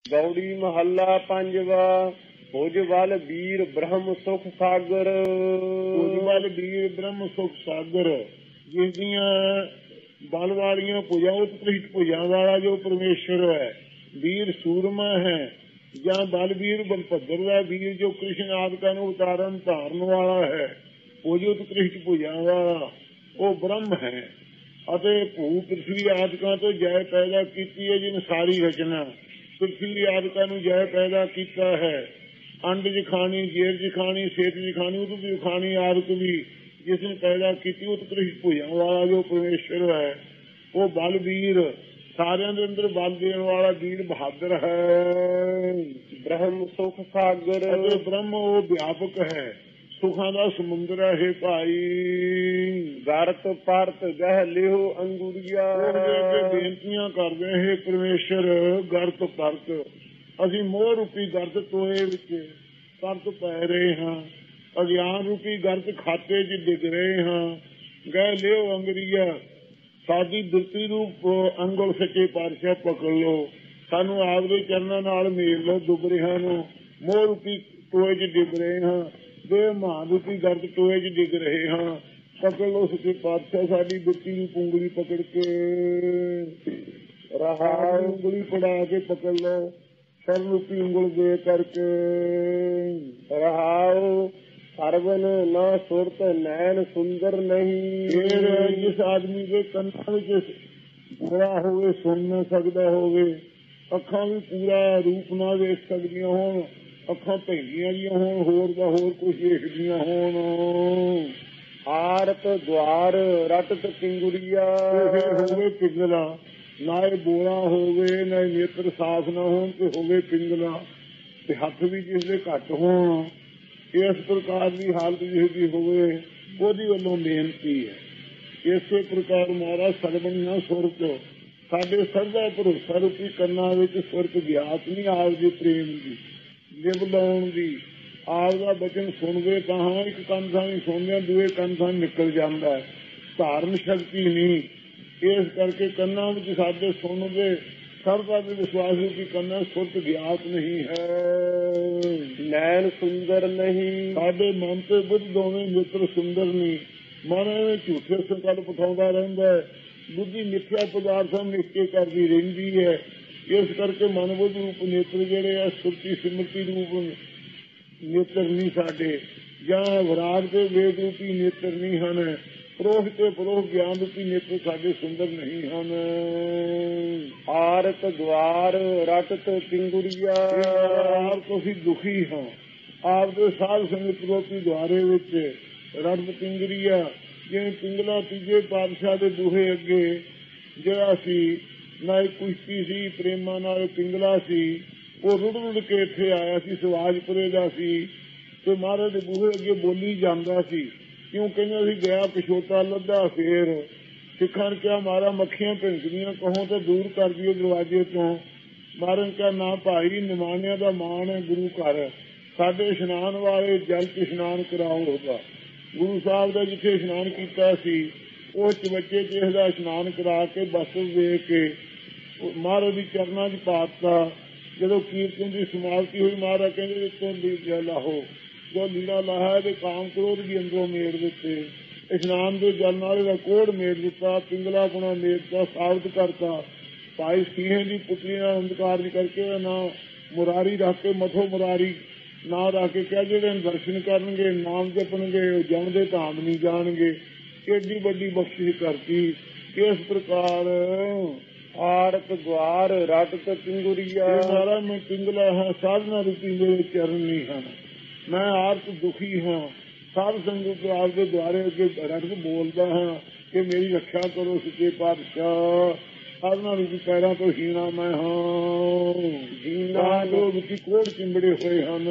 गौड़ी महला पंजवा। भुजबल वीर ब्रह्म सुख सागर। ਭੁਜਬਲ ਵੀਰ ਬ੍ਰਹਮ ਸੁਖ ਸਾਗਰ। ਜਿਸ ਦੀਆਂ ਬਲ ਵਾਲੀਆਂ ਭੁਜਾਂ ਉਤਕ੍ਰਿਸ਼ਟ ਭੁਜਾਂ ਵਾਲਾ ਜੋ ਪਰਮੇਸ਼ਰ ਹੈ, ਵੀਰ ਸੂਰਮਾ ਹੈ ਜਾਂ ਬਲਵੀਰ ਬਲਭੱਦਰ ਦਾ ਵੀਰ ਜੋ ਕ੍ਰਿਸ਼ਨ ਆਦਿਕਾਂ ਨੂੰ ਉਤਾਰਨ ਧਾਰਨ ਵਾਲਾ ਹੈ, ਭੁਜ ਉਤਕ੍ਰਿਸ਼ਟ ਭੁਜਾਂ ਵਾਲਾ ਉਹ ਬ੍ਰਹਮ ਹੈ। ਅਤੇ ਭੂ ਪ੍ਰਿਥਵੀ ਆਦਿਕਾਂ ਤੋਂ ਜੈ ਪੈਦਾ ਕੀਤੀ ਹੈ, ਜਿਨ ਸਾਰੀ ਰਚਨਾ ਪ੍ਰਿਥਵੀ ਆਦਿਕਾਂ ਨੂੰ ਜੈ ਪੈਦਾ ਕੀਤਾ ਹੈ। ਅੰਡ ਜਖਾਣੀ, ਜੇਰ ਜਖਾਣੀ, ਸੇਤ ਜਖਾਣੀ, ਉਤ ਜਖਾਣੀ ਆਦਿਕ ਵੀ ਜਿਸ ਨੇ ਪੈਦਾ ਕੀਤੀ ਉਤਕ੍ਰਿਸ਼ਟ ਭੁਜਾਂ ਵਾਲਾ ਜੋ ਪਰਮੇਸ਼ਰ ਹੈ, ਉਹ ਬਲਵੀਰ ਸਾਰਿਆਂ ਦੇ ਅੰਦਰ ਬਲ ਦੇਣ ਵਾਲਾ ਵੀਰ ਬਹਾਦਰ ਹੈ। ब्रह्म सुख सागर। ਅਤੇ ਬ੍ਰਹਮ ਉਹ ਵਿਆਪਕ ਹੈ, ਸੁਖਾਂ ਦਾ ਸਮੁੰਦਰ ਹੈ ਭਾਈ। गरत परत गह लिहो अंगुरिया। ਉਹਦੇ ਬੇਨਤੀਆਂ ਕਰਦੇ ਹੈ ਪਰਮੇਸ਼ਰ, ਗਰਤ ਪਰਤ ਅਸੀਂ ਮੋਹ ਰੂਪੀ ਗਰਤ ਟੋਏ ਵਿੱਚ ਪਰਤ ਪੈ ਰਹੇ ਹਾਂ, ਅਗਿਆਨ ਰੂਪੀ ਗਰਤ ਖਾਤੇ 'ਚ ਡਿੱਗ ਰਹੇ ਹਾਂ। ਗਹਿ ਲਿਓ ਅੰਗਰੀਆ, ਸਾਡੀ ਬਿਰਤੀ ਰੂਪ ਅੰਗਲ ਸੱਚੇ ਪਾਤਸ਼ਾਹ ਪਕੜ ਲਓ, ਸਾਨੂੰ ਆਪਦੇ ਚਰਨਾਂ ਨਾਲ ਮੇਲ ਲਓ। ਡੁੱਬ ਰਿਹਾ ਨੂੰ ਮੋਹ ਰੂਪੀ ਟੋਏ 'ਚ ਡਿੱਗ ਰਹੇ ਹਾਂ, ਬੇਮਾਨ ਰੂਪੀ ਗਰਤ ਟੋਏ 'ਚ ਡਿੱਗ ਰਹੇ ਹਾਂ। ਪਕੜ ਲਓ ਸੱਚੇ ਪਾਤਸ਼ਾਹ ਸਾਡੀ ਬਿਰਤੀ ਨੂੰ ਉਂਗਲੀ ਪਕੜ ਕੇ, ਰਹਾ ਉਂਗਲੀ ਫੜਾ ਕੇ ਪਕੜ ਲਓ, ਸਰਨ ਰੂਪੀ ਉਂਗਲ ਦੇ ਕਰਕੇ। रहाओ ਸਰਵਨ ਨਾ ਸੁਰਤ ਨੈਣ ਸੁੰਦਰ ਨਹੀਂ। ਫਿਰ ਜਿਸ ਆਦਮੀ ਦੇ ਕੰਨਾਂ ਵਿੱਚ ਬੁਰਾ ਹੋਵੇ, ਸੁਣ ਨਾ ਸਕਦਾ ਹੋਵੇ, ਅੱਖਾਂ ਵੀ ਪੂਰਾ ਰੂਪ ਨਾ ਵੇਖ ਸਕਦੀਆਂ ਹੋਣ, ਅੱਖਾਂ ਭੈਂਦੀਆਂ ਜੀਆਂ ਹੋਣ, ਹੋਰ ਦਾ ਹੋਰ ਕੁਝ ਵੇਖਦੀਆਂ ਹੋਣ। ਆਰਤ ਦੁਆਰ ਰਟਤ ਪਿੰਗੁਰੀਆ। ਹੋਵੇ ਪਿੰਗਲਾ, ਨਾ ਇਹ ਬੋਲਾ ਹੋਵੇ, ਨਾ ਇਹ ਨੇਤਰ ਸਾਫ਼ ਨਾ ਹੋਣ, ਤੇ ਹੋਵੇ ਪਿੰਗਲਾ, ਤੇ ਹੱਥ ਵੀ ਜਿਸ ਦੇ ਘੱਟ ਹੋਣ। ਇਸ ਪ੍ਰਕਾਰ ਦੀ ਹਾਲਤ ਜਿਹਦੀ ਹੋਵੇ, ਉਹਦੀ ਵੱਲੋਂ ਬੇਨਤੀ ਹੈ। ਇਸੇ ਪ੍ਰਕਾਰ ਮਹਾਰਾਜ ਸਰਬਣੀਆਂ ਸੁਰਤ ਸਾਡੇ ਸਰਦਾ ਭਰੋਸਾ ਰੂਪੀ ਕੰਨਾਂ ਵਿੱਚ ਸੁਰਤ ਗਿਆਤ ਨਹੀਂ, ਆਪਦੇ ਪ੍ਰੇਮ ਦੀ ਲਿਵ ਲਾਉਣ ਦੀ। ਆਪਦਾ ਬਚਨ ਸੁਣਦੇ ਤਾਂ ਹਾਂ, ਇੱਕ ਕੰਨ ਥਾਂ ਹੀ ਸੁਣਦੇ, ਦੂਏ ਕੰਨ ਥਾਂ ਨਿਕਲ ਜਾਂਦਾ, ਧਾਰਨ ਸ਼ਕਤੀ ਨਹੀਂ। ਇਸ ਕਰਕੇ ਕੰਨਾਂ ਵਿੱਚ ਸਾਡੇ ਸੁਣਦੇ ਸਰਦਾ ਦੇ ਵਿਸ਼ਵਾਸ ਰੂਪੀ ਕੰਨਾਂ ਸੁਰਤ ਗਿਆਤ ਨਹੀਂ ਹੈ। ਨੈਣ ਸੁੰਦਰ ਨਹੀਂ। ਸਾਡੇ ਮਨ ਤੇ ਬੁੱਧ ਦੋਵੇਂ ਮਿੱਤਰ ਸੁੰਦਰ ਨਹੀਂ। ਮਨ ਐਵੇਂ ਝੂਠੇ ਸੰਕਲਪ ਉਠਾਉਂਦਾ ਰਹਿੰਦਾ ਹੈ, ਬੁੱਧੀ ਮਿੱਥਿਆ ਪਦਾਰਥਾਂ ਨਿਸ਼ਚੇ ਕਰਦੀ ਰਹਿੰਦੀ ਹੈ। ਇਸ ਕਰਕੇ ਮਨ ਬੁੱਧ ਰੂਪ ਨੇਤਰ ਜਿਹੜੇ ਆ ਸੁਰਤੀ ਸਿਮਰਤੀ ਰੂਪ ਨੇਤਰ ਨਹੀਂ ਸਾਡੇ, ਜਾਂ ਵਿਰਾਗ ਦੇ ਵੇਦ ਰੂਪੀ ਨੇਤਰ ਨਹੀਂ ਹਨ। ਪਰੋਖ ਤੇ ਪਰੋਖ ਗਿਆਨ ਰੂਪੀ ਨੇਤਰ ਸਾਡੇ ਸੁੰਦਰ ਨਹੀਂ ਹਨ। ਆਰਤ ਦੁਆਰ ਰਟਤ ਪਿੰਗੁਰੀਆ। ਆਪ ਅਸੀਂ ਦੁਖੀ ਹਾਂ, ਆਪਦੇ ਸਾਧ ਸੰਗਤ ਰੂਪੀ ਦੁਆਰੇ ਵਿੱਚ ਰਟਤ ਪਿੰਗਰੀਆ। ਜਿਵੇਂ ਪਿੰਗਲਾ ਤੀਜੇ ਪਾਤਸ਼ਾਹ ਦੇ ਬੂਹੇ ਅੱਗੇ ਜਿਹੜਾ ਸੀ, ਨਾ ਇੱਕ ਕੁਸ਼ਤੀ ਸੀ ਪ੍ਰੇਮਾਂ ਨਾਲ ਪਿੰਗਲਾ ਸੀ, ਉਹ ਰੁੜ ਰੁੜ ਕੇ ਇੱਥੇ ਆਇਆ ਸੀ, ਸਵਾਜਪੁਰੇ ਦਾ ਸੀ, ਤੇ ਮਹਾਰਾਜ ਦੇ ਬੂਹੇ ਅੱਗੇ ਬੋਲੀ ਜਾਂਦਾ ਸੀ। ਕਿਉਂ ਕਹਿੰਦੇ ਅਸੀਂ ਗਿਆ ਪਿਛੋਤਾ ਲੱਦਾ ਫੇਰ। ਸਿੱਖਾਂ ਨੇ ਕਿਹਾ ਮਾਰਾ ਮੱਖੀਆਂ ਭਿੰਕਦੀਆਂ, ਕਹੋ ਤਾਂ ਦੂਰ ਕਰ ਦਿਓ ਦਰਵਾਜ਼ੇ ਤੋਂ। ਮਹਾਰਾਜ ਕਿਹਾ ਨਾ ਭਾਈ, ਨਿਮਾਣਿਆਂ ਦਾ ਮਾਣ ਹੈ ਗੁਰੂ ਘਰ, ਸਾਡੇ ਇਸ਼ਨਾਨ ਵਾਲੇ ਜਲ ਚ ਇਸ਼ਨਾਨ ਕਰਾਓ ਹੋਗਾ। ਗੁਰੂ ਸਾਹਿਬ ਦਾ ਜਿੱਥੇ ਇਸ਼ਨਾਨ ਕੀਤਾ ਸੀ, ਉਹ ਚਵੱਚੇ ਚ ਇਸਦਾ ਇਸ਼ਨਾਨ ਕਰਾ ਕੇ ਬਸਤਰ ਦੇ ਕੇ ਮਹਾਰਾਜ ਦੀ ਚਰਨਾਂ ਚ ਪਾਤਾ। ਜਦੋਂ ਕੀਰਤਨ ਦੀ ਸਮਾਪਤੀ ਹੋਈ, ਮਹਾਰਾਜ ਕਹਿੰਦੇ ਇੱਥੋਂ ਲਾਹੋ, ਜੋ ਲੀੜਾ ਲਾਹਾ ਇਹਦੇ ਕਾਮ ਕ੍ਰੋਧ ਵੀ ਅੰਦਰੋਂ ਮੇੜ ਦਿੱਤੇ, ਇਸ਼ਨਾਨ ਦੇ ਜਲ ਨਾਲ ਇਹਦਾ ਕੋੜ ਮੇੜ ਦਿੱਤਾ, ਪਿੰਗਲਾ ਗੁਣਾ ਮੇੜ ਦਿੱਤਾ, ਸਾਬਤ ਕਰਤਾ। ਭਾਈ ਸੀਹੇ ਦੀ ਪੁਤਲੀ ਨਾਲ ਅੰਧਕਾਰ ਕਰਕੇ ਨਾ ਮੁਰਾਰੀ ਰੱਖ ਕੇ ਮਥੋ ਮੁਰਾਰੀ ਨਾ ਰੱਖ ਕੇ ਕਿਹਾ, ਜਿਹੜੇ ਦਰਸ਼ਨ ਕਰਨਗੇ ਨਾਮ ਜਪਣਗੇ ਉਹ ਜਮਦੇ ਧਾਮ ਨਹੀਂ ਜਾਣਗੇ। ਏਡੀ ਵੱਡੀ ਬਖਸ਼ਿਸ਼ ਕਰਤੀ। ਇਸ ਪ੍ਰਕਾਰ ਆਰਤ ਦੁਆਰ ਰਟਤ ਪਿੰਗੁਰੀਆ। ਸਾਰਾ ਮੈਂ ਪਿੰਗਲਾ ਹਾਂ, ਸਾਧਨਾ ਰੂਪੀ ਮੇਰੇ ਚਰਨ ਨਹੀਂ ਹਨ। ਮੈਂ ਆਪ ਦੁਖੀ ਹਾਂ, ਸਾਧ ਸੰਗਤ ਆਪਦੇ ਦੁਆਰੇ ਅੱਗੇ ਰਟ ਬੋਲਦਾ ਹਾਂ ਕਿ ਮੇਰੀ ਰੱਖਿਆ ਕਰੋ ਸੱਚੇ ਪਾਤਸ਼ਾਹ। ਸਾਧਨਾ ਰੂਪੀ ਪੈਰਾਂ ਤੋਂ ਹੀਣਾ ਮੈਂ ਹਾਂ। ਦੀਨਾ ਲੋਕ ਵਿੱਚ ਕੋੜ ਚਿੰਬੜੇ ਹੋਏ ਹਨ।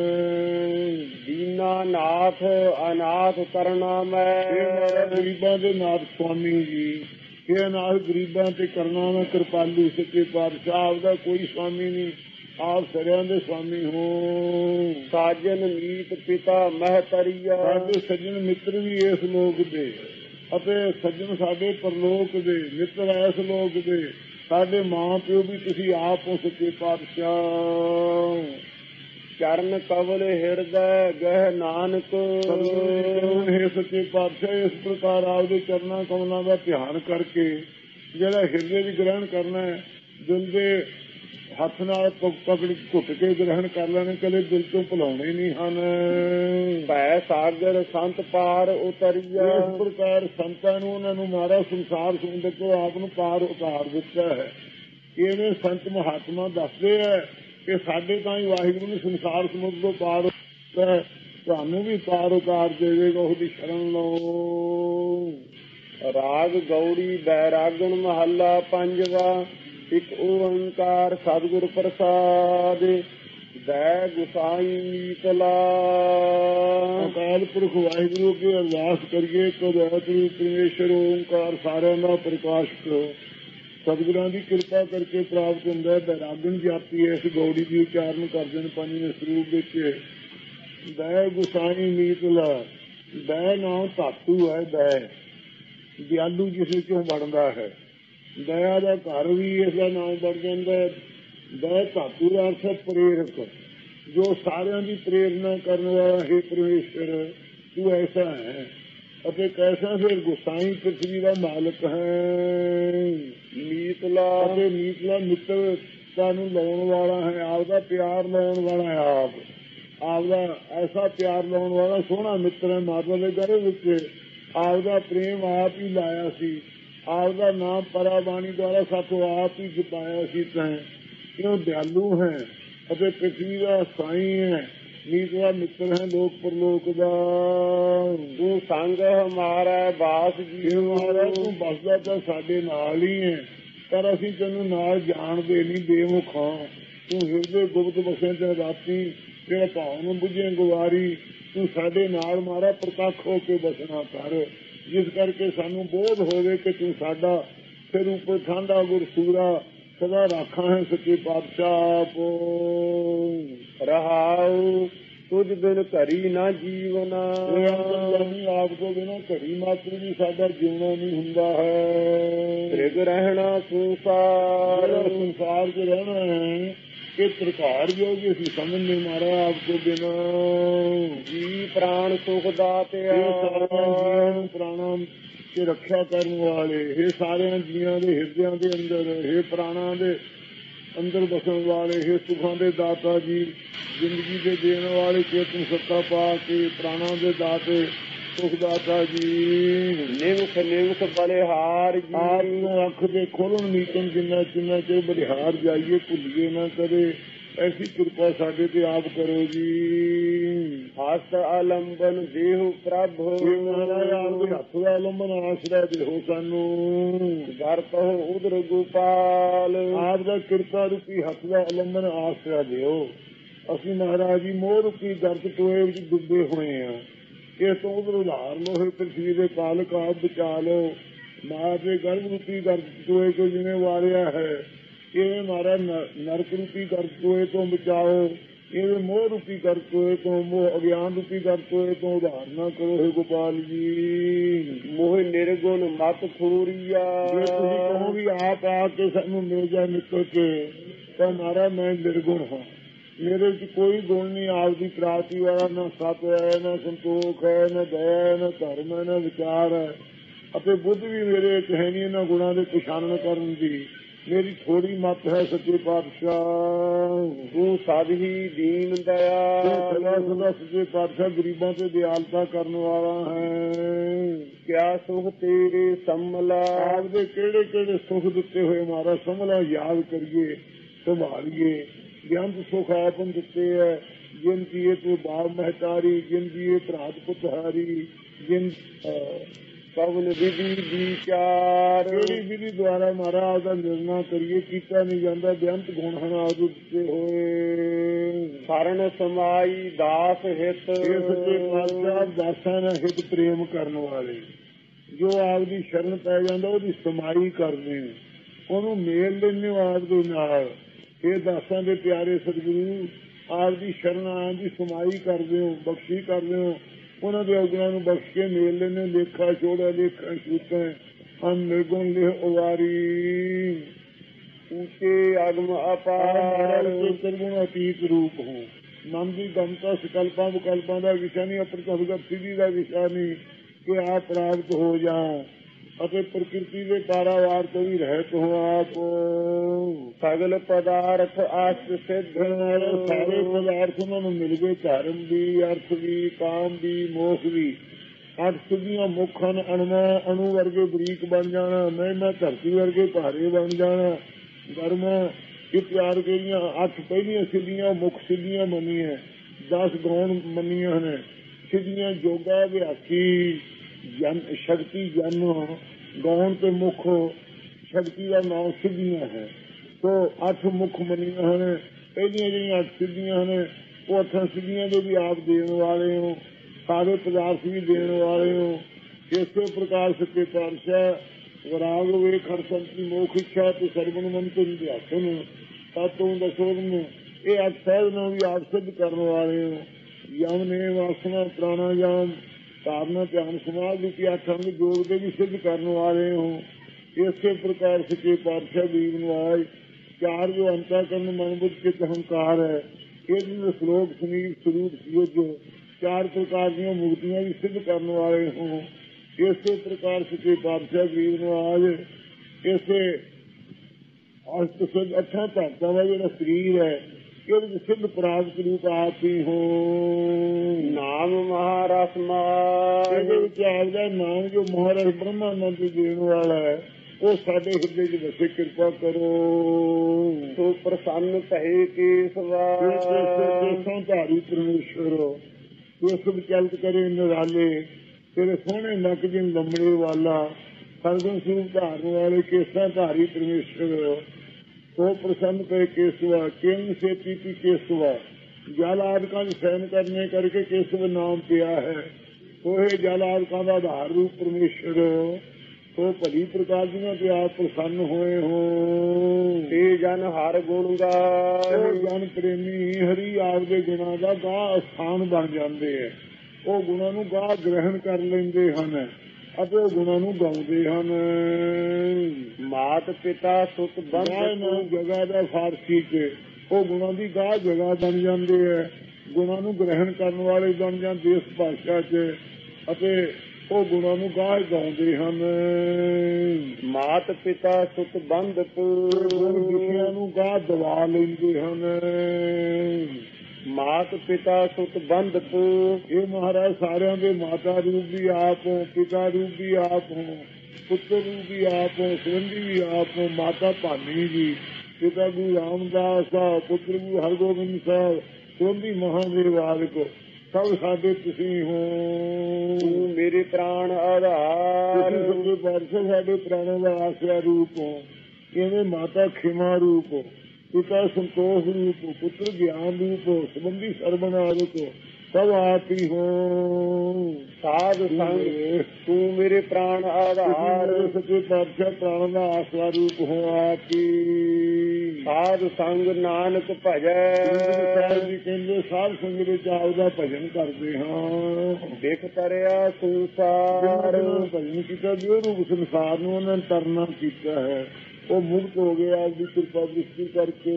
ਦੀਨਾ ਨਾਥ ਅਨਾਥ ਕਰਨਾ ਮੈਂ। ਗਰੀਬਾਂ ਦੇ ਨਾਥ ਸੁਆਮੀ ਜੀ, ਇਹ ਅਨਾਥ ਗਰੀਬਾਂ ਤੇ ਕਰਨਾ ਮੈਂ ਕਿਰਪਾਲੂ ਸੱਚੇ ਪਾਤਸ਼ਾਹ। ਆਪਦਾ ਕੋਈ ਸੁਆਮੀ ਨਹੀਂ, ਆਪ ਸਰਿਆਂ ਦੇ ਸੁਆਮੀ ਹੋ। ਸਾਜਨ ਮੀਤ ਪਿਤਾ ਮਹਤਰੀਆ। ਸਾਡੇ ਸੱਜਣ ਮਿੱਤਰ ਵੀ ਇਸ ਲੋਕ ਦੇ, ਅਤੇ ਸੱਜਣ ਸਾਡੇ ਪਰਲੋਕ ਦੇ, ਮਿੱਤਰ ਇਸ ਲੋਕ ਦੇ, ਸਾਡੇ ਮਾਂ ਪਿਓ ਵੀ ਤੁਸੀਂ ਆਪ ਹੋ ਸੱਚੇ ਪਾਤਸ਼ਾਹ। ਚਰਨ ਕਵਲ ਹਿਰਦੈ ਗਹਿ ਨਾਨਕ। ਹੈ ਸੱਚੇ ਪਾਤਸ਼ਾਹ ਇਸ ਪ੍ਰਕਾਰ ਆਪਦੇ ਚਰਨਾਂ ਕਮਲਾਂ ਦਾ ਧਿਆਨ ਕਰਕੇ ਜਿਹੜਾ ਹਿਰਦੇ ਵਿੱਚ ਗ੍ਰਹਿਣ ਕਰਨਾ ਹੈ, ਦਿਲ ਦੇ ਹੱਥ ਨਾਲ ਪਕੜ ਘੁੱਟ ਕੇ ਗ੍ਰਹਿਣ ਕਰ ਲੈਣੇ, ਕਦੇ ਦਿਲ ਤੋਂ ਭੁਲਾਉਣੇ ਨਹੀਂ ਹਨ। ਭੈ ਸਾਗਰ ਸੰਤ ਪਾਰ ਉਤਰੀਆ। ਇਸ ਪ੍ਰਕਾਰ ਸੰਤਾਂ ਨੂੰ ਉਹਨਾਂ ਨੂੰ ਮਾਰਾ ਸੰਸਾਰ ਸਮੁੰਦਰ ਤੋਂ ਆਪ ਨੂੰ ਪਾਰ ਉਤਾਰ ਦਿੱਤਾ ਹੈ। ਇਹਨੇ ਸੰਤ ਮਹਾਤਮਾ ਦੱਸਦੇ ਹੈ ਕਿ ਸਾਡੇ ਤਾਂ ਹੀ ਵਾਹਿਗੁਰੂ ਨੇ ਸੰਸਾਰ ਸਮੁੰਦਰ ਤੋਂ ਪਾਰ ਉਤਾਰਿਆ, ਤੁਹਾਨੂੰ ਵੀ ਪਾਰ ਉਤਾਰ ਦੇਵੇਗਾ। ਉਹਦੀ ਸ਼ਰਨ ਲਓ। ਰਾਗ ਗੌੜੀ ਬੈਰਾਗਣ ਮਹੱਲਾ ਪੰਜਵਾ। ਇੱਕ ਓੰਕਾਰ ਸਤਿਗੁਰ ਪ੍ਰਸਾਦ। ਦੈ ਗੁਸਾਈ ਮੀਤਲਾ। ਅਕਾਲ ਪੁਰਖ ਵਾਹਿਗੁਰੂ ਕੀ ਅਰਦਾਸ ਕਰੀਏ। ਕਦਰਤੀ ਪਰਮੇਸ਼ਰ ਓੰਕਾਰ ਸਾਰਿਆਂ ਦਾ ਪ੍ਰਕਾਸ਼ਕ ਸਤਿਗੁਰਾਂ ਦੀ ਕਿਰਪਾ ਕਰਕੇ ਪ੍ਰਾਪਤ ਹੁੰਦਾ ਹੈ। ਬੈਰਾਗਣ ਜਾਤੀ ਇਸ ਗੌੜੀ ਦੀ ਉਚਾਰਨ ਕਰਦੇ ਨੇ ਪੰਜਵੇਂ ਸਰੂਪ ਵਿੱਚ। ਦੈ ਗੁਸਾਈ ਮੀਤਲਾ। ਦੈ ਨਾਮ ਧਾਤੂ ਹੈ। ਦੈ ਦਿਆਲੂ ਜਿਸ ਵਿੱਚੋਂ ਬਣਦਾ ਹੈ। ਦਇਆ ਦਾ ਘਰ ਵੀ ਇਸ ਦਾ ਨਾਮ ਬਣ ਜਾਂਦਾ ਹੈ। ਦਇਆ ਧਾਤੂ ਦਾ ਅਰਥ ਹੈ ਪ੍ਰੇਰਕ, ਜੋ ਸਾਰਿਆਂ ਦੀ ਪ੍ਰੇਰਨਾ ਕਰਨ ਵਾਲਾ ਹੈ। ਪਰਮੇਸ਼ਰ ਤੂੰ ਐਸਾ ਹੈ ਅਤੇ ਕੈਸਾ ਫਿਰ ਗੁਸਾਈ ਪ੍ਰਿਥਵੀ ਦਾ ਮਾਲਕ ਹੈ। ਮੀਤਲਾ ਅਤੇ ਮੀਤਲਾ ਮਿੱਤਰਤਾ ਨੂੰ ਲਾਉਣ ਵਾਲਾ ਹੈ। ਆਪਦਾ ਪਿਆਰ ਲਾਉਣ ਵਾਲਾ ਹੈ। ਆਪਦਾ ਐਸਾ ਪਿਆਰ ਲਾਉਣ ਵਾਲਾ ਸੋਹਣਾ ਮਿੱਤਰ ਹੈ। ਮਾਤਾ ਦੇ ਘਰ ਵਿੱਚ ਆਪਦਾ ਪ੍ਰੇਮ ਆਪ ਹੀ ਲਾਇਆ ਸੀ। ਆਪਦਾ ਨਾਮ ਪਰਾਬਾਣੀ ਦੁਆਰਾ ਸਾਥੋਂ ਆਪ ਹੀ ਜਪਾਇਆ ਸੀ। ਤੈਂ ਕਿਉਂ ਦਿਆਲੂ ਹੈ ਅਤੇ ਪ੍ਰਿਥਵੀ ਦਾ ਸਾਈਂ ਹੈ। ਮੀਤਲਾ ਮਿੱਤਰ ਹੈ ਲੋਕ ਪਰਲੋਕ ਦਾ। ਤੂੰ ਸੰਗ ਹਮਾਰਾ ਬਾਸ ਜੀ। ਹਮਾਰਾ ਤੂੰ ਬਸਦਾ ਤਾਂ ਸਾਡੇ ਨਾਲ ਹੀ ਹੈ, ਪਰ ਅਸੀਂ ਤੈਨੂੰ ਨਾਲ ਜਾਣਦੇ ਨਹੀਂ। ਬੇਮੁਖ ਹਾਂ। ਤੂੰ ਹਿਰਦੇ ਗੁਪਤ ਬਸੇ ਤੇ ਰਾਤੀ ਤੇਰਾ ਭਾਵ ਨੂੰ ਬੁਝੇ ਗੁਵਾਰੀ। ਤੂੰ ਸਾਡੇ ਨਾਲ ਮਾਰਾ ਪ੍ਰਤੱਖ ਹੋ ਕੇ ਬਸਣਾ ਕਰ, ਜਿਸ ਕਰਕੇ ਸਾਨੂੰ ਬੋਧ ਹੋਵੇ ਕਿ ਤੂੰ ਸਾਡਾ ਫਿਰ ਉੱਪਰ ਠਾਂਡਾ ਗੁਰਸੂਰਾ ਸਦਾ ਰਾਖਾ ਹੈ। ਸੱਚੇ ਪਾਤਸ਼ਾਹ ਰਹਾਉ ਤੁਝ ਬਿਨ ਘਰੀ ਨਾ ਜੀਵਨਾ। ਆਪ ਤੋਂ ਬਿਨਾਂ ਘੜੀ ਮਾਤਰ ਵੀ ਸਾਡਾ ਜਿਉਣਾ ਨਹੀਂ ਹੁੰਦਾ ਹੈ। ਤ੍ਰਿਗ ਰਹਿਣਾ ਸੰਸਾਰ। ਸੰਸਾਰ ਚ ਰਹਿਣਾ ਹੈ ਕਿ ਪ੍ਰਕਾਰ ਜੋਗੀ ਅਸੀਂ ਸਮਝ ਨਹੀਂ ਮਾਰਾ ਆਪ ਤੋਂ ਬਿਨਾਂ। ਜੀ ਪ੍ਰਾਣ ਸੁਖ ਦਾਤਿਆ। ਪ੍ਰਾਣਾਂ ਦੀ ਰੱਖਿਆ ਕਰਨ ਵਾਲੇ ਇਹ ਸਾਰਿਆਂ ਜੀਆਂ ਦੇ ਹਿਰਦਿਆਂ ਦੇ ਅੰਦਰ, ਇਹ ਪ੍ਰਾਣਾਂ ਦੇ ਅੰਦਰ ਬਸਣ ਵਾਲੇ, ਇਹ ਸੁਖਾਂ ਦੇ ਦਾਤਾ ਜੀ, ਜ਼ਿੰਦਗੀ ਦੇ ਦੇਣ ਵਾਲੇ, ਚੇਤਨ ਸੱਤਾ ਪਾ ਕੇ ਪ੍ਰਾਣਾਂ ਦੇ ਦਾਤੇ ਸੁਖਦਾਤਾ ਜੀ। ਨਿਮਖ ਨਿਮਖ ਬਲਿਹਾਰ ਜੀ। ਆਪ ਨੂੰ ਅੱਖ ਦੇ ਖੋਲਣ ਨੀਤਨ ਜਿੰਨਾ ਚਿੰਨਾ ਚਿਰ ਬਲਿਹਾਰ ਜਾਈਏ, ਭੁੱਲੀਏ ਨਾ ਕਦੇ। ਐਸੀ ਕਿਰਪਾ ਸਾਡੇ ਤੇ ਆਪ ਕਰੋ ਜੀ। ਹਸਤ ਆਲੰਬਨ ਦੇਹੁ ਪ੍ਰਭ। ਹੱਥ ਦਾ ਆਲੰਬਨ ਆਸਰਾ ਦੇਹੋ ਸਾਨੂੰ। ਘਰ ਕਹੋ ਉਦਰ ਗੋਪਾਲ। ਆਪ ਦਾ ਕਿਰਪਾ ਰੂਪੀ ਹੱਥ ਦਾ ਆਲੰਬਨ ਆਸਰਾ ਦਿਓ। ਅਸੀਂ ਮਹਾਰਾਜ ਜੀ ਮੋਹ ਰੂਪੀ ਗਰਦ ਟੋਏ ਵਿੱਚ ਡੁੱਬੇ ਹੋਏ ਹਾਂ। ਇਸ ਤੋਂ ਉਧਰ ਉਧਾਰ ਲੋ। ਪ੍ਰਿਥਵੀ ਦੇ ਪਾਲਕ ਆਪ ਬਚਾ ਲੋ। ਮਾਂ ਦੇ ਗਰਭ ਰੂਪੀ ਗਰਦ ਟੋਏ ਤੋਂ ਜਿਵੇਂ ਵਾਰਿਆ ਹੈ, ਇਹ ਮਾਰਾ ਨਰਕ ਰੂਪੀ ਗਰਦ ਟੋਏ ਤੋਂ ਬਚਾਓ। ਇਹ ਮੋਹ ਰੂਪੀ ਗਰਦ ਟੋਏ ਤੋਂ, ਮੋਹ ਅਗਿਆਨ ਰੂਪੀ ਗਰਦ ਟੋਏ ਤੋਂ ਉਧਾਰ ਨਾ ਕਰੋ। ਹੈ ਗੋਪਾਲ ਜੀ। ਮੋਹ ਨਿਰਗੁਣ ਮਤ ਥੋਰੀਆ। ਜੇ ਤੁਸੀਂ ਕਹੋ ਵੀ ਆਪ ਆ ਕੇ ਸਾਨੂੰ ਮਿਲ ਜਾ ਨਿਕਲ ਕੇ, ਤਾਂ ਮਾਰਾ ਮੈਂ ਨਿਰਗੁਣ ਹਾਂ, ਮੇਰੇ ਚ ਕੋਈ ਗੁਣ ਨਹੀਂ। ਆਪ ਦੀ ਪ੍ਰਾਪਤੀ ਵਾਲਾ ਨਾ ਸਤ ਹੈ, ਨਾ ਸੰਤੋਖ ਹੈ, ਨਾ ਦਇਆ ਹੈ, ਨਾ ਧਰਮ ਹੈ, ਨਾ ਵਿਚਾਰ ਹੈ, ਅਤੇ ਬੁੱਧ ਵੀ ਮੇਰੇ ਚ ਹੈ ਨਹੀਂ ਇਹਨਾਂ ਗੁਣਾਂ ਦੇ ਪਛਾਣਨ ਕਰਨ ਦੀ। ਮੇਰੀ ਥੋੜੀ ਮੱਤ ਹੈ। ਸੱਚੇ ਪਾਤਸ਼ਾਹ ਤੂੰ ਸਦ ਹੀ ਦੀਨ ਦਇਆ। ਸਦਾ ਸਦਾ ਸੱਚੇ ਪਾਤਸ਼ਾਹ ਗਰੀਬਾਂ ਤੇ ਦਿਆਲਤਾ ਕਰਨ ਵਾਲਾ ਹੈ। ਕਿਆ ਸੁਖ ਤੇਰੇ ਸੰਮਲਾ। ਆਪ ਦੇ ਕਿਹੜੇ ਕਿਹੜੇ ਸੁਖ ਦਿੱਤੇ ਹੋਏ ਮਾਰਾ ਸੰਭਲਾ ਯਾਦ ਕਰੀਏ, ਸੰਭਾਲੀਏ। ਬੇਅੰਤ ਸੁਖ ਆਪਨ ਦਿੱਤੇ ਹੈ। ਜਿਨ ਕੀਏ ਤੂੰ ਬਾਪ ਮਹਤਾਰੀ, ਜਿਨ ਜੀਏ ਭਰਾਤ ਪੁੱਤਹਾਰੀ, ਜਿਨ ਕਵਨ ਵਿਧੀ ਵਿਚਾਰ। ਕਿਹੜੀ ਵਿਧੀ ਦੁਆਰਾ ਮਹਾਰਾਜ ਦਾ ਨਿਰਣਾ ਕਰੀਏ, ਕੀਤਾ ਨਹੀਂ ਜਾਂਦਾ। ਬੇਅੰਤ ਗੁਣ ਹਨ ਆਪ ਦਿੱਤੇ ਹੋਏ। ਸਰਨ ਸਮਾਈ ਦਾਸ ਹਿਤ। ਸੱਚੇ ਪਾਤਸ਼ਾਹ ਦਾਸਾਂ ਨਾਲ ਹਿਤ ਪ੍ਰੇਮ ਕਰਨ ਵਾਲੇ, ਜੋ ਆਪ ਦੀ ਸ਼ਰਨ ਪੈ ਜਾਂਦਾ ਉਹਦੀ ਸਮਾਈ ਕਰਦੇ, ਉਹਨੂੰ ਮੇਲ ਲੈਂਦੇ ਆਪ ਦੇ ਨਾਲ। ਇਹ ਦਾਸਾਂ ਦੇ ਪਿਆਰੇ ਸਤਿਗੁਰੂ ਆਪ ਦੀ ਸ਼ਰਨ ਆਣ ਦੀ ਸਮਾਈ ਕਰਦੇ ਹੋ, ਬਖਸ਼ੀ ਕਰਦੇ ਹੋ। ਉਹਨਾਂ ਦੇ ਔਗਣਾਂ ਨੂੰ ਬਖਸ਼ ਕੇ ਮੇਲ ਲੈਂਦੇ। ਲੇਖਾ ਛੋੜਾ ਲੇਖਾ ਛੂਟੈ ਹਮ ਨਿਰਗੁਣ ਲਿਹ ਉਵਾਰੀ। ऊंचे अगम अपार त्रिगुण अतीत रूप हो। नाम की गमता संकल्पां विकल्पां का विषय नहीं, अप्रतिभगत सिद्धि का विषय नहीं कि आप प्राप्त हो जाए ਅਤੇ ਪ੍ਰਕਿਰਤੀ ਦੇ ਪਾਰਾਵਾਰ ਤੋਂ ਵੀ ਰਹਿਤ ਹੋ ਆਪ। सगल पदार्थ अष्ट सिद्ध ਸਾਰੇ ਪਦਾਰਥ ਉਹਨਾਂ ਨੂੰ ਮਿਲ ਗਏ, ਧਰਮ ਵੀ, ਅਰਥ ਵੀ, ਕਾਮ ਵੀ, ਮੋਖ ਵੀ। 8 ਸਿੱਧੀਆਂ ਮੁੱਖ ਹਨ। ਅਣੂ ਵਰਗੇ ਬਰੀਕ ਬਣ ਜਾਣਾ, ਮਹਿਮਾ ਧਰਤੀ ਵਰਗੇ ਭਾਰੇ ਬਣ ਜਾਣਾ, ਗਰਮਾ ਇਤਿਆਰ ਜਿਹੜੀਆਂ 8 ਪਹਿਲੀਆਂ ਸਿੱਧੀਆਂ ਮੁੱਖ ਸਿੱਧੀਆਂ ਮੰਨੀਆਂ, 10 ਗੌਣ ਮੰਨੀਆਂ ਨੇ ਸਿੱਧੀਆਂ। ਜੋਗਾ ਵਿਆਖੀ ਜਨ ਸ਼ਕਤੀ ਜਨ ਗੌਣ ਤੇ ਮੁੱਖ ਸ਼ਕਤੀ ਦਾ ਨਾਮ ਸਿੱਧੀਆਂ ਹੈ। ਤੋ 8 ਮੁੱਖ ਮੰਨੀਆਂ ਹਨ। ਪਹਿਲੀਆਂ ਜਿਹੜੀਆਂ 8 ਸਿੱਧੀਆਂ ਹਨ ਉਹ 8 ਸਿੱਧੀਆਂ ਦੇ ਵੀ ਆਪ ਦੇਣ ਵਾਲੇ ਹੋ, ਸਾਰੇ ਪਦਾਰਥ ਵੀ ਦੇਣ ਵਾਲੇ ਹੋ। ਇਸੇ ਪ੍ਰਕਾਰ ਸੱਚੇ ਪਾਤਸ਼ਾਹ ਵਿਰਾਗ ਵੇਖ ਹਰ ਸੰਤੀ ਮੋਖ ਇੱਛਾ ਤੇ ਸਰਵਨ ਮੰਤਨ ਧਿਆਸਨ ਤਾਤੋਂ ਦਸੋਨ ਇਹ 8 ਸਾਧਨਾਂ ਵੀ ਆਪ ਸਿੱਧ ਕਰਨ ਵਾਲੇ ਹੋ। ਯਮ ਨੇ ਵਾਸਨਾ ਪ੍ਰਾਣਾਯਾਮ ਧਾਰਨਾ ਧਿਆਨ ਸਮਾਧ ਦੀ 8 ਅੰਗ ਯੋਗ ਦੇ ਵੀ ਸਿੱਧ ਕਰਨ ਵਾਲੇ ਹੋ। ਇਸੇ ਪ੍ਰਕਾਰ ਸੱਚੇ ਪਾਤਸ਼ਾਹ ਵੀਰ ਨਿਵਾਜ 4 ਜੋ ਅੰਤःਕਰਨ ਮਨ ਬੁੱਧ ਚਿਤ ਹੰਕਾਰ ਹੈ, ਇਹਦੇ ਸ਼ਲੋਕ ਸਮੀਪ ਸਰੂਪ ਜੋ 4 ਪ੍ਰਕਾਰ ਦੀਆਂ ਮੁਕਤੀਆਂ ਵੀ ਸਿੱਧ ਕਰਨ ਵਾਲੇ ਹੋ। ਇਸੇ ਪ੍ਰਕਾਰ ਸੱਚੇ ਪਾਤਸ਼ਾਹ ਵੀਰ ਨਿਵਾਜ ਇਸੇ ਅਸ਼ਟ ਸਿੱਧ 8 ਧਾਤਾਂ ਦਾ ਜਿਹੜਾ ਸਰੀਰ ਹੈ ਇਹਦੇ ਸਿੱਧ ਪ੍ਰਾਪਤ ਰੂਪ ਆਪ ਹੀ ਹੋ। ਨਾਮ ਮਹਾਰਸਮਾ ਇਹਦੇ ਵਿੱਚ ਆਪਦਾ ਨਾਮ ਜੋ ਮਹਾਰਾਜ ਬ੍ਰਹਮਾਨੰਦ ਦੇਣ ਵਾਲਾ ਹੈ ਉਹ ਸਾਡੇ ਹਿਰਦੇ 'ਚ ਵਸੇ, ਕਿਰਪਾ ਕਰੋ। ਸੋ ਪ੍ਰਸੰਨ ਭਏ ਕੇਸਵਾ ਧਾਰੀ ਪਰਮੇਸ਼ਵਰ ਇਸ ਵਿਚਲਤ ਕਰੇ ਨਿਰਾਲੇ ਤੇਰੇ ਸੋਹਣੇ ਨੱਕ ਜਿਨ ਲੰਮੜੇ ਵਾਲਾ ਸਰਗੁਣ ਸਰੂਪ ਧਾਰਨ ਵਾਲੇ ਕੇਸਾਂ ਧਾਰੀ ਪਰਮੇਸ਼ਵਰ। ਸੋ ਪ੍ਰਸੰਨ ਪਏ ਕੇਸਵਾ ਕਿੰਨ ਸੇ ਪੀਤੀ ਕੇਸਵਾ ਜਲ ਆਦਿਕਾਂ ਚ ਸੈਨ ਕਰਨੇ ਕਰਕੇ ਕੇਸਵ ਨਾਮ ਪਿਆ ਹੈ। ਉਹੇ ਜਲ ਆਦਿਕਾਂ ਦਾ ਆਧਾਰ ਰੂਪ ਪਰਮੇਸ਼ਰ। ਸੋ ਭਲੀ ਪ੍ਰਕਾਰ ਦੀਆਂ ਤੇ ਆਪ ਪ੍ਰਸੰਨ ਹੋਏ ਹੋ। ਇਹ ਜਨ ਹਰ ਗੁਣ ਗਾਏ ਜਨ ਪ੍ਰੇਮੀ ਹਰੀ ਆਪ ਦੇ ਗੁਣਾਂ ਦਾ ਗਾਹ ਸਥਾਨ ਬਣ ਜਾਂਦੇ ਹੈ। ਉਹ ਗੁਣਾਂ ਨੂੰ ਗਾਹ ਗ੍ਰਹਿਣ ਕਰ ਲੈਂਦੇ ਹਨ ਅਤੇ ਉਹ ਗੁਣਾਂ ਨੂੰ ਗਾਉਂਦੇ ਹਨ। ਮਾਤ ਪਿਤਾ ਸੁਤ ਬੰਧ ਜਗ੍ਹਾ ਦਾ ਫਾਰਸੀ ਚ ਉਹ ਗੁਣਾਂ ਦੀ ਗਾਹ ਜਗ੍ਹਾ ਬਣ ਜਾਂਦੇ ਹੈ, ਗੁਣਾਂ ਨੂੰ ਗ੍ਰਹਿਣ ਕਰਨ ਵਾਲੇ ਬਣ ਜਾਂਦੇ ਇਸ ਭਾਸ਼ਾ ਚ ਅਤੇ ਉਹ ਗੁਣਾਂ ਨੂੰ ਗਾਹ ਗਾਉਂਦੇ ਹਨ। ਮਾਤ ਪਿਤਾ ਸੁਤ ਬੰਧ ਵਿਸ਼ਿਆਂ ਨੂੰ ਗਾਹ ਦਵਾ ਲੈਂਦੇ ਹਨ। ਮਾਤ ਪਿਤਾ ਸੁਤ ਬੰਧ ਇਹ ਮਹਾਰਾਜ ਸਾਰਿਆਂ ਦੇ ਮਾਤਾ ਰੂਪ ਵੀ ਆਪ ਹੋ, ਪਿਤਾ ਰੂਪ ਵੀ ਆਪ ਹੋ, ਪੁੱਤਰ ਰੂਪ ਵੀ ਆਪ ਹੋ, ਸੰਬੰਧੀ ਵੀ ਆਪ ਹੋ। ਮਾਤਾ ਭਾਨੀ ਜੀ, ਪਿਤਾ ਗੁਰੂ ਰਾਮਦਾਸ ਸਾਹਿਬ, ਪੁੱਤਰ ਗੁਰੂ ਹਰਗੋਬਿੰਦ ਸਾਹਿਬ, ਸੰਬੰਧੀ ਮਹਾਦੇਵ ਆਦਿਕ ਸਭ ਸਾਡੇ ਤੁਸੀਂ ਹੋ। ਮੇਰੇ ਪ੍ਰਾਣ ਆਧਾਰ ਸੱਚੇ ਪਾਤਸ਼ਾਹ ਸਾਡੇ ਪ੍ਰਾਣਾਂ ਦਾ ਆਸਰਾ ਰੂਪ ਹੋ। ਇਵੇਂ ਮਾਤਾ ਖਿਮਾ ਰੂਪ ਹੋ, ਪਿਤਾ ਸੰਤੋਖ ਰੂਪ ਹੋ, ਪੁੱਤਰ ਗਿਆਨ ਰੂਪ ਹੋ, ਸੰਬੰਧੀ ਸਰਵਣ ਆਦਿਕ ਹੋ, ਸਭ ਆਪ ਹੀ ਹੋ। ਸਾਧ ਸੰਗ ਤੂੰ ਮੇਰੇ ਪ੍ਰਾਣ ਆਧਾਰ ਸੱਚੇ ਪਾਤਸ਼ਾਹ ਪ੍ਰਾਣਾਂ ਦਾ ਆਸਰਾ ਰੂਪ ਹੋ ਆਪ ਹੀ। ਸਾਧ ਸੰਗ ਨਾਨਕ ਭਜੈ ਜੀ ਕਹਿੰਦੇ ਸਾਧ ਸੰਗ ਵਿੱਚ ਆਪਦਾ ਭਜਨ ਕਰਦੇ ਹਾਂ। ਦੇਖ ਤਰਿਆ ਸੰਸਾਰ ਭਜਨ ਕੀਤਾ ਜੋ ਰੂਪ ਸੰਸਾਰ ਨੂੰ ਉਹਨਾਂ ਨੇ ਤਰਨਾ ਕੀਤਾ ਹੈ ਉਹ ਮੁਕਤ ਹੋ ਗਿਆ ਆਪਦੀ ਕਿਰਪਾ ਦ੍ਰਿਸ਼ਟੀ ਕਰਕੇ।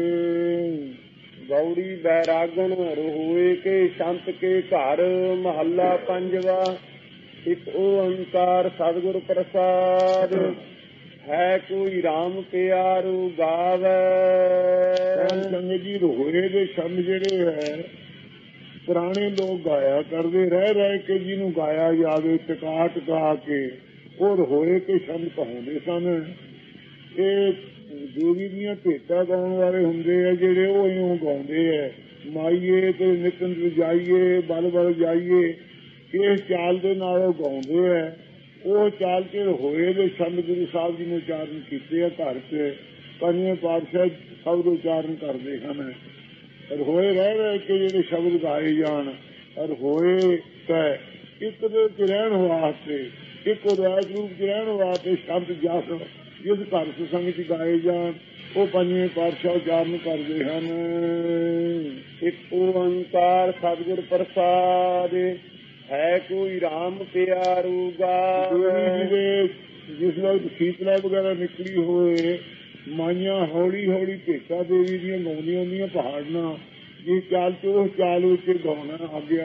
ਗੌੜੀ ਬੈਰਾਗਣ ਰੋਏ ਕੇ ਸ਼ੰਤ ਕੇ ਘਰ ਮਹੱਲਾ ਪੰਜਵਾ। ਇੱਕ ਓੰਕਾਰ ਸਤਿਗੁਰ ਪ੍ਰਸਾਦ ਹੈ ਕੋਈ ਰਾਮ ਪਿਆਰੂ ਗਾਵੇ। ਸੰਗਤ ਜੀ ਰੋਏ ਦੇ ਸ਼ਬਦ ਜਿਹੜੇ ਹੈ ਪੁਰਾਣੇ ਲੋਕ ਗਾਇਆ ਕਰਦੇ ਰਹਿ ਕੇ ਜਿਹਨੂੰ ਗਾਇਆ ਜਾਵੇ ਟਿਕਾ ਟਿਕਾ ਕੇ ਉਹ ਰੋਏ ਕੇ ਸ਼ਬਦ ਕਹਾਉਂਦੇ ਸਨ। ਇਹ ਦੇਵੀ ਦੀਆਂ ਭੇਟਾਂ ਗਾਉਣ ਵਾਲੇ ਹੁੰਦੇ ਆ ਜਿਹੜੇ ਉਹ ਇਉਂ ਗਾਉਂਦੇ ਹੈ ਮਾਈਏ ਤੇ ਨਿਕਲ ਜਾਈਏ ਬਲ ਬਲ ਜਾਈਏ ਇਸ ਚਾਲ ਦੇ ਨਾਲ ਉਹ ਗਾਉਂਦੇ ਹੈ। ਉਹ ਚਾਲ ਕੇ ਹੋਏ ਦੇ ਸ਼ਬਦ ਗੁਰੂ ਸਾਹਿਬ ਜੀ ਨੇ ਉਚਾਰਨ ਕੀਤੇ ਆ ਘਰ ਚ ਪੰਜਵੇਂ ਪਾਤਸ਼ਾਹ ਸ਼ਬਦ ਉਚਾਰਨ ਕਰਦੇ ਹਨ। ਪਰ ਹੋਏ ਰਹਿ ਕੇ ਜਿਹੜੇ ਸ਼ਬਦ ਗਾਏ ਜਾਣ ਔਰ ਹੋਏ ਤਾਂ ਇੱਕ ਦੇ ਚ ਰਹਿਣ ਵਾਸਤੇ ਇੱਕ ਉਦਾਸ ਰੂਪ ਚ ਰਹਿਣ ਵਾਸਤੇ ਸ਼ਬਦ ਜਸ ਜਿਸ ਘਰ ਸੰਗ ਚ ਗਾਏ ਜਾਣ ਉਹ ਪੰਜਵੇਂ ਪਾਤਸ਼ਾਹ ਉਚਾਰਨ ਕਰਦੇ ਹਨ। ਇੱਕ ਓੰਕਾਰ ਸਤਿਗੁਰ ਪ੍ਰਸਾਦ ਹੈ ਕੋਈ ਰਾਮ ਪਿਆਰੂ ਗਾਵੇ। ਜਿਸ ਨਾਲ ਸ਼ੀਤਲਾ ਵਗੈਰਾ ਨਿਕਲੀ ਹੋਏ ਮਾਈਆਂ ਹੌਲੀ ਹੌਲੀ ਭੇਟਾ ਦੇਵੀ ਦੀਆਂ ਗਾਉਂਦੀਆਂ ਹੁੰਦੀਆਂ ਪਹਾੜਨਾ ਜੀ ਚਾਲ ਤੋਂ ਚਾਲ ਵਿੱਚ ਗਾਉਣਾ ਆਗਿਆ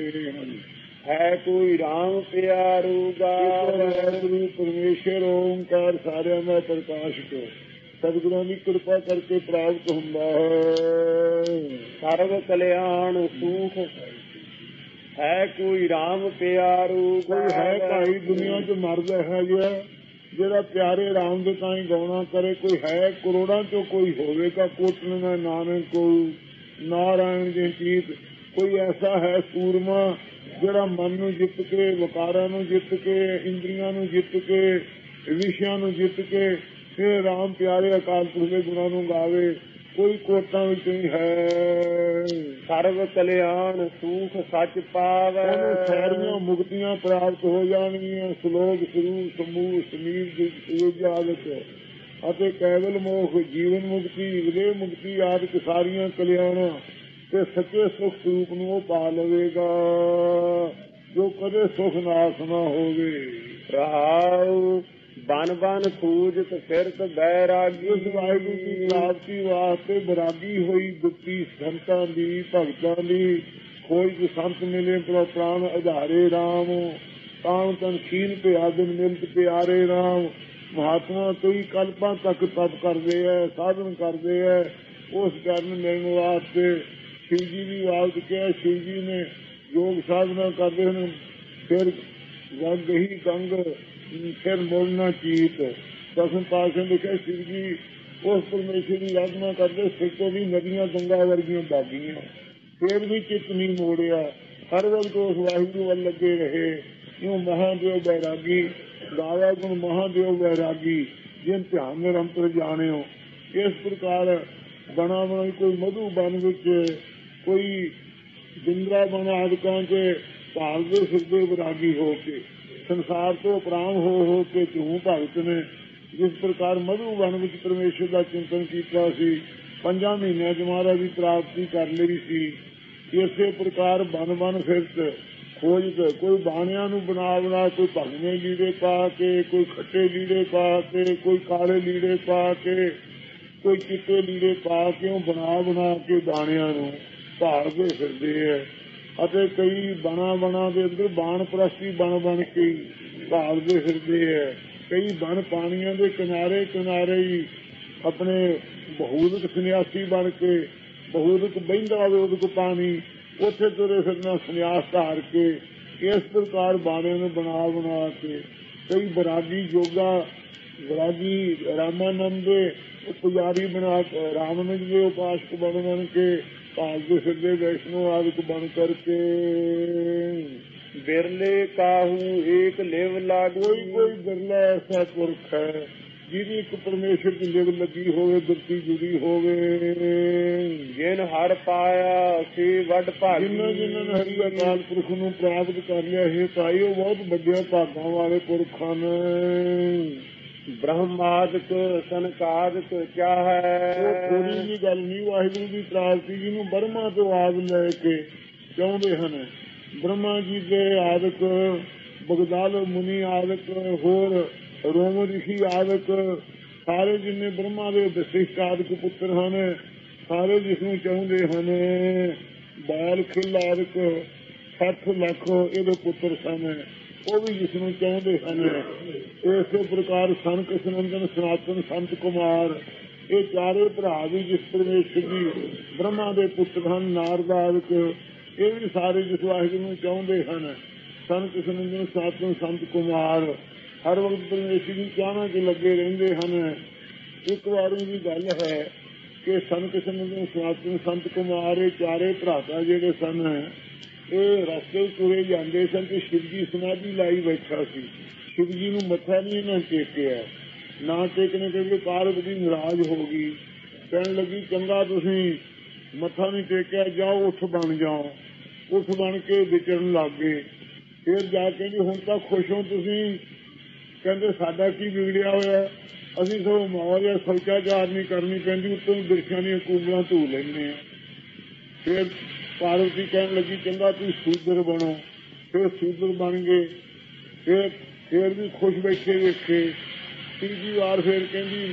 ਹੈ ਕੋਈ ਰਾਮ ਪਿਆਰੂ ਗੁਰੂ ਪਰਮੇਸ਼ਰ ਓਮਕਾਰ ਸਾਰਿਆਂ ਦਾ ਪ੍ਰਕਾਸ਼ ਕੋ ਸਤਿਗੁਰਾਂ ਦੀ ਕਿਰਪਾ ਕਰਕੇ ਪ੍ਰਾਪਤ ਹੁੰਦਾ ਹੈ। ਸਰਬ ਕਲਿਆਣ ਸੁਖ ਹੈ ਕੋਈ ਰਾਮ ਪਿਆਰੂ ਕੋਈ ਹੈ ਭਾਈ ਦੁਨੀਆ 'ਚ ਮਰਦ ਹੈ ਜਿਹੜਾ ਪਿਆਰੇ ਰਾਮ ਦੇ ਤਾਂ ਹੀ ਗਾਉਣਾ ਕਰੇ। ਕੋਈ ਹੈ ਕਰੋੜਾਂ 'ਚੋਂ ਕੋਈ ਹੋਵੇਗਾ ਕੋਟਨ ਦਾ ਨਾਨਕ ਕੋਈ ਨਾਰਾਇਣ ਜੀ ਚੀਤ ਕੋਈ ਐਸਾ ਹੈ ਸੂਰਮਾ ਜਿਹੜਾ ਮਨ ਨੂੰ ਜਿੱਤ ਕੇ ਵਿਕਾਰਾਂ ਨੂੰ ਜਿੱਤ ਕੇ ਇੰਦਰੀਆਂ ਨੂੰ ਜਿੱਤ ਕੇ ਵਿਸ਼ਿਆਂ ਨੂੰ ਜਿੱਤ ਕੇ ਫਿਰ ਰਾਮ ਪਿਆਰੇ ਅਕਾਲ ਪੁਰਖ ਦੇ ਗੁਣਾਂ ਨੂੰ ਗਾਵੇ। ਕੋਈ ਕੋਟਾਂ ਵਿੱਚ ਨਹੀਂ ਹੈ। ਸਰਬ ਕਲਿਆਣ ਸੁਖ ਸੱਚ ਪਾਵੈ ਸਾਰੀਆਂ ਮੁਕਤੀਆਂ ਪ੍ਰਾਪਤ ਹੋ ਜਾਣਗੀਆਂ। ਸ਼ਲੋਕ ਸਰੂਪ ਸਮੂਹ ਸਮੀਰ ਆਦਿਕ ਅਤੇ ਕੇਵਲ ਮੋਖ ਜੀਵਨ ਮੁਕਤੀ ਵਿਦੇ ਮੁਕਤੀ ਆਦਿਕ ਸਾਰੀਆਂ ਕਲਿਆਣਾਂ ਤੇ ਸੱਚੇ ਸੁਖ ਸਰੂਪ ਨੂੰ ਉਹ ਪਾ ਲਵੇਗਾ ਜੋ ਕਦੇ ਸੁਖ ਨਾਸ ਨਾ ਹੋਵੇ। ਰਹਾਉ ਬਨ ਬਨ ਖੂਜਤ ਫਿਰਤ ਬੈਰਾਗੀ ਉਸ ਵਾਹਿਗੁਰੂ ਦੀ ਪ੍ਰਾਪਤੀ ਵਾਸਤੇ ਬੈਰਾਗੀ ਹੋਈ ਦੁੱਤੀ ਸੰਤਾਂ ਦੀ ਭਗਤਾਂ ਦੀ ਖੋਜ ਸੰਤ ਮਿਲੇ ਪ੍ਰਾਣ ਆਧਾਰੇ ਰਾਮ ਤਾਂ ਤਨ ਖੀਨ ਪਿਆ ਦਿਨ ਮਿਲਤ ਪਿਆਰੇ ਰਾਮ। ਮਹਾਤਮਾ ਕਈ ਕਲਪਾਂ ਤੱਕ ਤਪ ਕਰਦੇ ਹੈ ਸਾਧਨ ਕਰਦੇ ਹੈ ਉਸ ਕਾਰਨ ਮਿਲਣ ਵਾਸਤੇ ਸ਼ਿਵ ਜੀ ਦੀ ਆਵਾਜ਼ ਕਿਹਾ। ਸ਼ਿਵ ਜੀ ਨੇ ਯੋਗ ਸਾਧਨਾ ਕਰਦੇ ਹਨ ਫਿਰ ਗੰਗ ਹੀ ਗੰਗ ਫਿਰ ਮੋਲਣਾ ਚੀਤ ਦਸਮ ਪਾਤਸ਼ਾਹ ਨੇ ਕਿਹਾ ਸ਼ਿਵ ਜੀ ਉਸ ਪਰਮੇਸ਼ਰ ਦੀ ਆਰਾਧਨਾ ਕਰਦੇ ਸਿਰ ਤੋਂ ਵੀ ਨਦੀਆਂ ਗੰਗਾ ਵਰਗੀਆਂ ਵਗੀਆਂ ਫਿਰ ਵੀ ਚਿੱਤ ਨਹੀਂ ਮੋੜਿਆ। ਹਰ ਵਕਤ ਉਸ ਵਾਹਿਗੁਰੂ ਵੱਲ ਲੱਗੇ ਰਹੇ। ਇਉਂ ਮਹਾਦੇਵ ਬੈਰਾਗੀ ਗਾਵਾ ਗੁਣ ਮਹਾਦੇਵ ਬੈਰਾਗੀ ਜਿਨ ਧਿਆਨ ਨਿਰੰਤਰ ਜਾਣਿਓ। ਇਸ ਪ੍ਰਕਾਰ ਬਣਾ ਬਣਾ ਕੋਈ ਮਧੂ ਬਨ ਵਿੱਚ ਕੋਈ ਬਿੰਦਰਾ ਬਣ ਆਦਿਕਾਂ ਚ ਭਾਲਦੇ ਫਿਰਦੇ ਵਿਰਾਗੀ ਹੋ ਕੇ ਸੰਸਾਰ ਤੋਂ ਪ੍ਰਾਣ ਹੋ ਕੇ ਝੂਮ ਭਗਤ ਨੇ ਜਿਸ ਪ੍ਰਕਾਰ ਮਧੂ ਬਨ ਵਿੱਚ ਪਰਮੇਸ਼ਰ ਦਾ ਚਿੰਤਨ ਕੀਤਾ ਸੀ 5 ਮਹੀਨਿਆਂ ਚ ਮਹਾਰਾਜ ਦੀ ਪ੍ਰਾਪਤੀ ਕਰ ਲਈ ਸੀ। ਇਸੇ ਪ੍ਰਕਾਰ ਬਨ ਬਨ ਫਿਰਤ ਖੋਜਤ ਕੋਈ ਬਾਣਿਆਂ ਨੂੰ ਬਣਾ ਕੋਈ ਭਗਵੇਂ ਲੀੜੇ ਪਾ ਕੇ ਕੋਈ ਖੱਟੇ ਲੀੜੇ ਪਾ ਕੇ ਕੋਈ ਕਾਲੇ ਲੀੜੇ ਪਾ ਕੇ ਕੋਈ ਚਿੱਟੇ ਲੀੜੇ ਪਾ ਕੇ ਉਹ ਬਣਾ ਕੇ ਬਾਣਿਆਂ ਨੂੰ ਭਾਲਦੇ ਫਿਰਦੇ ਹੈ ਅਤੇ ਕਈ ਬਣਾ ਦੇ ਅੰਦਰ ਬਾਣ ਪ੍ਰਸਤੀ ਬਣ ਕੇ ਭਾਲਦੇ ਫਿਰਦੇ ਹੈ। ਕਈ ਬਣ ਪਾਣੀਆਂ ਦੇ ਕਿਨਾਰੇ ਹੀ ਆਪਣੇ ਬਹੂਦਕ ਸੰਨਿਆਸੀ ਬਣ ਕੇ ਬਹੂਦਕ ਬਹਿੰਦਾ ਉਹਦੇ ਪਾਣੀ ਉੱਥੇ ਤੁਰੇ ਫਿਰਨਾ ਸੰਨਿਆਸ ਧਾਰ ਕੇ ਇਸ ਪ੍ਰਕਾਰ ਬਾਣਿਆਂ ਨੂੰ ਬਣਾ ਕੇ ਕਈ ਬਰਾਗੀ ਜੋਗਾ ਬਰਾਗੀ ਰਾਮਾਨੰਦ ਦੇ ਪੁਜਾਰੀ ਬਣਾ ਕੇ ਰਾਮਾਨੰਦ ਦੇ ਉਪਾਸਕ ਬਣ ਕੇ ਭਾਲਦੇ ਫਿਰਦੇ ਵੈਸ਼ਨੋ ਆਦਿਕ ਬਣ ਕਰਕੇ ਬਿਰਲੇ ਕਾਹੂ ਏਕ ਲਿਵ ਲਾਗੂ ਕੋਈ ਬਿਰਲਾ ਐਸਾ ਪੁਰਖ ਹੈ ਜਿਹਦੀ ਇੱਕ ਪਰਮੇਸ਼ਰ ਦੀ ਲਿਵ ਲੱਗੀ ਹੋਵੇ ਬਿਰਤੀ ਜੁੜੀ ਹੋਵੇ। ਜਿਨ ਹਰ ਪਾਇਆ ਸੀ ਵੱਡ ਭਾਗੀ ਜਿਨ੍ਹਾਂ ਨੇ ਹਰੀ ਅਕਾਲ ਪੁਰਖ ਨੂੰ ਪ੍ਰਾਪਤ ਕਰ ਲਿਆ ਹੈ ਤਾਈ ਉਹ ਬਹੁਤ ਵੱਡੇ ਭਾਗਾਂ ਵਾਲੇ ਪੁਰਖ ਹਨ। ਬ੍ਰਹਮਾਦਿਕ ਸਨਕਾਦਿਕ ਚਾਹੈ ਥੋੜੀ ਜਿਹੀ ਗੱਲ ਨਹੀਂ ਵਾਹਿਗੁਰੂ ਦੀ ਪ੍ਰਾਪਤੀ ਜਿਹਨੂੰ ਬਰਮਾ ਤੋਂ ਆਦ ਲੈ ਕੇ ਚਾਹੁੰਦੇ ਹਨ। ਬ੍ਰਹਮਾ ਜੀ ਦੇ ਆਦਿਕ ਬਗਦਾਲ ਮੁਨੀ ਆਦਿਕ ਹੋਰ ਰੋਮ ਰਿਸ਼ੀ ਆਦਿਕ ਸਾਰੇ ਜਿੰਨੇ ਬ੍ਰਹਮਾ ਦੇ ਵਿਸ਼ਿਸ਼ਟ ਆਦਿਕ ਪੁੱਤਰ ਹਨ ਸਾਰੇ ਜਿਸਨੂੰ ਚਾਹੁੰਦੇ ਹਨ। ਬਾਲ ਖਿਲ ਆਦਿਕ 60 ਲੱਖ ਇਹਦੇ ਪੁੱਤਰ ਸਨ ਉਹ ਵੀ ਜਿਸਨੂੰ ਚਾਹੁੰਦੇ ਹਨ। ਇਸੇ ਪ੍ਰਕਾਰ ਸੰਤ ਸਨੰਦਨ ਸਨਾਤਨ ਸੰਤ ਕੁਮਾਰ ਇਹ ਚਾਰੇ ਭਰਾ ਵੀ ਜਿਸ ਪਰਮੇਸ਼ਰ ਜੀ ਬ੍ਰਹਮਾ ਦੇ ਪੁੱਤਰ ਹਨ। ਨਾਰਦ ਆਦਿਕ ਇਹ ਵੀ ਸਾਰੇ ਜਿਸ ਵਾਹਿਗੁਰੂ ਨੂੰ ਚਾਹੁੰਦੇ ਹਨ। ਸੰਤ ਸਨੰਦਨ ਸਨਾਤਨ ਸੰਤ ਕੁਮਾਰ ਹਰ ਵਕਤ ਪਰਮੇਸ਼ਰ ਦੀ ਚਾਹਨਾ ਚ ਲੱਗੇ ਰਹਿੰਦੇ ਹਨ। ਇੱਕ ਵਾਰ ਦੀ ਗੱਲ ਹੈ ਕਿ ਸੰਤ ਸਨੰਦਨ ਸਨਾਤਨ ਸੰਤ ਕੁਮਾਰ ਇਹ ਚਾਰੇ ਭਰਾਤਾ ਜਿਹੜੇ ਸਨ ਇਹ ਰਸਤੇ ਤੁਰੇ ਜਾਂਦੇ ਸਨ ਤੇ ਸ਼ਿਵ ਜੀ ਸਮਾਧੀ ਲਾਈ ਬੈਠਾ ਸੀ। ਸ਼ਿਵ ਜੀ ਨੂੰ ਮੱਥਾ ਨਹੀਂ ਇਹਨਾਂ ਟੇਕਿਆ ਨਾ ਟੇਕਣੇ ਕਰਕੇ ਪਾਰਵਤੀ ਨਾਰਾਜ਼ ਹੋ ਗਈ ਕਹਿਣ ਲੱਗੀ ਚੰਗਾ ਤੁਸੀਂ ਮੱਥਾ ਨਹੀਂ ਟੇਕਿਆ ਜਾਓ ਉੱਠ ਬਣ ਜਾਓ। ਉੱਠ ਬਣ ਕੇ ਵਿਚਰਨ ਲੱਗ ਗਏ। ਫਿਰ ਜਾ ਕੇ ਜੀ ਹੁਣ ਤਾਂ ਖੁਸ਼ ਹੋ ਤੁਸੀਂ ਕਹਿੰਦੇ ਸਾਡਾ ਕੀ ਵਿਗੜਿਆ ਹੋਇਆ ਅਸੀਂ ਸਭ ਮੌਜ ਸਲਚਾਚਾਰ ਨਹੀਂ ਕਰਨੀ ਪੈਂਦੀ ਉੱਤੋਂ ਬਿਰਛਾਂ ਦੀਆਂ ਕੂਬਲਾਂ ਧੂ ਲੈਂਦੇ ਹਾਂ। ਫਿਰ ਪਾਰਵਤੀ ਕਹਿਣ ਲੱਗੀ ਚੰਗਾ ਤੁਸੀਂ ਸੂਦਰ ਬਣੋ। ਫਿਰ ਸੂਦਰ ਬਣ ਗਏ। ਫਿਰ ਵੀ ਖੁਸ਼ ਬੈਠੇ ਵੇਖੇ। ਤੀਜੀ ਵਾਰ ਫਿਰ ਕਹਿੰਦੀ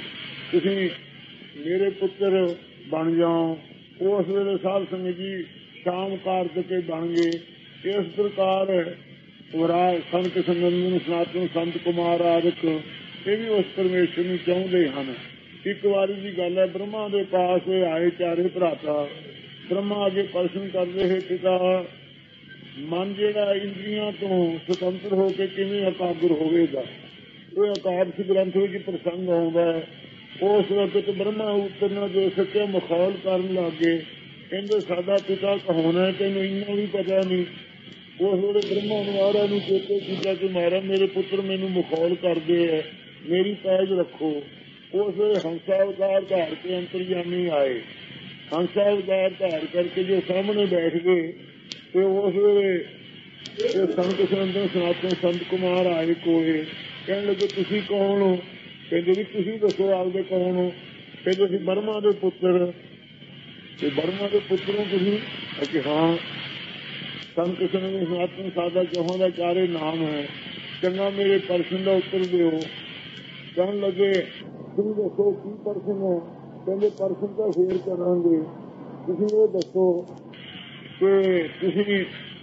ਤੁਸੀਂ ਮੇਰੇ ਪੁੱਤਰ ਬਣ ਜਾਓ। ਉਸ ਵੇਲੇ ਸਾਧ ਸੰਗਤ ਜੀ ਸ਼ਾਮ ਕਾਰਜ ਕੇ ਬਣ ਗਏ। ਇਸ ਪ੍ਰਕਾਰ ਸੰਤ ਕਿਸ਼ਨੰਦਨ, ਸਨਾਤਨ ਸੰਤ ਕੁਮਾਰ ਆਦਿਕ ਇਹ ਵੀ ਉਸ ਪਰਮੇਸ਼ਰ ਨੂੰ ਚਾਹੁੰਦੇ ਹਨ। ਇੱਕ ਵਾਰੀ ਦੀ ਗੱਲ ਹੈ, ਬ੍ਰਹਮਾ ਦੇ ਪਾਸ ਆਏ ਚਾਰੇ ਭਰਾਤਾ। ਬ੍ਰਹਮਾ ਅੱਗੇ ਪ੍ਰਸ਼ਨ ਕਰਦੇ ਹੈ, ਪਿਤਾ ਮਨ ਜਿਹੜਾ ਇੰਦਰੀਆਂ ਤੋਂ ਸੁਤੰਤਰ ਹੋ ਕੇ ਕਿਵੇਂ ਇਕਾਗਰ ਹੋਵੇਗਾ। ਇਹ ਅਕਾਦਸ਼ ਗ੍ਰੰਥ ਵਿੱਚ ਪ੍ਰਸੰਗ ਆਉਂਦਾ ਹੈ। ਉਸ ਵਕਤ ਬ੍ਰਹਮਾ ਉਤਰਨਾ ਜੋ ਸੱਚਾ ਮਖੌਲ ਕਰਨ ਲੱਗੇ, ਕਹਿੰਦੇ ਸਾਡਾ ਪਿਤਾ ਕਹਾਉਣਾ ਤੈਨੂੰ ਇੰਨਾ ਵੀ ਪਤਾ ਨਹੀਂ। ਉਸ ਵੇਲੇ ਬ੍ਰਹਮਾ ਨੂੰ ਆਰਾ ਨੂੰ ਚੇਤੇ ਕੀਤਾ ਕਿ ਮਹਾਰਾਜ ਮੇਰੇ ਪੁੱਤਰ ਮੈਨੂੰ ਮਖੌਲ ਕਰਦੇ ਹੈ, ਮੇਰੀ ਪੈਜ ਰੱਖੋ। ਉਸ ਵੇਲੇ ਹੰਸਾ ਅਵਤਾਰ ਧਾਰ ਕੇ ਅੰਤਰਜਾਮੀ ਆਏ। ਹੰਸਾ ਅਵਤਾਰ ਧਾਰ ਕਰਕੇ ਜੋ ਸਾਹਮਣੇ ਬੈਠ ਗਏ ਤੇ ਉਸ ਵੇਲੇ ਸੰਤ ਕਿਸ਼ਨੰਦਨ ਸਨਾਤਨ ਸੰਤ ਕੁਮਾਰ ਆਏ ਕੋਲੇ। ਕਹਿਣ ਲੱਗੇ ਤੁਸੀਂ ਕੌਣ ਹੋ? ਕਹਿੰਦੇ ਵੀ ਤੁਸੀਂ ਦੱਸੋ ਆਪਦੇ ਕੌਣ ਹੋ? ਕਹਿੰਦੇ ਅਸੀਂ ਬਰਮਾ ਦੇ ਪੁੱਤਰ। ਤੇ ਬਰਮਾ ਦੇ ਪੁੱਤਰੋਂ ਤੁਸੀਂ? ਕਿ ਹਾਂ। ਸੰਤ ਕਿਸ਼ਨੰਦਨ ਸਨਾਤਨ ਸਾਦਾ ਚੌਹਾਂ ਦਾ ਚਾਰੇ ਨਾਮ ਹੈ। ਚੰਗਾ ਮੇਰੇ ਪ੍ਰਸ਼ਨ ਦਾ ਉੱਤਰ ਦਿਓ। ਕਹਿਣ ਲੱਗੇ ਤੁਸੀਂ ਦੱਸੋ ਕੀ ਪ੍ਰਸ਼ਨ ਹੈ? ਕਹਿੰਦੇ ਪ੍ਰਸ਼ਨ ਤਾਂ ਫੇਰ ਕਰਾਂਗੇ, ਤੁਸੀਂ ਇਹ ਦੱਸੋ ਕਿ ਤੁਸੀਂ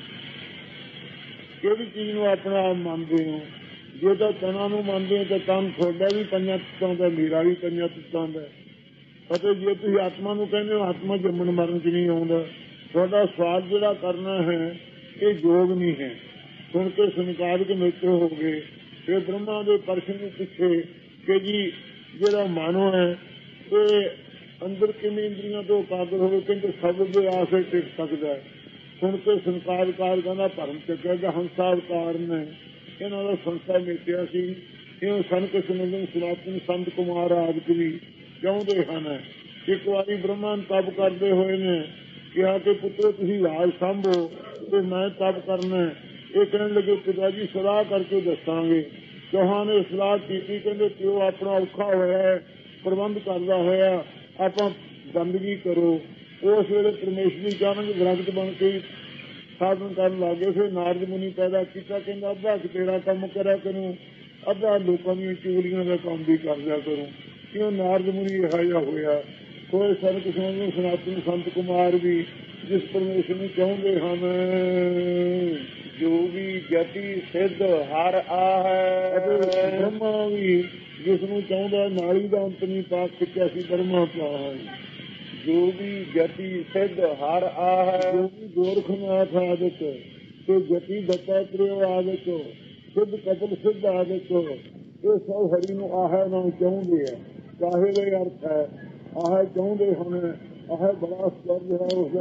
ਕਿਹੜੀ ਚੀਜ਼ ਨੂੰ ਆਪਣਾ ਆਪ ਮੰਨਦੇ ਹੋ। ਜੇ ਤਾਂ ਤਨਾਂ ਨੂੰ ਮੰਨਦੇ ਹੋ ਤਾਂ ਤਨ ਤੁਹਾਡਾ ਵੀ ਪੰਜਾਂ ਤੱਤਾਂ ਦਾ, ਮੇਰਾ ਵੀ ਪੰਜਾਂ ਤੱਤਾਂ ਦਾ। ਅਤੇ ਜੇ ਤੁਸੀਂ ਆਤਮਾ ਨੂੰ ਕਹਿੰਦੇ ਹੋ, ਆਤਮਾ ਜੰਮਣ ਮਰਨ ਚ ਨਹੀਂ ਆਉਂਦਾ। ਤੁਹਾਡਾ ਸਵਾਲ ਜਿਹੜਾ ਕਰਨਾ ਹੈ ਇਹ ਯੋਗ ਨਹੀਂ ਹੈ। ਸੁਣ ਕੇ ਸੰਕਾਰਿਕ ਮਿੱਤਰ ਹੋ ਗਏ। ਫਿਰ ਬ੍ਰਹਮਾ ਦੇ ਪ੍ਰਸ਼ਨ ਨੂੰ ਪੁੱਛੇ ਕਿ ਜੀ ਜਿਹੜਾ ਮਨ ਹੈ ਇਹ ਅੰਦਰ ਕਿੰਨੀ ਇੰਦਰੀਆਂ ਤੋਂ ਇਕਾਗਰ ਹੋਵੇ। ਕਹਿੰਦੇ ਸ਼ਬਦ ਦੇ ਆਸੇ ਟਿਕ ਸਕਦਾ ਹੈ। ਸੁਣ ਕੇ ਸੰਸਾਰਕਾਰ ਕਹਿੰਦਾ ਭਰਮ ਚੱਕਿਆ ਕਿ ਹੰਸਾਵਤਾਰ ਨੇ ਇਹਨਾਂ ਦਾ ਸੰਸਾਰ ਮੇਟਿਆ ਸੀ। ਇਹ ਸੰਤ ਕਿਸ਼ਨੰਦਨ ਸਨਾਤਨ ਸੰਤ ਕੁਮਾਰ ਆਦਿਕ ਵੀ ਚਾਹੁੰਦੇ ਹਨ। ਇੱਕ ਵਾਰੀ ਬ੍ਰਹਮਾ ਤਪ ਕਰਦੇ ਹੋਏ ਨੇ ਕਿਹਾ ਕਿ ਪੁੱਤਰ ਤੁਸੀਂ ਰਾਜ ਸਾਂਭੋ ਤੇ ਮੈਂ ਤਪ ਕਰਨਾ। ਇਹ ਕਹਿਣ ਲੱਗੇ ਪਿਤਾ ਜੀ ਸਲਾਹ ਕਰਕੇ ਦੱਸਾਂਗੇ। ਚੌਹਾਂ ਨੇ ਸਲਾਹ ਕੀਤੀ। ਕਹਿੰਦੇ ਪਿਓ ਆਪਣਾ ਔਖਾ ਹੋਇਆ ਪ੍ਰਬੰਧ ਕਰਦਾ ਹੋਇਆ ਆਪਾਂ ਬੰਦਗੀ ਕਰੋ। ਉਸ ਵੇਲੇ ਪਰਮੇਸ਼ਵਰੀ ਚਾਹਣਗੇ ਦਰਖਤ ਬਣ ਕੇ ਸਾਧਨ ਕਰਨ ਲੱਗੇ। ਫਿਰ ਨਾਰਦ ਮੁਨੀ ਪੈਦਾ ਕੀਤਾ। ਕਹਿੰਦਾ ਅੱਧਾ ਤੇਰਾ ਕੰਮ ਕਰਿਆ ਕਰੂੰ, ਅੱਧਾ ਲੋਕਾਂ ਦੀਆਂ ਚੋਰੀਆਂ ਦਾ ਕੰਮ ਵੀ ਕਰ ਲਿਆ ਕਰੂੰ। ਕਿਉਂ ਨਾਰਦ ਮੁਨੀ ਇਹੋ ਜਿਹਾ ਹੋਇਆ। ਕੋਈ ਸੰਤ ਕਿਸ਼ਨੰਦਨ ਸਨਾਤਨ ਸੰਤ ਕੁਮਾਰ ਵੀ ਜਿਸ ਪਰਮੇਸ਼ਰ ਨੂੰ ਚਾਹੁੰਦੇ ਹਨ। ਜੋ ਵੀ ਗਤੀ ਸਿੱਧ ਹਰ ਆਹੈ। ਬ੍ਰਹਮਾ ਵੀ ਜਿਸ ਨੂੰ ਚਾਹੁੰਦਾ ਨਾਲੀ ਦਾ ਅੰਤ ਨਹੀਂ ਪਾ ਸਕਿਆ ਸੀ ਬ੍ਰਹਮਾ ਪਾਇਆ। ਜੋ ਵੀ ਗਤੀ ਸਿੱਧ ਹਰ ਆਹੈ। ਜੋ ਵੀ ਗੋਰਖਨਾਥ ਆਦਿਕ ਤੇ ਗਤੀ ਦੱਤਾਤਰੇय ਆਦਿਕ ਸਿੱਧ ਕਪਲ ਸਿੱਧ ਆਦਿਕ ਇਹ ਸਭ ਹਰੀ ਨੂੰ ਆਹੈ ਨੂੰ ਚਾਹੁੰਦੇ ਹੈ। ਚਾਹੇ ਦਾ ਅਰਥ ਹੈ ਆਹ ਚਾਹੁੰਦੇ ਹਨ। ਆਹ ਬੜਾ ਸਪਰਜ ਹੈ ਉਸਦਾ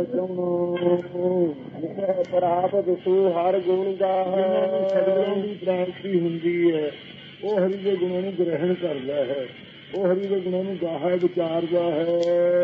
ਚਾਹੁਣਾ। ਪ੍ਰਾਪਤ ਸੂ ਹਰ ਗੁਣ ਗਾਹੈ। ਸਤਿਗੁਰਾਂ ਦੀ ਪ੍ਰਾਪਤੀ ਹੁੰਦੀ ਹੈ ਉਹ ਹਰੀ ਦੇ ਗੁਣਾਂ ਨੂੰ ਗ੍ਰਹਿਣ ਕਰਦਾ ਹੈ। ਉਹ ਹਰੀ ਦੇ ਗੁਣਾਂ ਨੂੰ ਗਾਹੈ ਵਿਚਾਰਦਾ ਹੈ,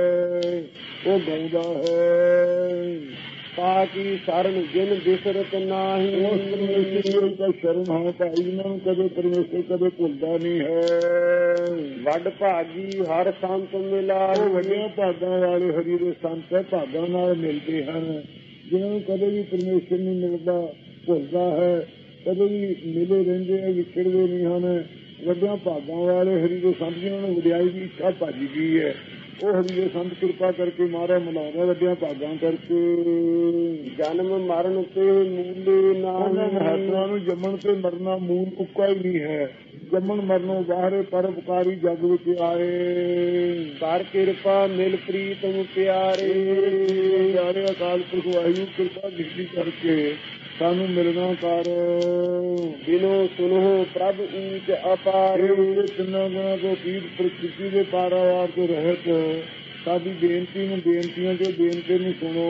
ਉਹ ਗਾਉਂਦਾ ਹੈ। ਤਾਕੀ ਸ਼ਰਨ ਜਿਨ ਬਿਸਰਤ ਨਾਹੀ। ਉਸ ਪਰਮੇਸ਼ਰ ਦਾ ਸ਼ਰਨ ਹੈ ਭਾਈ ਇਹਨਾਂ ਨੂੰ ਕਦੇ ਪਰਮੇਸ਼ਰ ਕਦੇ ਭੁੱਲਦਾ ਨਹੀਂ ਹੈ। ਵੱਡ ਭਾਗੀ ਹਰ ਸੰਤ ਮਿਲਾਏ। ਉਹ ਵੱਡਿਆਂ ਭਾਗਾਂ ਵਾਲੇ ਹਰੀ ਦੇ ਸੰਤ ਭਾਗਾਂ ਨਾਲ ਮਿਲਦੇ ਹਨ। ਜਿਹਨਾਂ ਨੂੰ ਕਦੇ ਵੀ ਪਰਮੇਸ਼ਰ ਨਹੀਂ ਮਿਲਦਾ ਭੁੱਲਦਾ ਹੈ, ਕਦੇ ਵੀ ਮਿਲੇ ਰਹਿੰਦੇ ਆ, ਵਿਛੜਦੇ ਨਹੀਂ ਹਨ। ਵੱਡਿਆਂ ਭਾਗਾਂ ਵਾਲੇ ਹਰੀ ਦੇ ਸੰਤ ਜਿਹਨਾਂ ਨੂੰ ਵਡਿਆਈ ਦੀ ਇੱਛਾ ਭੱਜ ਗਈ ਹੈ ਉਹ ਹਰੀ ਦੇ ਸੰਤ ਕਿਰਪਾ ਕਰਕੇ ਮਾਰਾ ਮਿਲਾਉਂਦਾ ਵੱਡਿਆਂ ਭਾਗਾਂ ਕਰਕੇ। ਜਨਮ ਮਰਨ ਤੇ ਮੂਲੇ ਨਾਮ। ਮਹਾਤਮਾ ਨੂੰ ਜੰਮਣ ਤੇ ਮਰਨਾ ਮੂਲ ਉੱਕਾ ਹੀ ਨਹੀਂ ਹੈ। ਜੰਮਣ ਮਰਨੋਂ ਬਾਹਰੇ ਪਰਉਪਕਾਰੀ ਜਗ ਵਿੱਚ ਆਏ। ਕਰ ਕਿਰਪਾ ਮਿਲ ਪ੍ਰੀਤਮ ਪਿਆਰੇ। ਪਿਆਰੇ ਅਕਾਲ ਪੁਰਖ ਵਾਹਿਗੁਰੂ ਕਿਰਪਾ ਦ੍ਰਿਸ਼ਟੀ ਕਰਕੇ ਸਾਨੂੰ ਮਿਲਣਾ ਕਰ। ਬਿਨੋ ਸੁਨੋ ਪ੍ਰਭ ਊਚ ਅਪਾਰ। ਤਿੰਨਾਂ ਗੁਣਾਂ ਤੋਂ ਪੀੜ ਪ੍ਰਕਿਰਤੀ ਦੇ ਪਾਰਾਵਾਰ ਤੋਂ ਰਹਿਤ ਸਾਡੀ ਬੇਨਤੀ ਨੂੰ ਬੇਨਤੀਆਂ ਤੇ ਬੇਨਤੀ ਨੂੰ ਸੁਣੋ।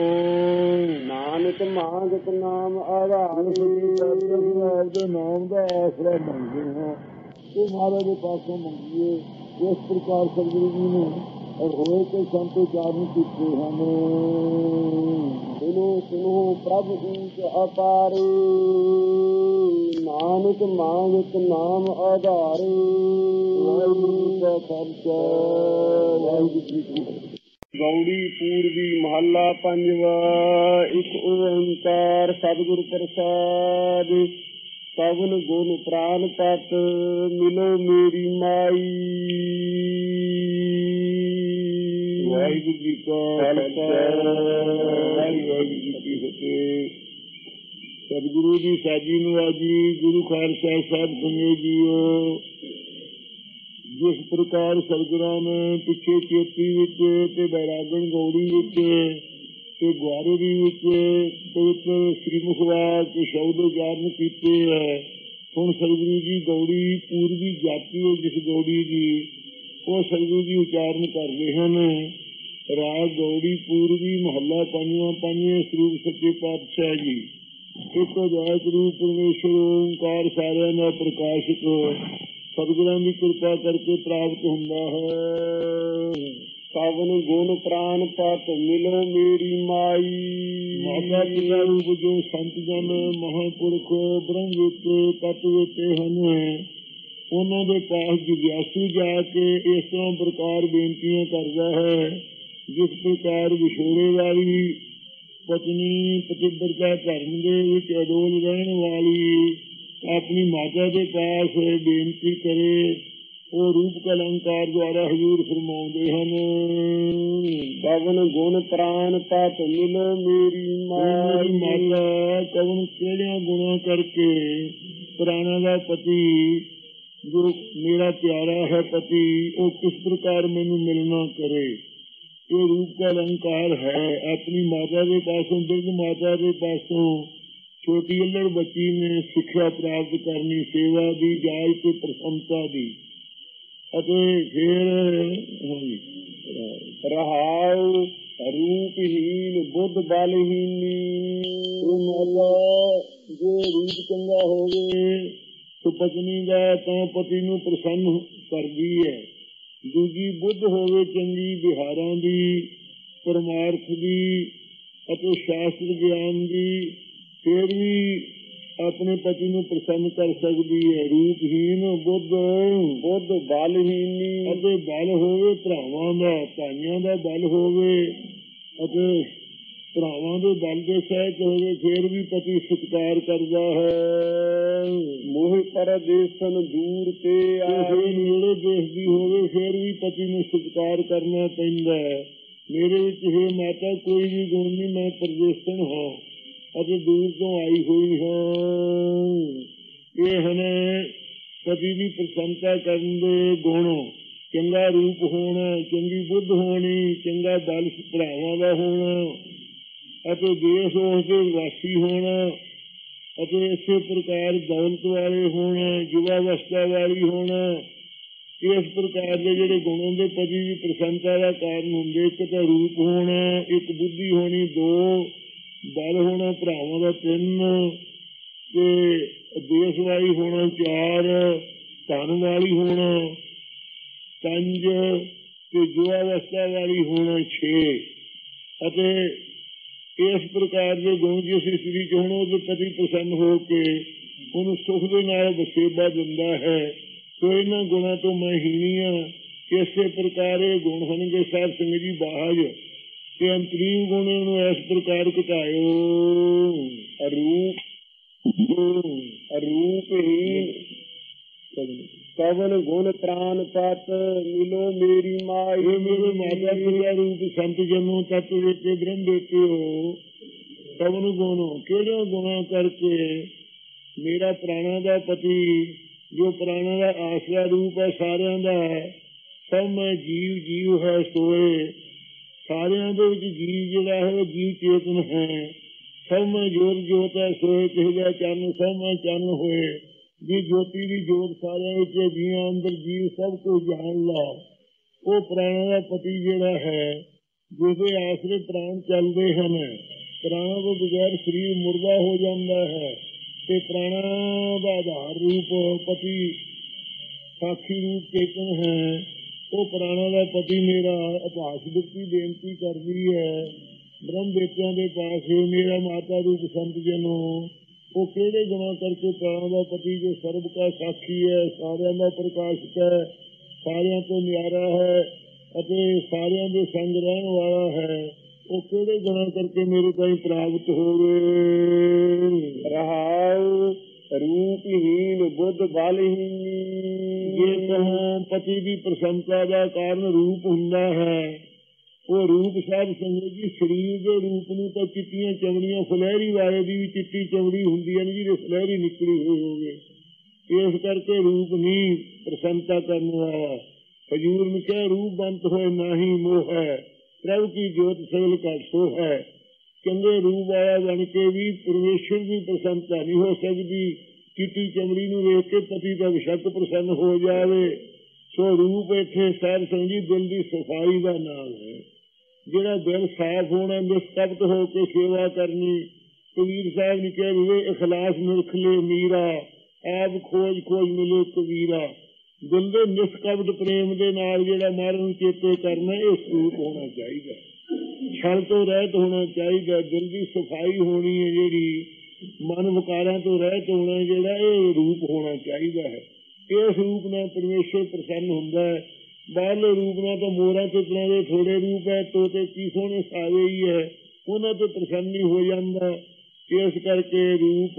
ਨਾਨਕ ਮਾਂਗਤ ਨਾਮ ਆਧਾਰ। ਆਪਦੇ ਨਾਮ ਦਾ ਆਸਰਾ ਮੰਗਦੇ ਹਾਂ ਤੇ ਮਹਾਰਾਜ ਦੇ ਪਾਸੋਂ ਮੰਗੀਏ। ਇਸ ਪ੍ਰਕਾਰ ਸਤਿਗੁਰੂ ਜੀ ਨੇ ਔਰ ਹੋਏ ਤੇ ਸੰਤ ਉਚਾਰਨ ਕੀਤੇ ਹਨ। ਬਿਨੋ ਸੁਨੋ ਪ੍ਰਭ ਊਚ ਅਪਾਰ। ਨਾਨਕ ਮਾਂਗਤ ਨਾਮ ਆਧਾਰ। ਵਾਹਿਗੁਰੂ ਦਾ ਖਾਲਸਾ ਵਾਹਿਗੁਰੂ ਜੀ ਕੀ ਫਤਿਹ। ਗੌੜੀ ਪੂਰਬੀ ਮਹੱਲਾ ਪੰਜਵਾ। ਇੱਕ ਓੰਕਾਰ ਸਤਿਗੁਰ ਪ੍ਰਸਾਦਿ। ਪਵਨ ਗੁਣ ਪ੍ਰਾਨ ਪਤ ਮਿਲੋ ਮੇਰੀ ਮਾਈ। ਵਾਹਿਗੁਰੂ ਜੀ ਕਾ ਖਾਲਸਾ ਵਾਹਿਗੁਰੂ ਜੀ ਕੀ ਫਤਿਹ। ਸਤਿਗੁਰੂ ਦੀ ਸਾਜੀ ਨਵਾਜੀ ਗੁਰੂ ਖਾਲਸਾ ਸਾਹਿਬ ਸੁਣੇ ਜੀਓ। ਜਿਸ ਪ੍ਰਕਾਰ ਸਤਿਗੁਰਾਂ ਨੇ ਪਿੱਛੇ ਚੇਤੀ ਵਿੱਚ ਤੇ ਬੈਰਾਗਣ ਗੌੜੀ ਵਿੱਚ ਤੇ ਗੁਆਰੇਰੀ ਵਿੱਚ ਪਵਿੱਤਰ ਸ੍ਰੀ ਮੁਖਵਾਕ ਤੇ ਸ਼ਬਦ ਉਚਾਰਨ ਕੀਤੇ ਹੈ। ਹੁਣ ਸਤਿਗੁਰੂ ਜੀ ਗੌੜੀ ਪੂਰਬੀ ਜਾਤੀ ਹੈ ਜਿਸ ਗੌੜੀ ਦੀ ਉਹ ਸਤਿਗੁਰੂ ਜੀ ਉਚਾਰਨ ਕਰਦੇ ਹਨ। ਰਾਗ ਗੌੜੀ ਪੂਰਬੀ ਮਹੱਲਾ ਪੰਜਵਾਂ ਪੰਜਵੇਂ ਸਰੂਪ ਸੱਚੇ ਪਾਤਸ਼ਾਹ ਜੀ। ਇੱਕ ਅਜਾਇਕ ਰੂਪ ਪਰਮੇਸ਼ਰ ਓਂਕਾਰ ਸਾਰਿਆਂ ਦਾ ਪ੍ਰਕਾਸ਼ਕ ਸਤਿਗੁਰਾਂ ਦੀ ਕਿਰਪਾ ਕਰਕੇ ਪ੍ਰਾਪਤ ਹੁੰਦਾ ਹੈ। ਪਵਨ ਗੁਣ ਪ੍ਰਾਨ ਪਤ ਮਿਲੋ ਮੇਰੀ ਮਾਈ। ਮਾਤਾ ਪਿਤਾ ਰੂਪ ਜੋ ਸੰਤ ਜਨ ਮਹਾਂਪੁਰਖ ਬ੍ਰਹਮ ਵਿੱਚ ਤਤ ਵਿੱਚ ਹਨ ਉਹਨਾਂ ਦੇ ਪਾਸ ਜਿਗਿਆਸੂ ਜਾ ਕੇ ਇਸ ਤਰ੍ਹਾਂ ਪ੍ਰਕਾਰ ਬੇਨਤੀਆਂ ਕਰਦਾ ਹੈ। ਜਿਸ ਪ੍ਰਕਾਰ ਵਿਛੋੜੇ ਵਾਲੀ ਪਤਨੀ ਪਤਿਵਰਤਾ ਧਰਮ ਦੇ ਵਿੱਚ ਅਡੋਲ ਰਹਿਣ ਵਾਲੀ ਆਪਣੀ ਮਾਤਾ ਦੇ ਪਾਸ ਬੇਨਤੀ ਕਰੇ ਉਹ ਰੂਪ ਕਲੰਕਾਰ ਦੁਆਰਾ ਹਜ਼ੂਰ ਫਰਮਾਉਂਦੇ ਹਨ। ਪਵਨ ਗੁਣ ਪ੍ਰਾਨ ਪਤ ਮਿਲੋ ਮੇਰੀ ਮਾਈ। ਮਾਤਾ ਕਵਨ ਕਿਹੜਿਆਂ ਗੁਣਾਂ ਕਰਕੇ ਪ੍ਰਾਣਾ ਦਾ ਪਤੀ ਜੋ ਮੇਰਾ ਪਿਆਰਾ ਹੈ ਪਤੀ ਉਹ ਕਿਸ ਪ੍ਰਕਾਰ ਮੈਨੂੰ ਮਿਲਣਾ ਕਰੇ। ਇਹ ਰੂਪ ਦਾ ਅਲੰਕਾਰ ਹੈ। ਆਪਣੀ ਮਾਤਾ ਦੇ ਪਾਸੋਂ ਬਿਰਧ ਮਾਤਾ ਦੇ ਪਾਸੋਂ ਛੋਟੀ ਅੱਲੜ ਬੱਚੀ ਨੇ ਸਿੱਖਿਆ ਪ੍ਰਾਪਤ ਕਰਨੀ ਸੇਵਾ ਦੀ ਜਾਇਜ਼ ਤੇ ਪ੍ਰਸੰਨਤਾ ਦੀ ਅਤੇ ਫਿਰ ਰਹਾਉ ਰੂਪਹੀਨ ਬੁੱਧ ਬਲਹੀਨੀ। ਜੇ ਰੂਪ ਚੰਗਾ ਹੋਵੇ ਤਾਂ ਪਤਨੀ ਦਾ ਤਾਂ ਪਤੀ ਨੂੰ ਪ੍ਰਸੰਨ ਕਰਦੀ ਹੈ। ਦੂਜੀ ਬੁੱਧ ਹੋਵੇ ਚੰਗੀ ਵਿਹਾਰਾਂ ਦੀ ਪਰਮਾਰਥ ਦੀ ਅਤੇ ਸ਼ਾਸਤਰ ਗਿਆਨ ਦੀ ਫਿਰ ਵੀ ਆਪਣੇ ਪਤੀ ਨੂੰ ਪ੍ਰਸੰਨ ਕਰ ਸਕਦੀ ਹੈ। ਰੂਪਹੀਨ ਬੁੱਧ ਬਲਹੀਨੀ ਅਤੇ ਬਲ ਹੋਵੇ ਭਰਾਵਾਂ ਦਾ ਭਾਈਆਂ ਦਾ ਬਲ ਹੋਵੇ ਅਤੇ ਭਰਾਵਾਂ ਦੇ ਬਲ ਦੇ ਸਹਿਤ ਹੋਵੇ ਫਿਰ ਵੀ ਪਤੀ ਸਤਿਕਾਰ ਕਰਦਾ ਹੈ। ਮੋਹ ਪਰਦੇਸਨ ਦੂਰ ਤੇ ਆਏ ਨੇੜੇ ਦੇਸ਼ ਦੀ ਹੋਵੇ ਫਿਰ ਵੀ ਪਤੀ ਨੂੰ ਸਤਿਕਾਰ ਕਰਨਾ ਪੈਂਦਾ ਹੈ। ਮੇਰੇ ਵਿੱਚ ਹੈ ਮਾਤਾ ਕੋਈ ਵੀ ਗੁਣ ਨਹੀਂ, ਮੈਂ ਪਰਦੇਸਨ ਹਾਂ ਅਤੇ ਦੂਰ ਤੋਂ ਆਈ ਹੋਈ ਹਾਂ। ਇਹ ਹਨ ਪਤੀ ਦੀ ਪ੍ਰਸੰਨਤਾ ਕਰਨ ਦੇ ਗੁਣ। ਚੰਗਾ ਰੂਪ ਹੋਣਾ, ਚੰਗੀ ਬੁੱਧ ਹੋਣੀ, ਚੰਗਾ ਬਲ ਭਰਾਵਾਂ ਦਾ ਹੋਣਾ ਅਤੇ ਦੇਸ਼ ਉਸ ਦੇ ਵਾਸੀ ਹੋਣਾ ਅਤੇ ਇਸੇ ਪ੍ਰਕਾਰ ਦੌਲਤ ਵਾਲੇ ਹੋਣਾ, ਯੁਵਾ ਅਵਸਥਾ ਵਾਲੀ ਹੋਣਾ। ਇਸ ਪ੍ਰਕਾਰ ਦੇ ਜਿਹੜੇ ਗੁਣ ਹੁੰਦੇ ਪਤੀ ਦੀ ਪ੍ਰਸੰਨਤਾ ਦਾ ਕਾਰਨ ਹੁੰਦੇ। ਇੱਕ ਤਾਂ ਰੂਪ ਹੋਣਾ, ਇੱਕ ਬੁੱਧੀ ਹੋਣੀ, ਦੋ ਬਲ ਹੋਣਾ ਭਰਾਵਾਂ ਦਾ, ਤਿੰਨ ਤੇ ਦੇਸ਼ ਵਾਲੀ ਹੋਣਾ, ਚਾਰ ਧਨ ਵਾਲੀ ਹੋਣਾ, ਪੰਜ ਤੇ ਯੁਵਾ ਅਵਸਥਾ ਵਾਲੀ ਹੋਣਾ, ਛੇ ਅਤੇ ਇਸ ਪ੍ਰਕਾਰ ਦੇ ਗੁਣ ਜਿਸ ਇਸਤਰੀ ਚ ਹੋਣ ਉਹਦੇ ਪਤੀ ਪ੍ਰਸੰਨ ਹੋ ਕੇ ਉਹਨੂੰ ਸੁਖ ਦੇ ਨਾਲ ਵਸੇਬਾ ਦਿੰਦਾ ਹੈ। ਸੋ ਇਹਨਾਂ ਗੁਣਾਂ ਤੋਂ ਮੈਂ ਹੀਣੀ ਹਾਂ। ਇਸੇ ਪ੍ਰਕਾਰ ਇਹ ਗੁਣ ਹੋਣਗੇ ਸਾਹਿਬ ਸਿੰਘ ਜੀ ਬਾਹਜ ਤੇ ਅੰਤਰੀਵ ਗੁਣ ਨੂੰ ਇਸ ਪ੍ਰਕਾਰ ਘਟਾਇਓ। ਰੂਪਹੀਨ ਪਵਨ ਗੁਣ ਪ੍ਰਾਨ ਪਤ ਮਿਲੋ ਮੇਰੀ ਮਾਈ। ਮੇਰੇ ਮਾਤਾ ਪਿਤਾ ਰੂਪ ਸੰਤ ਜਨੋ ਤਤ ਵਿੱਚ ਬ੍ਰਹਮ ਦੇਤੇ ਹੋ। ਪਵਨ ਗੁਣ ਕਿਹੜੇ ਗੁਣਾਂ ਕਰਕੇ ਮੇਰਾ ਪ੍ਰਾਣਾ ਦਾ ਪਤੀ ਜੋ ਪ੍ਰਾਣਾ ਦਾ ਆਸਰਾ ਰੂਪ ਹੈ ਸਾਰਿਆਂ ਦਾ ਸਭ ਮੈਂ ਜੀਵ ਹੈ ਸੋਏ। ਸਾਰਿਆਂ ਦੇ ਵਿੱਚ ਜੀਵ ਜਿਹੜਾ ਹੈ ਉਹ ਜੀਵ ਚੇਤਨ ਹੈ। ਸਭ ਮੈਂ ਜੋਤ ਹੈ ਸੋਏ ਕਿਸੇ ਦਾ ਚੰਨ ਸਭ ਮੈਂ ਚੰਨ ਹੋਏ। ਜੀ ਜੋਤੀ ਦੀ ਜੋਤ ਸਾਰਿਆਂ ਵਿੱਚ ਜੀਆਂ ਅੰਦਰ ਜੀਵ ਸਭ ਕੁਝ ਜਾਣ ਲਾ। ਉਹ ਪ੍ਰਾਣਾ ਦਾ ਪਤੀ ਜਿਹੜਾ ਹੈ ਜਿਹਦੇ ਆਸਰੇ ਪ੍ਰਾਣ ਚੱਲਦੇ ਹਨ। ਪ੍ਰਾਣਾ ਤੋਂ ਬਗੈਰ ਸਰੀਰ ਮੁਰਦਾ ਹੋ ਜਾਂਦਾ ਹੈ ਤੇ ਪ੍ਰਾਣਾ ਦਾ ਆਧਾਰ ਰੂਪ ਪਤੀ ਸਾਖੀ ਰੂਪ ਚੇਤਨ ਹੈ। ਉਹ ਪ੍ਰਾਣਾ ਦਾ ਪਤੀ ਮੇਰਾ ਅਭਾਸ ਦਿੱਤੀ ਬੇਨਤੀ ਕਰਦੀ ਹੈ ਬ੍ਰਹਮ ਦੇਵਤਿਆਂ ਦੇ ਪਾਸ ਮੇਰਾ ਮਾਤਾ ਰੂਪ ਸੰਤ ਜਨੋ। ਉਹ ਕਿਹੜੇ ਗੁਣਾਂ ਕਰਕੇ ਪ੍ਰਾਣਾ ਦਾ ਪਤੀ ਜੋ ਸਰਬ ਦਾ ਸਾਖੀ ਹੈ, ਸਾਰਿਆਂ ਦਾ ਪ੍ਰਕਾਸ਼ਕ ਹੈ, ਸਾਰਿਆਂ ਤੋਂ ਨਿਆਰਾ ਹੈ ਅਤੇ ਸਾਰਿਆਂ ਦੇ ਸੰਗ ਰਹਿਣ ਵਾਲਾ ਹੈ, ਉਹ ਕਿਹੜੇ ਗੁਣਾਂ ਕਰਕੇ ਮੇਰੇ ਤਾਈਂ ਪ੍ਰਾਪਤ ਹੋਵੇ। ਰਹਾਉ ਰੂਪਹੀਨ ਬੁੱਧ ਬਲਹੀਨ। ਜੇ ਕਹੋਂ ਪਤੀ ਦੀ ਪ੍ਰਸੰਨਤਾ ਦਾ ਕਾਰਨ ਰੂਪ ਹੁੰਦਾ ਹੈ, ਉਹ ਰੂਪ ਸਾਧ ਸੰਗਤ ਜੀ ਸਰੀਰ ਦੇ ਰੂਪ ਨੂੰ ਤਾਂ ਚਿੱਟੀਆਂ ਚਮੜੀਆਂ ਫਲਹਿਰੀ ਵਾਲੇ ਦੀ ਵੀ ਚਿੱਟੀ ਚਮੜੀ ਹੁੰਦੀ ਹੈ, ਜਿਹਦੇ ਫਲਹਿਰੀ ਨਿਕਲੀ ਹੋਈ ਹੋਵੇ। ਇਸ ਕਰਕੇ ਰੂਪ ਨਹੀਂ ਪ੍ਰਸੰਨਤਾ ਕਰਨ ਵਾਲਾ। ਹਜੂਰ ਨੂੰ ਕਹਿ ਰੂਪ ਬੰਤ ਹੋਏ ਨਾਹੀ ਮੋਹ ਹੈ, ਪ੍ਰਭੂ ਕੀ ਜੋਤ ਸਗਲ ਘਟ ਸੋ ਹੈ। ਚੰਗੇ ਰੂਪ ਵਾਲਾ ਬਣ ਕੇ ਵੀ ਪਰਮੇਸ਼ਰ ਦੀ ਪ੍ਰਸੰਨਤਾ ਨਹੀਂ ਹੋ ਸਕਦੀ। ਚਿੱਟੀ ਚਮੜੀ ਨੂੰ ਵੇਖ ਕੇ ਪਤੀ ਦਾ ਬੇਸ਼ੱਕ ਪ੍ਰਸੰਨ ਹੋ ਜਾਵੇ। ਸੋ ਰੂਪ ਇੱਥੇ ਸਾਧ ਸੰਗਤ ਦਿਲ ਦੀ ਸਫਾਈ ਦਾ ਨਾਮ ਹੈ। ਜਿਹੜਾ ਦਿਲ ਸਾਫ਼ ਹੋਣਾ, ਨਿਸ਼ਕਪਟ ਹੋ ਕੇ ਸੇਵਾ ਕਰਨੀ। ਕਬੀਰ ਸਾਹਿਬ ਨੇ ਕਿਹਾ ਵੇ ਇਖਲਾਸ ਨਿਰਖ ਲੈ ਮੀਰਾ, ਆਪ ਖੋਜ ਖੋਜ ਮਿਲੇ ਕਬੀਰਾ। ਦਿਲ ਦੇ ਨਿਸ਼ਕਪਟ ਪ੍ਰੇਮ ਦੇ ਨਾਲ ਜਿਹੜਾ ਮਹਾਰਾਜ ਨੂੰ ਚੇਤੇ ਕਰਨਾ, ਇਹ ਸਰੂਪ ਹੋਣਾ ਚਾਹੀਦਾ। ਛਲ ਤੋਂ ਰਹਿਤ ਹੋਣਾ ਚਾਹੀਦਾ। ਦਿਲ ਦੀ ਸਫਾਈ ਹੋਣੀ ਹੈ, ਜਿਹੜੀ ਮਨ ਵਿਕਾਰਾਂ ਤੋਂ ਰਹਿਤ ਹੋਣਾ, ਜਿਹੜਾ ਇਹ ਰੂਪ ਹੋਣਾ ਚਾਹੀਦਾ ਹੈ। ਇਸ ਰੂਪ ਨਾਲ ਪਰਮੇਸ਼ਰ ਪ੍ਰਸੰਨ ਹੁੰਦਾ ਹੈ। ਬਾਹਰਲੇ ਰੂਪ ਨਾਲ ਤਾਂ ਮੋਰਾਂ ਚਿੱਤਰਾਂ ਦੇ ਥੋੜੇ ਰੂਪ ਹੈ, ਤੋਤੇ ਕੀ ਸੋਹਣੇ ਸਾਵੇ ਹੀ ਹੈ, ਉਹਨਾਂ ਤੋਂ ਪ੍ਰਸੰਨ ਨਹੀਂ ਹੋ ਜਾਂਦਾ। ਇਸ ਕਰਕੇ ਰੂਪ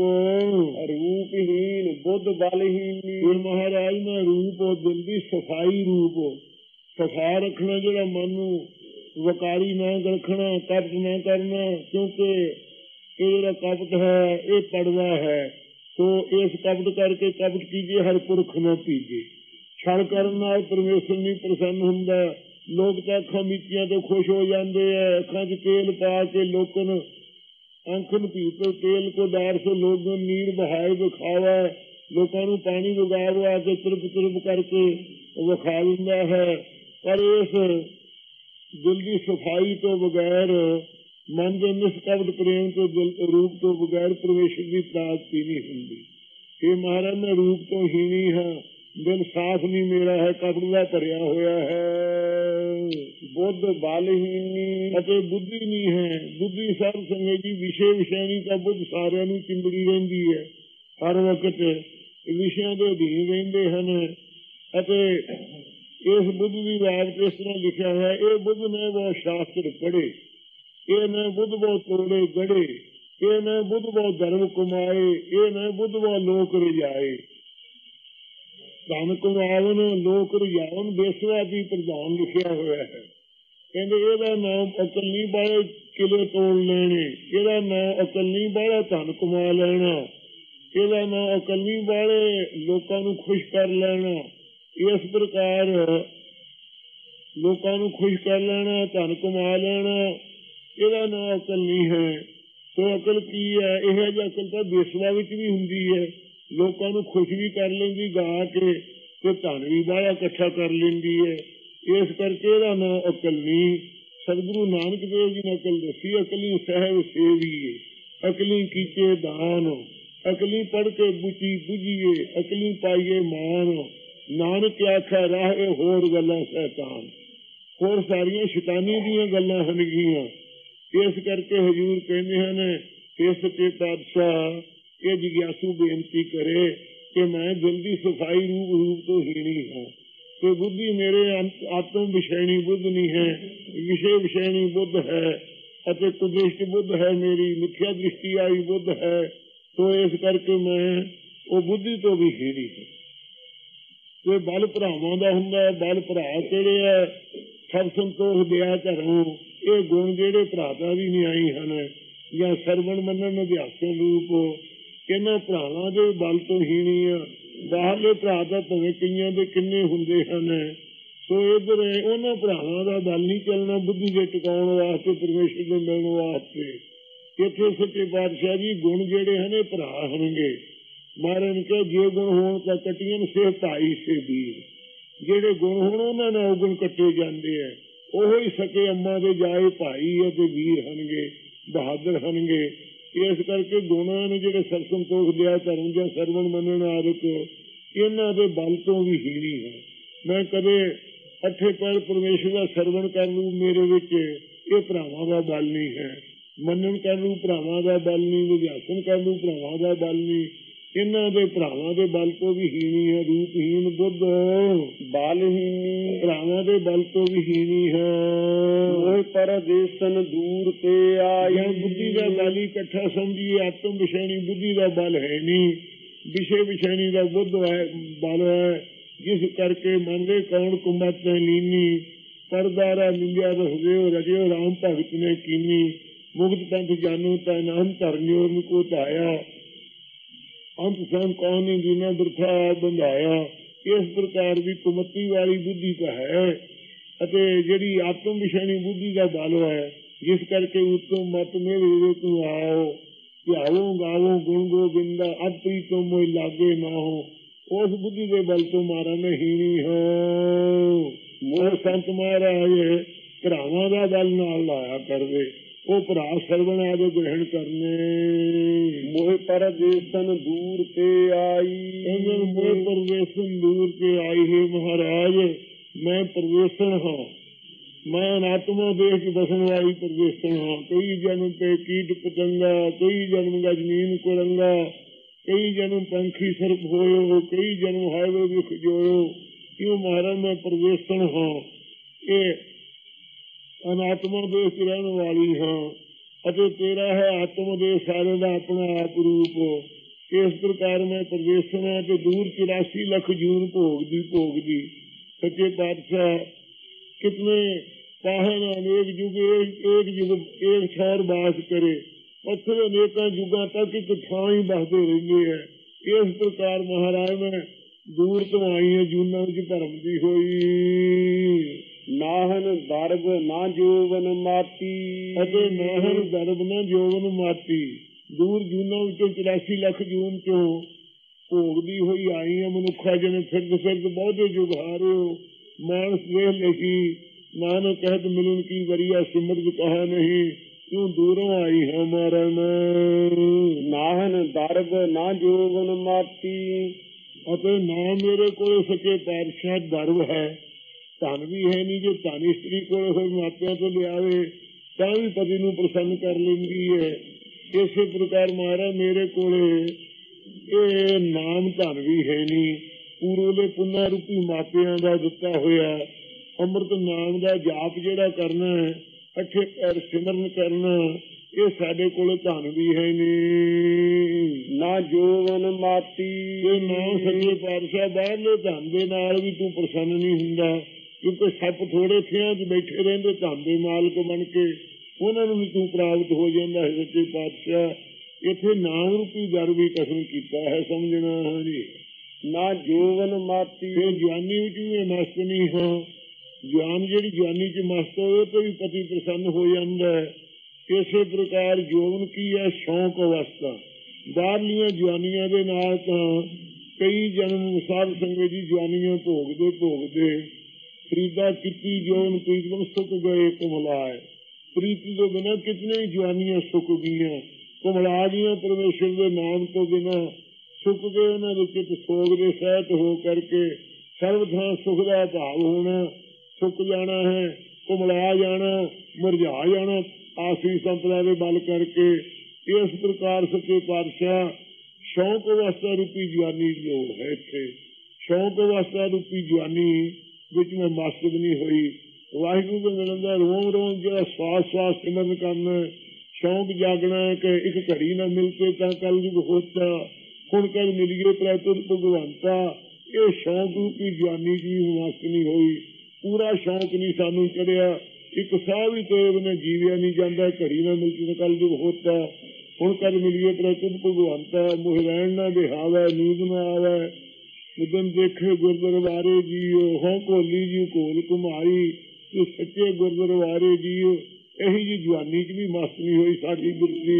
ਰੂਪਹੀਨ ਬੁੱਧ ਬਲਹੀਨ। ਮਹਾਰਾਜ ਨੇ ਰੂਪ ਦਿਲ ਦੀ ਸਫਾਈ, ਰੂਪ ਸਫਾ ਰੱਖਣਾ, ਜਿਹੜਾ ਮਨ ਨੂੰ ਵਕਾਰੀ ਨਾ ਰੱਖਣਾ, ਕਪਟ ਨਾ ਕਰਨਾ। ਕਿਉਂਕਿ ਇਹ ਜਿਹੜਾ ਕਪਟ ਹੈ ਇਹ ਪੜਵਾ ਹੈ। ਸੋ ਇਸ ਕਪਟ ਕਰਕੇ ਕਪਟ ਕੀਜੇ ਹਰ ਪੁਰਖ ਨਾ ਪੀਜੇ। ਛਲ ਕਰਨ ਨਾਲ ਪਰਮੇਸ਼ਰ ਨਹੀਂ ਪ੍ਰਸੰਨ ਹੁੰਦਾ। ਲੋਕ ਤਾਂ ਅੱਖਾਂ ਮੀਚੀਆਂ ਤੋਂ ਖੁਸ਼ ਹੋ ਜਾਂਦੇ ਹੈ। ਅੱਖਾਂ 'ਚ ਤੇਲ ਪਾ ਕੇ ਲੋਕਨ ਅੰਖਨ ਪੀਤੇ ਤੇਲ ਕੋ ਡਾਰ ਸੇ ਲੋਗਨ ਨੀਰ ਬਹਾਏ ਵਿਖਾਵਾ। ਲੋਕਾਂ ਨੂੰ ਪਾਣੀ ਵਗਾ ਕੇ ਤੁਰਪ ਕਰਕੇ ਵਿਖਾ ਦਿੰਦਾ ਹੈ। ਪਰ ਇਸ ਦਿਲ ਦੀ ਸਫਾਈ ਤੋਂ ਬਗੈਰ, ਮਨ ਦੇ ਨਿਸ਼ਕਪਟ ਪ੍ਰੇਮ ਤੋਂ ਰੂਪ ਤੋਂ ਬਗੈਰ ਪਰਮੇਸ਼ਰ ਦੀ ਪ੍ਰਾਪਤੀ ਨਹੀਂ ਹੁੰਦੀ। ਇਹ ਮਹਾਰਾਜ ਨੇ ਰੂਪ ਤੋਂ ਹੀਣੀ ਹੈ, ਦਿਲ ਸਾਫ਼ ਨਹੀਂ ਮੇਰਾ ਹੈ, ਕਪਟ ਦਾ ਭਰਿਆ ਹੋਇਆ ਹੈ। ਬੁੱਧ ਬਲਹੀਨ ਅਤੇ ਬੁੱਧੀ ਨਹੀਂ ਹੈ। ਬੁੱਧੀ ਸਾਧ ਸੰਗਤ ਜੀ ਵਿਸ਼ੇ ਵਿਸ਼ੇਣੀ ਤਾਂ ਬੁੱਧ ਸਾਰਿਆਂ ਨੂੰ ਚਿੰਬੜੀ ਰਹਿੰਦੀ ਹੈ, ਹਰ ਵਕਤ ਵਿਸ਼ਿਆਂ ਦੇ ਅਧੀਨ ਰਹਿੰਦੇ ਹਨ। ਅਤੇ ਇਸ ਬੁੱਧ ਦੀ ਬਾਤ ਇਸ ਤਰ੍ਹਾਂ ਲਿਖਿਆ ਹੈ, ਇਹ ਬੁੱਧ ਨੇ ਬਹੁਤ ਸ਼ਾਸਤਰ ਪੜ੍ਹੇ, ਇਹ ਨੇ ਬੁੱਧ ਬਹੁਤ ਤੋੜੇ ਗੜੇ, ਇਹ ਨੇ ਬੁੱਧ ਬਹੁਤ ਧਰਮ ਕਮਾਏ, ਇਹ ਨੇ ਬੁੱਧ ਬਹੁਤ ਲੋਕ ਰਜਾਏ। ਧਨ ਕਮਾਵਨ ਲੋਕ ਰਜਾਵਨ ਬੇਸਵਾ ਦੀ ਪ੍ਰਧਾਨ ਲਿਖਿਆ ਹੋਇਆ ਹੈ। ਕਹਿੰਦੇ ਇਹਦਾ ਨਾਮ ਅਕਲ ਨਹੀਂ ਬਾਹਲੇ ਕਿਲੇ ਤੋੜ ਲੈਣੇ, ਇਹਦਾ ਨਾਮ ਅਕਲ ਨਹੀਂ ਬਾਹਲਾ ਧਨ ਕਮਾ ਲੈਣਾ, ਇਹਦਾ ਨਾਮ ਅਕਲ ਨਹੀਂ ਬਾਹਲੇ ਲੋਕਾਂ ਨੂੰ ਖੁਸ਼ ਕਰ ਲੈਣਾ। ਇਸ ਪ੍ਰਕਾਰ ਲੋਕਾਂ ਨੂੰ ਖੁਸ਼ ਕਰ ਲੈਣਾ, ਧਨ ਕਮਾ ਲੈਣਾ, ਇਹਦਾ ਨਾਮ ਅਕਲ ਨਹੀਂ ਹੈ। ਸੋ ਅਕਲ ਕੀ ਹੈ? ਇਹ ਜਿਹੀ ਅਕਲ ਤਾਂ ਬੇਸਵਾ ਵਿੱਚ ਵੀ ਹੁੰਦੀ ਹੈ। ਲੋਕਾਂ ਨੂੰ ਖੁਸ਼ ਵੀ ਕਰ ਲੈਂਦੀ ਗਾ ਕੇ, ਤੇ ਧਨ ਵੀ ਬਾਹਲਾ ਇਕੱਠਾ ਕਰ ਲੈਂਦੀ ਹੈ। ਇਸ ਕਰਕੇ ਇਹਦਾ ਨਾਮ ਅਕਲ ਨਹੀਂ। ਸਤਿਗੁਰੂ ਨਾਨਕ ਦੇਵ ਜੀ ਨੇ ਅਕਲ ਦੱਸੀ, ਅਕਲੀ ਸਹਿਬ ਸੇਵੀਏ, ਅਕਲੀ ਕੀਤੇ ਦਾਨ, ਅਕਲੀ ਪੜ੍ਹ ਕੇ ਬੁੱਝੀ ਬੁੱਝੀਏ, ਅਕਲੀ ਪਾਈਏ ਮਾਨ। ਨਾਨਕ ਆਖਿਆ ਰਾਹ ਹੋਰ ਗੱਲਾਂ ਸ਼ੈਤਾਨ। ਹੋਰ ਸਾਰੀਆਂ ਸ਼ੈਤਾਨੀ ਦੀਆਂ ਗੱਲਾਂ ਹਨਗੀਆਂ। ਇਸ ਕਰਕੇ ਹਜ਼ੂਰ ਕਹਿੰਦੇ ਹਨ, ਇਹ ਸੱਚੇ ਪਾਤਸ਼ਾਹ ਇਹ ਜਿਗਿਆਸੂ ਬੇਨਤੀ ਕਰੇ ਕਿ ਮੈਂ ਦਿਲ ਦੀ ਸਫਾਈ ਰੂਪ ਤੋਂ ਹੀਣੀ ਹਾਂ, ਤੇ ਬੁੱਧੀ ਮੇਰੇ ਆਤਮ ਵਿਸ਼ੈਣੀ ਬੁੱਧ ਨਹੀਂ ਹੈ, ਵਿਸ਼ੇ ਵਿਸ਼ੈਣੀ ਬੁੱਧ ਹੈ, ਅਤੇ ਕੁਦ੍ਰਿਸ਼ਟ ਬੁੱਧ ਹੈ, ਮੇਰੀ ਮਿਥਿਆ ਦ੍ਰਿਸ਼ਟੀ ਆਈ ਬੁੱਧ ਹੈ। ਸੋ ਇਸ ਕਰਕੇ ਮੈਂ ਉਹ ਬੁੱਧੀ ਤੋਂ ਵੀ ਹੀਣੀ ਹਾਂ। ਤੇ ਬਲ ਭਰਾਵਾਂ ਦਾ ਹੁੰਦਾ, ਬਲ ਭਰਾ ਕਿਹੜੇ ਹੈ? ਸਭ ਸੰਤੋਖ ਦਿਆ ਧਰਮ। ਇਹ ਗੁਣ ਜਿਹੜੇ ਭਰਾਤਾ ਵੀ ਨਿਆਈ ਹਨ, ਜਾਂ ਸਰਵਣ ਮੰਨਣ ਅਭਿਆਸਨ ਰੂਪ, ਇਹਨਾਂ ਭਰਾਵਾਂ ਦੇ ਬਲ ਤੋਂ ਹੀਣੀ ਆ। ਬਾਹਰਲੇ ਭਰਾ ਤਾਂ ਭਾਵੇਂ ਕਈਆਂ ਦੇ ਕਿੰਨੇ ਹੁੰਦੇ ਹਨ। ਸੋ ਇੱਧਰ ਉਹਨਾਂ ਭਰਾਵਾਂ ਦਾ ਬਲ ਨਹੀਂ ਚੱਲਣਾ ਬੁੱਧੀ ਦੇ ਟਿਕਾਉਣ ਵਾਸਤੇ, ਪਰਮੇਸ਼ਰ ਦੇ ਮਿਲਣ ਵਾਸਤੇ। ਇੱਥੇ ਸੱਚੇ ਪਾਤਸ਼ਾਹ ਜੀ ਗੁਣ ਜਿਹੜੇ ਹਨ ਇਹ ਭਰਾ ਹਨਗੇ। ਮਹਾਰਾਜ ਨੇ ਕਿਹਾ ਜੇ ਗੁਣ ਹੋਣ ਤਾਂ ਕੱਟੀਆਂ ਸੇ ਢਾਈ ਸੇ ਵੀਰ। ਜਿਹੜੇ ਗੁਣ ਹੋਣ ਉਹਨਾਂ ਨਾਲ ਗੁਣ ਕੱਟੇ ਜਾਂਦੇ ਹੈ। ਉਹੋ ਹੀ ਸਕੇ ਅੰਮਾ ਦੇ ਜਾਏ ਭਾਈ ਅਤੇ ਵੀਰ ਹਨਗੇ, ਬਹਾਦਰ ਹਨਗੇ। ਇਸ ਕਰਕੇ ਗੁਣਾਂ ਨੇ ਜਿਹੜੇ ਸਤ ਸੰਤੋਖ ਦਿਆ ਧਰਮ ਜਾਂ ਸਰਵਣ ਮੰਨਣ ਆਦਿਕ, ਇਹਨਾਂ ਦੇ ਬਲ ਤੋਂ ਵੀ ਹੀਣੀ ਹੈ। ਮੈਂ ਕਦੇ ਅੱਠੇ ਪੈਰ ਪਰਮੇਸ਼ਰ ਦਾ ਸਰਵਣ ਕਰ ਲੂ, ਮੇਰੇ ਵਿੱਚ ਇਹ ਭਰਾਵਾਂ ਦਾ ਬਲ ਨਹੀਂ ਹੈ। ਮੰਨਣ ਕਰ ਲੂ, ਭਰਾਵਾਂ ਦਾ ਬਲ ਨਹੀਂ। ਵਿਗਿਆਸਨ ਕਰ ਲੂ, ਭਰਾਵਾਂ ਦਾ ਬਲ ਨਹੀਂ। ਇਹਨਾਂ ਦੇ ਭਰਾਵਾਂ ਦੇ ਬਲ ਤੋਂ ਵੀ ਹੀਣੀ ਹੈ। ਰੂਪਹੀਨ ਬੁੱਧ ਬਲਹੀਨੀ, ਭਰਾਵਾਂ ਦੇ ਬਲ ਤੋਂ ਵੀ ਹੀਣੀ ਹੈ। ਉਹ ਪਰਦੇਸਨ ਦੂਰ ਤੇ ਆਇਆ, ਬੁੱਧੀ ਦਾ ਬਲ ਇਕੱਠਾ ਸਮਝੀਏ। ਆਤਮ ਵਿਸ਼ੇਣੀ ਬੁੱਧੀ ਦਾ ਬਲ ਹੈ ਨਹੀਂ। ਵਿਸ਼ੇ ਵਿਸ਼ੇਣੀ ਦਾ ਬੁੱਧ ਹੈ ਬਲ ਹੈ, ਜਿਸ ਕਰਕੇ ਮਨ ਦੇ ਕੌਣ ਕੁਮਤ ਲੀਨੀ, ਪਰਦਾਰਾ ਨਿੰਦਿਆ ਰਸਦਿਓ ਰਜਿਓ ਰਾਮ ਭਗਤ ਨੇ ਕੀਨੀ, ਮੁਕਤ ਪੰਥ ਜਾਨੂ ਤਾਂ ਨਾਮ ਧਰਨਿਓ ਕੋ ਧਾਇਆ, ਅੰਤ ਸੰਗ ਕੌਣ ਨੇ ਜਿਨਾ ਬਿਰਥਾ ਬੰਧਾਇਆ। ਇਸ ਪ੍ਰਕਾਰ ਦੀ ਕੁਮਤੀ ਵਾਲੀ ਬੁੱਧੀ ਤਾਂ ਹੈ, ਅਤੇ ਜਿਹੜੀ ਆਤਮ ਵਿਸ਼ੇਣੀ ਬੁੱਧੀ ਦਾ ਬਲ ਹੈ, ਜਿਸ ਕਰਕੇ ਉਤੋਂ ਮਤ ਮੇਰੇ ਤੂੰ ਆਓ, ਧਿਆਵੋ ਗਾਵੋ ਗੁਣ ਗੋਬਿੰਦਾ, ਅਤਿ ਤੋਂ ਮੋਇ ਲਾਗੇ ਨਾ ਹੋ। ਉਸ ਬੁੱਧੀ ਦੇ ਬਲ ਤੋਂ ਮਾਰਾ ਮੈਂ ਹੀਣੀ ਹਾਂ। ਮੋਹ ਸੰਤ ਮਹਾਰਾਜ ਭਰਾਵਾਂ ਦਾ ਬਲ ਨਾਲ ਲਾਇਆ ਕਰਦੇ, ਉਹ ਭਰਾ ਸਰਵਣ ਆਦਿ ਗ੍ਰਹਿਣ ਕਰਨੇ। ਮੋਹ ਪਰਦੇਸਨ ਦੂਰ ਤੇ ਆਈ, ਮੋਹ ਪਰਦੇਸਨ ਦੂਰ ਤੇ ਆਈ ਹੈ ਮਹਾਰਾਜ, ਮੈਂ ਪਰਦੇਸਨ ਹਾਂ, ਮੈਂ ਅਨਾਤਮਾ ਦੇਸ਼ ਬਸਣ ਵਾਲੀ ਪਰਦੇਸਨ ਹਾਂ। ਕਈ ਜਨਮ ਤੇ ਕੀਟ ਪਤੰਗਾ, ਕਈ ਜਨਮ ਦਾ ਜ਼ਮੀਨ ਕੁਰੰਗਾ, ਕਈ ਜਨਮ ਪੰਖੀ ਸਰਪ ਹੋਇਓ, ਕਈ ਜਨਮ ਹਾਵੇ ਵਿਖ ਜੋਇਓ। ਕਿਉਂ ਮਹਾਰਾਜ ਮੈਂ ਪਰਦੇਸਨ ਹਾਂ, ਇਹ ਅਨਾਤਮਾ ਦੇਸ਼ ਰਹਿਣ ਵਾਲੀ ਹਾਂ, ਅਤੇ ਤੇਰਾ ਹੈ ਆਤਮ ਦੇ ਸਾਰੇ ਦਾ ਆਪਣਾ ਆਪ ਰੂਪ। ਇਸ ਪ੍ਰਕਾਰ ਮੈਂ ਪਰਦੇਸਨ ਹਾਂ ਤੇ ਦੂਰ 84 ਲੱਖ ਜੂਨ ਭੋਗਦੀ। ਸੱਚੇ ਪਾਤਸ਼ਾਹ ਕਿਤਨੇ ਪਾਹਨ ਅਨੇਕ ਯੁਗ ਇੱਕ ਛਾਰ ਬਾਸ ਕਰੇ, ਪੱਥਰ ਅਨੇਕਾਂ ਯੁਗਾਂ ਤੱਕ ਇੱਕ ਥਾਂ ਹੀ ਬਸਦੇ ਰਹਿੰਦੇ ਹੈ। ਇਸ ਪ੍ਰਕਾਰ ਮਹਾਰਾਜ ਮੈਂ ਦੂਰ ਤੋਂ ਆਈ ਹੈ ਜੂਨਾਂ ਵਿੱਚ ਧਰਮ ਦੀ ਹੋਈ। ਨਾਹਨ ਦਰਬ ਨਾ ਜੋਵਨ ਮਾਤੀ, ਅਤੇ ਨਾਹਨ ਦਰਬ ਨਾ ਜੋਵਨ ਮਾਤੀ, ਦੂਰ ਜੂਨਾਂ ਵਿੱਚੋਂ 84 ਲੱਖ ਜੂਨ ਚੋਂ ਭੋਗਦੀ ਹੋਈ ਆਈ ਹੈ। ਮਨੁੱਖਾ ਜਿਵੇਂ ਫਿਰਦ ਬਹੁਤੇ ਯੁਗ ਹਾਰਿਓ, ਮਾਨਸ ਵੇਖ ਲਿਖੀ ਨਾਨਕ ਕਹਿਤ ਮਿਲਣ ਕੀ ਵਰੀਆ, ਸਿਮਰਤ ਕਹਾ ਨਹੀਂ, ਤੂੰ ਦੂਰੋਂ ਆਈ ਹੈ ਮਾਰਾ ਮੈਂ। ਨਾਹਨ ਦਰਬ ਨਾ ਜੋਵਨ ਮਾਤੀ, ਅਤੇ ਨਾ ਮੇਰੇ ਕੋਲ ਸੱਚੇ ਪਾਤਸ਼ਾਹ ਦਰਬ ਹੈ, ਧਨ ਵੀ ਹੈ ਨਹੀਂ। ਜੇ ਧਨ ਇਸਤਰੀ ਕੋਲ ਹੋਏ ਮਾਪਿਆਂ ਤੋਂ ਲਿਆਵੇ ਤਾਂ ਵੀ ਪਤੀ ਨੂੰ ਪ੍ਰਸੰਨ ਕਰ ਲੈਂਦੀ ਹੈ। ਇਸੇ ਪ੍ਰਕਾਰ ਮਹਾਰਾਜ ਮੇਰੇ ਕੋਲੇ ਇਹ ਨਾਮ ਧਨ ਵੀ ਹੈ ਨਹੀਂ। ਪੂਰਵਲੇ ਪੁੰਨਾ ਰੂਪੀ ਮਾਪਿਆਂ ਦਾ ਦਿੱਤਾ ਹੋਇਆ ਅੰਮ੍ਰਿਤ ਨਾਮ ਦਾ ਜਾਪ ਜਿਹੜਾ ਕਰਨਾ ਹੈ, ਅੱਠੇ ਪੈਰ ਸਿਮਰਨ ਕਰਨਾ, ਇਹ ਸਾਡੇ ਕੋਲ ਧਨ ਵੀ ਹੈ ਨਹੀਂ। ਨਾ ਜੋਵਨ ਮਾਤੀ, ਇਹ ਨਾ ਸੱਚੇ ਪਾਤਸ਼ਾਹ ਬਾਹਰਲੇ ਧਨ ਦੇ ਨਾਲ ਵੀ ਤੂੰ ਪ੍ਰਸੰਨ ਨਹੀਂ ਹੁੰਦਾ, ਕਿਉਂਕਿ ਸੱਪ ਥੋੜੇ ਥਿਆਂ 'ਚ ਬੈਠੇ ਰਹਿੰਦੇ ਧਨ ਦੇ ਮਾਲਕ ਬਣ ਕੇ, ਉਹਨਾਂ ਨੂੰ ਵੀ ਤੂੰ ਪ੍ਰਾਪਤ ਹੋ ਜਾਂਦਾ ਹੈ। ਸੱਚੇ ਪਾਤਸ਼ਾਹ ਇੱਥੇ ਨਾਮ ਰੂਪੀ ਦਰ ਵੀ ਕਸਮ ਕੀਤਾ ਹੈ, ਸਮਝਣਾ ਹਾਂ ਜੀ। ਨਾ ਜੋਵਨ ਮਾਤੀ, ਇਹ ਜਵਾਨੀ ਵਿੱਚ ਵੀ ਮਸਤ ਨਹੀਂ ਹਾਂ। ਜਵਾਨ ਜਿਹੜੀ ਜਵਾਨੀ 'ਚ ਮਸਤ ਹੋਵੇ ਤੇ ਵੀ ਪਤੀ ਪ੍ਰਸੰਨ ਹੋ ਜਾਂਦਾ ਹੈ। ਇਸੇ ਪ੍ਰਕਾਰ ਜੋਵਨ ਕੀ ਹੈ? ਸ਼ੌਕ ਅਵਸਥਾ। ਬਾਹਰਲੀਆਂ ਜਵਾਨੀਆਂ ਦੇ ਨਾਲ ਤਾਂ ਕਈ ਜਨਮ ਸਾਧ ਸੰਗਤ ਦੀ ਜਵਾਨੀਆਂ ਭੋਗਦੇ ਫਰੀਦਾ ਕੀਤੀ ਜੋਨ ਪ੍ਰੀਤਮ ਸੁੱਕ ਗਏ ਕੁਮਲਾਏ। ਪ੍ਰੀਤੀ ਤੋਂ ਬਿਨਾਂ ਕਿਤਨੇ ਜਵਾਨੀਆਂ ਸੁੱਕ ਗਈਆਂ, ਕੁਮਲਾ ਗਈਆਂ ਪਰਮੇਸ਼ਰ ਦੇ ਨਾਮ ਤੋਂ ਬਿਨਾਂ ਸੁੱਕ ਗਏ। ਉਹਨਾਂ ਦੇ ਚਿੱਤ ਸੋਗ ਦੇ ਸਹਿਤ ਹੋ ਕਰਕੇ ਸਰਵ ਥਾਂ ਸੁਖ ਦਾ ਭਾਵ ਹੋਣਾ, ਸੁੱਕ ਜਾਣਾ ਹੈ, ਕੁਮਲਾ ਜਾਣਾ, ਮੁਰਝਾ ਜਾਣਾ ਆਸਰੀ ਸੰਪਦਾ ਦੇ ਬਲ ਕਰਕੇ। ਇਸ ਪ੍ਰਕਾਰ ਸੱਚੇ ਪਾਤਸ਼ਾਹ ਸ਼ੌਕ ਅਵਸਥਾ ਰੂਪੀ ਜਵਾਨੀ ਦੀ ਲੋੜ ਹੈ। ਇੱਥੇ ਸ਼ੌਕ ਅਵਸਥਾ ਰੂਪੀ ਜਵਾਨੀ ਵਿੱਚ ਮੈਂ ਮਸਤ ਨਹੀਂ ਹੋਈ। ਵਾਹਿਗੁਰੂ ਦੇ ਮਿਲਣ ਦਾ ਰੋਮ ਜਿਹੜਾ ਸਵਾਸ ਸਿਮਰਨ ਕਰਨਾ, ਸ਼ੌਕ ਜਾਗਣਾ ਕਿ ਇੱਕ ਘੜੀ ਨਾ ਮਿਲਤੇ ਤਾਂ ਕੱਲ ਯੁਗ ਹੋਤਾ, ਹੁਣ ਕੱਲ ਮਿਲੀਏ ਪ੍ਰਤੁਰ ਭਗਵੰਤਾ। ਇਹ ਸ਼ੌਕ ਰੂਪੀ ਜਵਾਨੀ ਦੀ ਮਸਤ ਨਹੀਂ ਹੋਈ, ਪੂਰਾ ਸ਼ੌਕ ਨਹੀਂ ਸਾਨੂੰ ਚੜਿਆ। ਇੱਕ ਸਾਹ ਵੀ ਤੇ ਬਿਨਾਂ ਜੀਵਿਆ ਨਹੀਂ ਜਾਂਦਾ, ਘੜੀ ਨਾ ਮਿਲਤੀ ਤਾਂ ਕੱਲ ਯੁਗ ਹੋਤਾ, ਹੁਣ ਕੱਲ ਮਿਲੀਏ ਪ੍ਰਤੁਰ ਭਗਵੰਤਾ। ਮੋਹ ਰਹਿਣ ਨਾ ਬਿਹਾਵਾ, ਨੀਂਦ ਨਾ ਆਵੇ, ਉਦਨ ਦੇਖੇ ਗੁਰਦਰਬਾਰੇ ਜੀਓ, ਹੋਂ ਕੋਲੀ ਜੀ ਕੋਲ ਕੁਮਾਰੀ, ਤੂੰ ਸੱਚੇ ਗੁਰਦਰਬਾਰੇ ਜੀਓ। ਇਹੀ ਜੀ ਜਵਾਨੀ 'ਚ ਵੀ ਮਸਤ ਨਹੀਂ ਹੋਈ ਸਾਡੀ ਬਿਰਤੀ।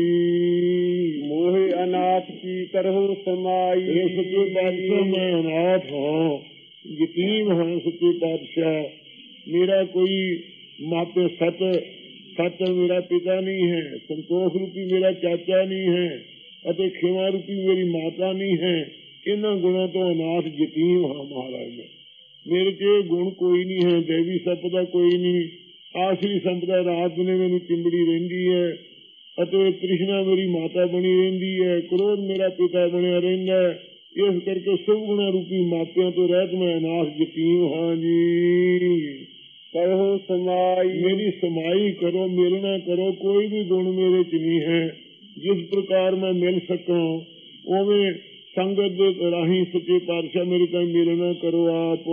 ਮੋਹੇ ਅਨਾਥ ਕੀ ਕਰਹੁ ਸਮਾਈ, ਸੱਚੇ ਪਾਤਸ਼ਾਹ ਮੈਂ ਅਨਾਥ ਹਾਂ, ਯਤੀਮ ਹਾਂ। ਸੱਚੇ ਪਾਤਸ਼ਾਹ ਮੇਰਾ ਕੋਈ ਮਾਪੇ ਸੱਚ ਮੇਰਾ ਪਿਤਾ ਨਹੀਂ ਹੈ, ਸੰਤੋਖ ਰੂਪੀ ਮੇਰਾ ਚਾਚਾ ਨਹੀਂ ਹੈ, ਅਤੇ ਖੇਮਾ ਰੂਪੀ ਮੇਰੀ ਮਾਤਾ ਨਹੀਂ ਹੈ। ਇਹਨਾਂ ਗੁਣਾਂ ਤੋਂ ਅਨਾਥ ਯਤੀਮ ਹਾਂ ਮਹਾਰਾਜ। ਮੇਰੇ 'ਚ ਗੁਣ ਕੋਈ ਨਹੀਂ ਹੈ, ਦੇਵੀ ਸੰਪਦਾ ਕੋਈ ਨਹੀਂ, ਆਸਰੀ ਸੰਪਦਾ ਰਾਤ ਨੇ ਮੈਨੂੰ ਚਿੰਬੜੀ ਰਹਿੰਦੀ ਹੈ, ਅਤੇ ਤ੍ਰਿਸ਼ਨਾ ਮੇਰੀ ਮਾਤਾ ਬਣੀ ਰਹਿੰਦੀ ਹੈ, ਕ੍ਰੋਧ ਮੇਰਾ ਪਿਤਾ ਬਣਿਆ ਰਹਿੰਦਾ ਹੈ। ਇਸ ਕਰਕੇ ਸਭ ਗੁਣਾ ਰੂਪੀ ਮਾਪਿਆਂ ਤੋਂ ਰਹਿਤ ਮੈਂ ਅਨਾਥ ਯਤੀਮ ਹਾਂ ਜੀ। ਕਰਹੁ ਸਮਾਈ, ਮੇਰੀ ਸਮਾਈ ਕਰੋ, ਮਿਲਣਾ ਕਰੋ। ਕੋਈ ਵੀ ਗੁਣ ਮੇਰੇ 'ਚ ਨਹੀਂ ਹੈ ਜਿਸ ਪ੍ਰਕਾਰ ਮੈਂ ਮਿਲ ਸਕਾਂ, ਉਵੇਂ ਸੰਗਤ ਦੇ ਰਾਹੀਂ ਸੱਚੇ ਪਾਤਸ਼ਾਹ ਮੇਰੇ ਤਾਂ ਮਿਲਣਾ ਕਰੋ ਆਪ।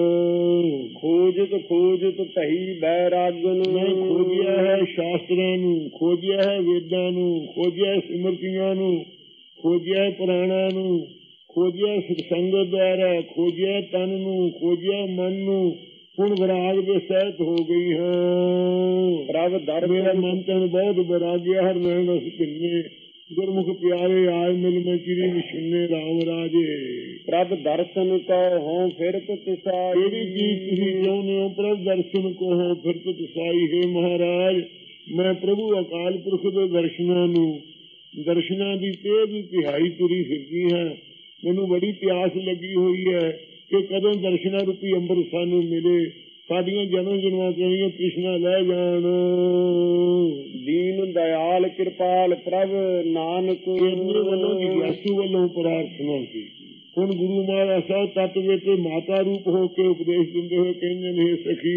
ਖੋਜਤ ਢਹੀ ਬੈਰਾਗਨ। ਮੈਂ ਖੋਜਿਆ ਹੈ ਸ਼ਾਸਤਰਾਂ ਨੂੰ, ਖੋਜਿਆ ਹੈ ਵੇਦਾਂ ਨੂੰ, ਖੋਜਿਆ ਸਿਮਰਤੀਆਂ ਨੂੰ, ਖੋਜਿਆ ਪੁਰਾਣਾਂ ਨੂੰ, ਖੋਜਿਆ ਸੰਗਤ ਦੁਆਰਾ, ਖੋਜਿਆ ਤਨ ਨੂੰ, ਖੋਜਿਆ ਮਨ ਨੂੰ, ਹੁਣ ਵਿਰਾਗ ਦੇ ਸਹਿਤ ਹੋ ਗਈ ਹਾਂ। ਪ੍ਰਭ ਦਰ ਮੇਰਾ ਮਨ ਤਨ ਬਹੁਤ ਵਿਰਾਗਿਆ ਹਰ ਮੈਂ ਰਸ ਭਿੰਨੇ, ਗੁਰਮੁਖ ਪਿਆਰੇ ਆਏ ਮਿਲ ਮੈਂ ਚਿਰੀ ਵਿਸ਼ੁੰਨੇ ਰਾਮ ਰਾਜੇ। ਪ੍ਰਭ ਦਰਸ਼ਨ ਕੋ ਹੋਂ ਫਿਰਤ ਤਿਸਾਈ। ਜਿਹੜੀ ਚੀਜ਼ ਤੁਸੀਂ ਚਾਹੁੰਦੇ ਹੋ ਪ੍ਰਭ ਦਰਸ਼ਨ ਕੋ ਹੋ ਫਿਰਤ ਤਿਸਾਈ। ਹੈ ਮਹਾਰਾਜ ਮੈਂ ਪ੍ਰਭੂ ਅਕਾਲ ਪੁਰਖ ਦੇ ਦਰਸ਼ਨਾਂ ਦੀ ਤੇ ਦੀ ਤਿਹਾਈ ਤੁਰੀ ਫਿਰਦੀ ਹਾਂ। ਮੈਨੂੰ ਬੜੀ ਪਿਆਸ ਲੱਗੀ ਹੋਈ ਹੈ ਕਿ ਕਦੋਂ ਦਰਸ਼ਨਾਂ ਰੂਪੀ ਅੰਮ੍ਰਿਤ ਸਾਨੂੰ ਮਿਲੇ, ਸਾਡੀਆਂ ਜਨਮ ਜਨਮਾਂ ਦੀਆਂ ਤ੍ਰਿਸ਼ਨਾ ਲੈ ਜਾਣ। ਦੀਨ ਦਇਆਲ ਕਿਰਪਾਲ ਪ੍ਰਭ ਨਾਨਕ। ਇਹਦੇ ਵੱਲੋਂ ਜਿਗਿਆਸੂ ਵੱਲੋਂ ਪ੍ਰਾਰਥਨਾ ਸੀ। ਹੁਣ ਗੁਰੂ ਮਹਾਰਾਜ ਸਾਹਿਬ ਤਤ ਵਿੱਚ ਮਾਤਾ ਰੂਪ ਹੋ ਕੇ ਉਪਦੇਸ਼ ਦਿੰਦੇ ਹੋਏ ਕਹਿੰਦੇ ਨੇ ਸਖੀ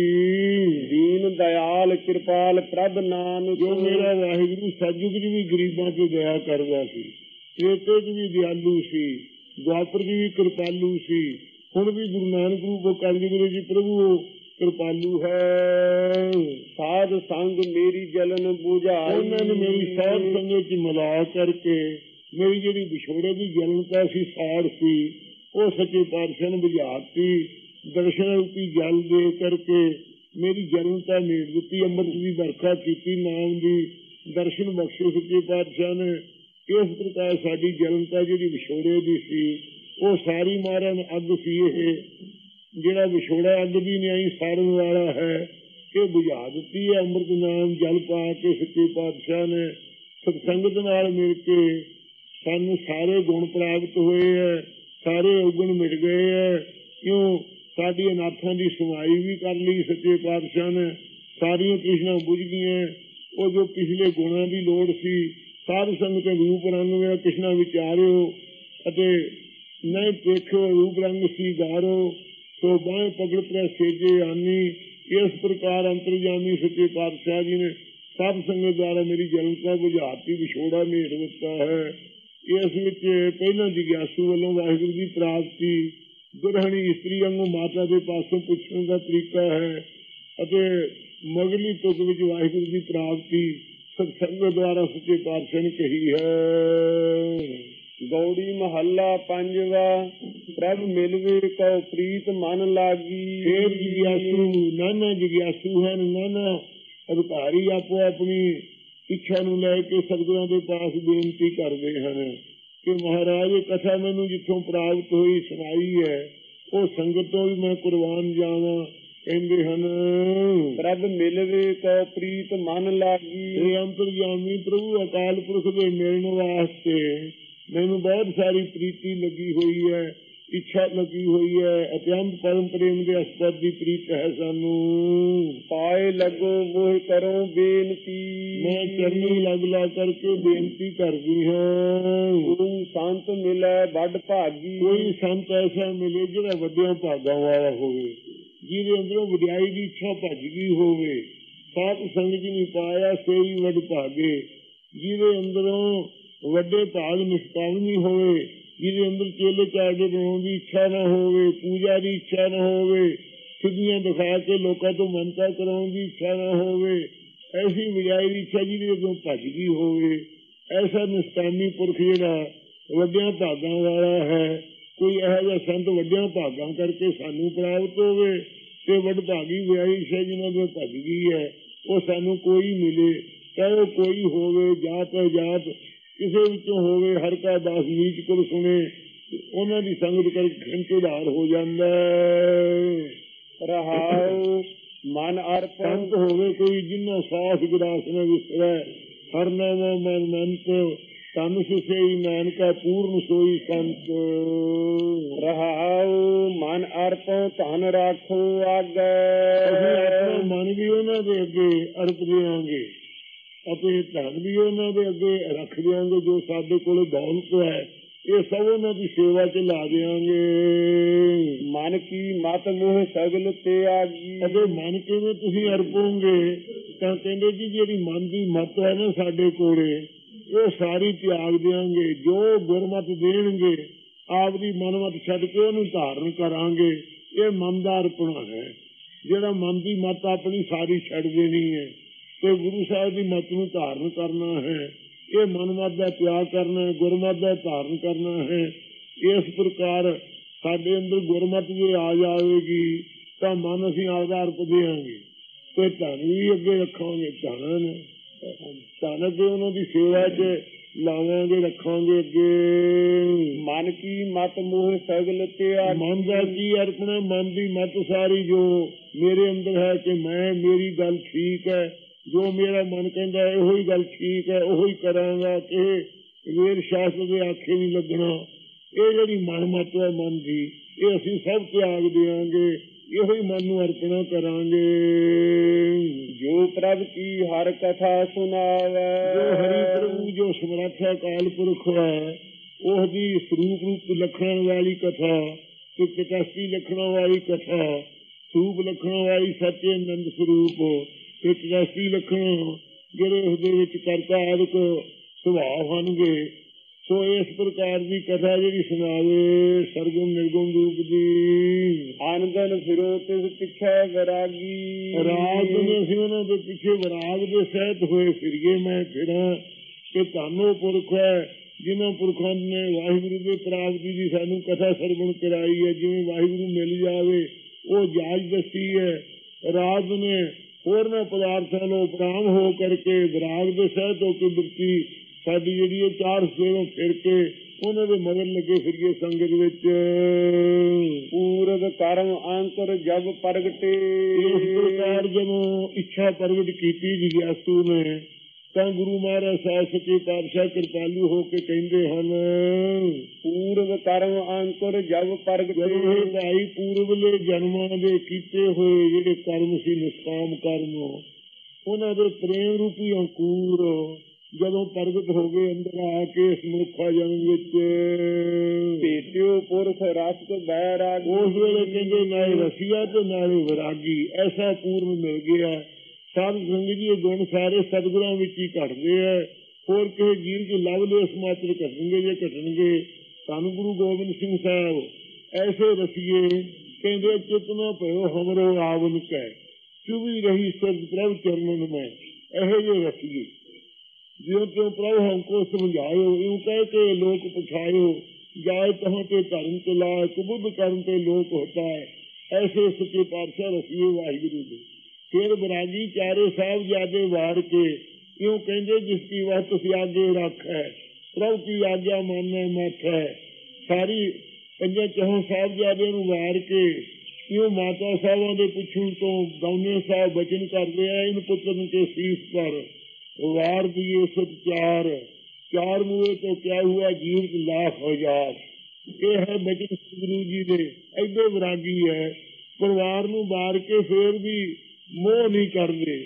ਦੀਨ ਦਇਆਲ ਕਿਰਪਾਲ ਪ੍ਰਭ ਨਾਨਕ। ਜੋ ਮੇਰਾ ਵਾਹਿਗੁਰੂ ਸਤਿਯੁਗ ਜੀ ਵੀ ਗਰੀਬਾਂ ਤੇ ਦਇਆ ਕਰਦਾ ਸੀ, ਤ੍ਰੇਤੇ ਚ ਵੀ ਦਿਆਲੂ ਸੀ, ਦੁਆਪਰ ਜੀ ਵੀ ਕਿਰਪਾਲੂ ਸੀ, ਹੁਣ ਵੀ ਗੁਰੂ ਨਾਨਕ ਰੂਪ ਕਲਯੁਗ ਜੀ ਪ੍ਰਭੂ ਕਿਰਪਾਲੂ ਹੈ। ਸਾਧ ਸੰਗ ਮੇਰੀ ਜਲਨ ਬੁਝਾਈ। ਉਹਨਾਂ ਨੇ ਮੇਰੀ ਸਾਧ ਸੰਗਤ ਚ ਮਿਲਾ ਕਰਕੇ ਮੇਰੀ ਜਿਹੜੀ ਵਿਛੋੜੇ ਦੀ ਜਲਨਤਾ ਸੀ, ਸਾੜ ਸੀ, ਉਹ ਸੱਚੇ ਪਾਤਸ਼ਾਹ ਨੇ ਬੁਝਾਤੀ। ਦਰਸ਼ਨ ਰੂਪੀ ਜਲ ਦੇ ਕਰਕੇ ਮੇਰੀ ਜਲਨਤਾ ਮੇਟ ਦਿੱਤੀ, ਅੰਮ੍ਰਿਤ ਦੀ ਵਰਖਾ ਕੀਤੀ, ਨਾਮ ਦੀ ਦਰਸ਼ਨ ਬਖਸ਼ੇ ਸੱਚੇ ਪਾਤਸ਼ਾਹ ਨੇ। ਇਸ ਪ੍ਰਕਾਰ ਸਾਡੀ ਜਲਨਤਾ ਜਿਹੜੀ ਵਿਛੋੜੇ ਦੀ ਸੀ ਉਹ ਸਾਰੀ ਮਾਰਨ ਅੱਗ ਸੀ। ਇਹ ਜਿਹੜਾ ਵਿਛੋੜਾ ਅੱਗ ਦੀ ਨਿਆਈ ਸਾਰਨ ਵਾਲਾ ਹੈ, ਇਹ ਬੁਝਾ ਦਿੱਤੀ ਹੈ ਅੰਮ੍ਰਿਤ ਨਾਮ ਜਲ ਪਾ ਕੇ ਸੱਚੇ ਪਾਤਸ਼ਾਹ ਨੇ। ਸਤਸੰਗਤ ਨਾਲ ਮਿਲ ਕੇ ਸਾਨੂੰ ਸਾਰੇ ਗੁਣ ਪ੍ਰਾਪਤ ਹੋਏ ਹੈ, ਸਾਰੇ ਔਗਣ ਮਿਟ ਗਏ ਹੈ। ਕਿਉਂ ਸਾਡੀ ਅਨਾਥਾਂ ਦੀ ਸਮਾਈ ਵੀ ਕਰ ਲਈ ਸੱਚੇ ਪਾਤਸ਼ਾਹ ਨੇ, ਸਾਰੀਆਂ ਤ੍ਰਿਸ਼ਨਾ ਬੁਝ ਗਈਆਂ। ਉਹ ਜੋ ਪਿਛਲੇ ਗੁਣਾਂ ਦੀ ਲੋੜ ਸੀ, ਸਾਧ ਸੰਗਤ ਰੂਪ ਰੰਗ ਮੇਰਾ ਤ੍ਰਿਸ਼ਨਾ ਵਿਚਾਰਿਓ ਅਤੇ ਨਹੀਂ ਦੇਖੋ ਰੂਪ ਰੰਗ ਸੀ ਗਾਰੋ, ਸੋ ਬਾਹ ਪਗੜ ਪਰ ਸੇਜੇ ਆਨੀ। ਇਸ ਪ੍ਰਕਾਰ ਅੰਤਰਜਾਮੀ ਸੱਚੇ ਪਾਤਸ਼ਾਹ ਜੀ ਨੇ ਸਾਧ ਸੰਗਤ ਦੁਆਰਾ ਮੇਰੀ ਜਲਨਤਾ ਬੁਝਾਤੀ, ਵਿਛੋੜਾ ਮੇਟ ਦਿੱਤਾ ਹੈ। ਇਸ ਵਿੱਚ ਪਹਿਲਾਂ ਜਿਗਿਆਸੂ ਵੱਲੋਂ ਵਾਹਿਗੁਰੂ ਦੀ ਪ੍ਰਾਪਤੀ, ਗੁਰਹਣੀ ਇਸਤਰੀ ਵਾਂਗੂ ਮਾਤਾ ਦੇ ਪਾਸੋਂ ਪੁੱਛਣ ਦਾ ਤਰੀਕਾ ਹੈ ਅਤੇ ਮਗਲੀ ਤੁਕ ਵਿੱਚ ਵਾਹਿਗੁਰੂ ਦੀ ਪ੍ਰਾਪਤੀ ਸਤਸੰਗ ਦੁਆਰਾ ਸੱਚੇ ਪਾਤਸ਼ਾਹ ਨੇ ਕਹੀ ਹੈ। ਗੌੜੀ ਮਹੱਲਾ ਪੰਜਵਾ। ਪ੍ਰਭ ਮਿਲਵੇ ਕਉ ਪ੍ਰੀਤ ਮਨ ਲਾਗੀ। ਫੇਰ ਜਿਗਿਆਸੂ ਨਾਨਾ ਜਿਗਿਆਸੂ ਹਨ, ਨਾਨਾ ਅਧਿਕਾਰੀ ਆਪੋ ਆਪਣੀ ਇੱਛਾ ਨੂੰ ਲੈ ਕੇ ਸਤਿਗੁਰਾਂ ਦੇ ਪਾਸ ਬੇਨਤੀ ਕਰਦੇ ਹਨ ਕਿ ਮਹਾਰਾਜ ਇਹ ਕਥਾ ਮੈਨੂੰ ਜਿੱਥੋਂ ਪ੍ਰਾਪਤ ਹੋਈ ਸੁਣਾਈ ਹੈ, ਉਹ ਸੰਗਤ ਤੋਂ ਵੀ ਮੈਂ ਕੁਰਬਾਨ ਜਾਵਾਂ। ਕਹਿੰਦੇ ਹਨ ਪ੍ਰਭ ਮਿਲਵੇ ਕਉ ਪ੍ਰੀਤ ਮਨ ਲਾਗੀ। ਇਹ ਅੰਤਰਜਾਮੀ ਪ੍ਰਭੂ ਅਕਾਲ ਪੁਰਖ ਦੇ ਮਿਲਣ ਵਾਸਤੇ ਮੈਨੂੰ ਬਹੁਤ ਸਾਰੀ ਪ੍ਰੀਤੀ ਲੱਗੀ ਹੋਈ ਹੈ, ਇੱਛਾ ਲੱਗੀ ਹੋਈ ਹੈ। ਅਤਿਅੰਤ ਪਰਮ ਪ੍ਰੇਮ ਦੇ ਅਸਪਦ ਦੀ ਪ੍ਰੀਤ ਹੈ ਸਾਨੂੰ। ਪਾਏ ਲੱਗੋ ਮੋਹ ਕਰੋ ਬੇਨਤੀ। ਮੈਂ ਚਰਨੀ ਲੱਗ ਲਾ ਕਰਕੇ ਬੇਨਤੀ ਕਰਦੀ ਹਾਂ। ਕੋਈ ਸੰਤ ਮਿਲੇ ਵੱਡ ਭਾਗੀ। ਕੋਈ ਸੰਤ ਐਸਾ ਮਿਲੇ ਜਿਹੜਾ ਵੱਡਿਆਂ ਭਾਗਾਂ ਵਾਲਾ ਹੋਵੇ, ਜਿਹਦੇ ਅੰਦਰੋਂ ਵਡਿਆਈ ਦੀ ਇੱਛਾ ਭੱਜ ਗਈ ਹੋਵੇ। ਸਾਧ ਸੰਗਤ ਜੀ ਨਹੀਂ ਪਾਇਆ ਸੇ ਵੀ ਵੱਡ ਭਾਗੇ। ਜਿਹਦੇ ਅੰਦਰੋਂ ਵੱਡੇ ਭਾਗ ਨਿਸ਼ਕਾਮੀ ਹੋਵੇ, ਜਿਹਦੇ ਅੰਦਰ ਚੇਲੇ ਚਾੜੇ ਬਣਾਉਣ ਦੀ ਇੱਛਾ ਨਾ ਹੋਵੇ, ਪੂਜਾ ਦੀ ਇੱਛਾ ਨਾ ਹੋਵੇ, ਸਿੱਧੀਆਂ ਦਿਖਾ ਕੇ ਲੋਕਾਂ ਤੋਂ ਮੰਨਤਾ ਕਰਾਉਣ ਦੀ ਇੱਛਾ ਨਾ ਹੋਵੇ, ਐਸੀ ਵਡਿਆਈ ਦੀ ਇੱਛਾ ਜਿਹਦੇ ਅੱਗੋਂ ਭੱਜ ਗਈ ਹੋਵੇ, ਐਸਾ ਨਿਸ਼ਕਾਮੀ ਪੁਰਖ ਜਿਹੜਾ ਵੱਡਿਆਂ ਭਾਗਾਂ ਵਾਲਾ ਹੈ। ਕੋਈ ਇਹੋ ਜਿਹਾ ਸੰਤ ਵੱਡਿਆਂ ਭਾਗਾਂ ਕਰਕੇ ਸਾਨੂੰ ਪ੍ਰਾਪਤ ਹੋਵੇ ਤੇ ਵੱਡ ਭਾਗੀ ਵਡਿਆਈ ਇੱਛਾ ਜਿਹਨਾਂ ਦੇ ਭੱਜ ਗਈ ਹੈ, ਉਹ ਸਾਨੂੰ ਕੋਈ ਮਿਲੇ, ਚਾਹੇ ਕੋਈ ਹੋਵੇ, ਜਾਤ ਅਜਾਤ ਕਿਸੇ ਵਿੱਚੋਂ ਹੋਵੇ, ਹਰ ਕਾ ਦਾਸ ਨੀਚ ਕਰ ਸੁਣੇ, ਉਹਨਾਂ ਦੀ ਸੰਗਤ ਕਰਕੇ ਖਿੰਚ ਉਧਾਰ ਹੋ ਜਾਂਦਾ। ਰਹਾਉ ਮਨ ਅਰਪਣ। ਸੰਤ ਹੋਵੇ ਕੋਈ ਜਿੰਨਾ ਸਾਸ ਗਰਾਸ ਨਾ ਵਿਸਰੈ, ਹਰ ਨਾਮਾ ਮਨ ਮੰਤ, ਤਨ ਸੁਸੇਈ ਨਾਨਕਾ ਪੂਰਨ ਸੋਈ ਸੰਤ। ਰਹਾਉ ਮਨ ਅਰਪਣ ਧਨ ਰਾਖੋ ਆਗੇ। ਆਪਣਾ ਮਨ ਵੀ ਉਹਨਾਂ ਦੇ ਅੱਗੇ ਅਰਪ ਦਿਆਂਗੇ ਅਤੇ ਧਨ ਵੀ ਉਹਨਾਂ ਦੇ ਅੱਗੇ ਰੱਖ ਦਿਆਂਗੇ। ਜੋ ਸਾਡੇ ਕੋਲ ਦੌਲਤ ਹੈ ਇਹ ਸਭ ਉਹਨਾਂ ਦੀ ਸੇਵਾ ਚ ਲਾ ਦਿਆਂਗੇ। ਮਨ ਕੀ ਮਤ ਮੋਹ ਸਗਲ ਤਿਆਗੀ। ਅਤੇ ਮਨ ਕਿਵੇਂ ਤੁਸੀਂ ਅਰਪੋਗੇ ਤਾਂ ਕਹਿੰਦੇ ਜੀ ਜਿਹੜੀ ਮਨ ਦੀ ਮਤ ਹੈ ਨਾ ਸਾਡੇ ਕੋਲੇ, ਉਹ ਸਾਰੀ ਤਿਆਗ ਦਿਆਂਗੇ। ਜੋ ਗੁਰਮਤ ਦੇਣਗੇ ਆਪਦੀ ਮਨਮਤ ਛੱਡ ਕੇ ਉਹਨੂੰ ਧਾਰਨ ਕਰਾਂਗੇ। ਇਹ ਮਨ ਦਾ ਅਰਪਣਾ ਹੈ। ਜਿਹੜਾ ਮਨ ਦੀ ਮਤ ਆਪਣੀ ਸਾਰੀ ਛੱਡ ਦੇਣੀ ਹੈ ਤੇ ਗੁਰੂ ਸਾਹਿਬ ਦੀ ਮਤ ਨੂੰ ਧਾਰਨ ਕਰਨਾ ਹੈ। ਇਹ ਮਨਮਤ ਦਾ ਤਿਆਗ ਕਰਨਾ ਹੈ, ਗੁਰਮਤ ਦਾ ਧਾਰਨ ਕਰਨਾ ਹੈ। ਇਸ ਪ੍ਰਕਾਰ ਸਾਡੇ ਅੰਦਰ ਗੁਰਮਤ ਜੇ ਆ ਜਾਵੇਗੀ ਤਾਂ ਮਨ ਅਸੀਂ ਆਪਦਾ ਅਰਪ ਦੇਵਾਂਗੇ ਤੇ ਧਨ ਵੀ ਅੱਗੇ ਰੱਖਾਂਗੇ। ਧਨ ਅੱਗੇ ਉਹਨਾਂ ਦੀ ਸੇਵਾ 'ਚ ਲਾਵਾਂਗੇ, ਰੱਖਾਂਗੇ ਅੱਗੇ। ਮਨ ਕੀ ਮਤ ਮੋਹ ਸਗਲ ਤਿਆਗ। ਮਨ ਦਾ ਕੀ ਅਰਪਣਾ? ਮਨ ਦੀ ਮਤ ਸਾਰੀ ਜੋ ਮੇਰੇ ਅੰਦਰ ਹੈ ਕਿ ਮੇਰੀ ਗੱਲ ਠੀਕ ਹੈ, ਜੋ ਮੇਰਾ ਮਨ ਕਹਿੰਦਾ ਇਹੋ ਹੀ ਗੱਲ ਠੀਕ ਹੈ, ਉਹੀ ਕਰਾਂਗਾ। ਕਿ ਵੇਦ ਸ਼ਾਸਤਰ ਦੇ ਆਖੇ ਨਹੀਂ ਲੱਗਣਾ। ਇਹ ਜਿਹੜੀ ਮਨਮਤ ਹੈ ਮਨ ਦੀ, ਇਹ ਅਸੀਂ ਸਭ ਤਿਆਗ ਦਿਆਂਗੇ। ਇਹੋ ਹੀ ਮਨ ਨੂੰ ਅਰਪਣਾ ਕਰਾਂਗੇ। ਜੋ ਪ੍ਰਭ ਕੀ ਹਰ ਕਥਾ ਸੁਣਾਵੇ। ਜੋ ਹਰੀ ਪ੍ਰਭੂ ਜੋ ਸਮਰੱਥ ਅਕਾਲ ਪੁਰਖ ਹੈ, ਉਹਦੀ ਸਰੂਪ ਰੂਪ ਲਖਣ ਵਾਲੀ ਕਥਾ ਤੇ ਕਟਾਸੀ ਲਖਣ ਵਾਲੀ ਕਥਾ, ਸਰੂਪ ਲਖਣ ਵਾਲੀ ਸੱਚੇ ਆਨੰਦ ਸਰੂਪ ਤੇ ਕਟਾਸੀ ਲਖਣ ਜਿਹੜੇ ਉਹਦੇ ਵਿੱਚ ਕਰਤਾ ਆਦਿਕ ਸੁਭਾਅ ਹੋਣਗੇ। ਸੋ ਇਸ ਪ੍ਰਕਾਰ ਦੀ ਕਥਾ ਜਿਹੜੀ ਸੁਣਾਵੇ ਸਰਗੁਣ ਨਿਰਗੁਣ ਰੂਪ ਦੀ। ਆਨੰਦਨ ਫਿਰੋ ਤਿਸ ਪਿੱਛੇ ਵਿਰਾਗੀ। ਰਾਗ ਨੇ ਅਸੀਂ ਉਹਨਾਂ ਦੇ ਪਿੱਛੇ ਵਿਰਾਗ ਦੇ ਸਹਿਤ ਹੋਏ ਫਿਰੀਏ। ਮੈਂ ਫਿਰਾਂ ਕਿ ਧੰਨੋ ਪੁਰਖ ਹੈ ਜਿਨ੍ਹਾਂ ਪੁਰਖਾਂ ਨੇ ਵਾਹਿਗੁਰੂ ਦੇ ਪ੍ਰਾਪਤੀ ਦੀ ਸਾਨੂੰ ਕਥਾ ਸਰਵਣ ਕਰਾਈ ਹੈ। ਜਿਵੇਂ ਵਾਹਿਗੁਰੂ ਮਿਲ ਜਾਵੇ ਉਹ ਜਾਜ ਦੱਸੀ ਹੈ। ਰਾਗ ਨੇ ਹੋਰਨਾਂ ਪਦਾਰਥਾਂ ਨੂੰ ਉਪਰਾਮ ਹੋ ਕਰਕੇ ਵਿਰਾਗ ਦੇ ਸਹਿਤ ਹੋ ਕੇ ਬਿਰਤੀ ਸਾਡੀ ਜਿਹੜੀ ਇਹ ਚਾਰ ਸੇਵੋਂ ਫਿਰ ਕੇ ਉਹਨਾਂ ਦੇ ਮਗਰ ਲੱਗੇ ਫਿਰੀਏ ਸੰਗਤ ਵਿੱਚ। ਪੂਰਬ ਕਰਮ ਅੰਕੁਰ ਜਬ ਪ੍ਰਗਟੇ। ਇਸ ਪ੍ਰਕਾਰ ਜਦੋਂ ਇੱਛਾ ਪ੍ਰਗਟ ਕੀਤੀ ਜਿਗਿਆਸੂ ਨੇ ਤਾਂ ਗੁਰੂ ਮਹਾਰਾਜ ਸਾਹਿਬ ਸੱਚੇ ਪਾਤਸ਼ਾਹ ਕਿਰਪਾਲੂ ਹੋ ਕੇ ਕਹਿੰਦੇ ਹਨ, ਪੂਰਬ ਕਰਮ ਅੰਕੁਰ ਜਬ ਪ੍ਰਗਟੇ। ਭਾਈ ਪੂਰਬਲੇ ਜਨਮਾਂ ਦੇ ਕੀਤੇ ਹੋਏ ਜਿਹੜੇ ਕਰਮ ਸੀ, ਨਿਸ਼ਕਾਮ ਕਰਮ, ਉਹਨਾਂ ਦੇ ਪ੍ਰੇਮ ਰੂਪੀ ਅੰਕੁਰ ਜਦੋਂ ਪ੍ਰਗਟ ਹੋ ਗਏ ਅੰਦਰ ਆ ਕੇ ਇਸ ਮਨੁੱਖਾ ਜਨਮ ਵਿੱਚ। ਭੇਟਿਓ ਪੁਰਖ ਰਸ ਬੈਰਾਗੀ। ਉਸ ਵੇਲੇ ਕਹਿੰਦੇ ਨਾਲੇ ਰਸੀਆ ਤੇ ਨਾਲੇ ਵਿਰਾਗੀ ਐਸਾ ਪੂਰਨ ਮਿਲ ਗਿਆ। ਸਾਧ ਸੰਗਤ ਜੀ ਇਹ ਗੁਣ ਸਾਰੇ ਸਤਿਗੁਰਾਂ ਵਿੱਚ ਹੀ ਘਟਦੇ ਹੈ। ਹੋਰ ਕਿਸੇ ਜੀਵ ਚ ਲੱਭ ਲੋ ਇਸ ਮਾਤਰ ਘਟਣਗੇ। ਜੇ ਘਟਣਗੇ ਧੰਨ ਗੁਰੂ ਗੋਬਿੰਦ ਸਿੰਘ ਸਾਹਿਬ ਐਸੇ ਰਸੀਏ ਕਹਿੰਦੇ ਚਿਤਨਾ ਭਇਓ ਹਮਰੋ ਆਵਨ ਕੈ ਚੁਭੀ ਰਹੀ ਸਰਦ ਪ੍ਰਭ ਚਰਨਨ ਮੈਂ। ਇਹੋ ਜਿਹੇ ਰਸੀਏ ਜਿਉਂ ਤਿਉਂ ਪ੍ਰਭ ਹਮਕੋ ਸਮਝਾਇਓ। ਇਉਂ ਕਹਿ ਕੇ ਲੋਕ ਪੁਛਾਇਓ ਜਾਏ ਤਹਾਂ ਤੇ ਧਰਮ ਤੇ ਲਾਇ ਕੁਬੁੱਧ ਕਰਨ ਤੇ ਲੋਕ ਹੋਤਾ ਹੈ। ਐਸੇ ਸੱਚੇ ਪਾਤਸ਼ਾਹ ਰਸੀਏ ਵਾਹਿਗੁਰੂ ਦੇ। ਫਿਰ ਵਿਰਾਗੀ ਚਾਰੇ ਸਾਹਿਬਜ਼ਾਦੇ ਵਾਰ ਕੇ ਇਉਂ ਕਹਿੰਦੇ ਜਿਸ ਕੀ ਵਸਤ ਤੁਸੀਂ ਆਗੇ ਰੱਖ ਹੈ ਪ੍ਰਭ ਕੀ ਆਗਿਆ ਮੰਨੈ ਮੱਠ ਹੈ। ਸਾਰੀ ਪੰਜਾਂ ਚੌਹਾਂ ਸਾਹਿਬਜ਼ਾਦਿਆਂ ਨੂੰ ਵਾਰ ਕੇ ਇਉਂ ਮਾਤਾ ਸਾਹਿਬਾਂ ਦੇ ਪੁੱਛਣ ਤੋਂ ਗਾਉਨੇ ਸਾਹਿਬ ਬਚਨ ਕਰਦੇ ਆ, ਇਨ ਪੁੱਤਰਨ ਕੇ ਸੀਸ ਪਰ ਵਾਰ ਦੀਏ ਸਤ ਚਾਰ ਮੂਹੇ ਤੋਂ ਕਿਆ ਹੁਆ ਜੀਵਤ ਲੱਖ ਹਜ਼ਾਰ। ਇਹ ਹੈ ਬਚਨ ਗੁਰੂ ਜੀ ਦੇ। ਐਡੇ ਵਿਰਾਗੀ ਹੈ, ਪਰਿਵਾਰ ਨੂੰ ਵਾਰ ਕੇ ਫੇਰ ਵੀ ਮੋਹ ਨਹੀਂ ਕਰਦੇ।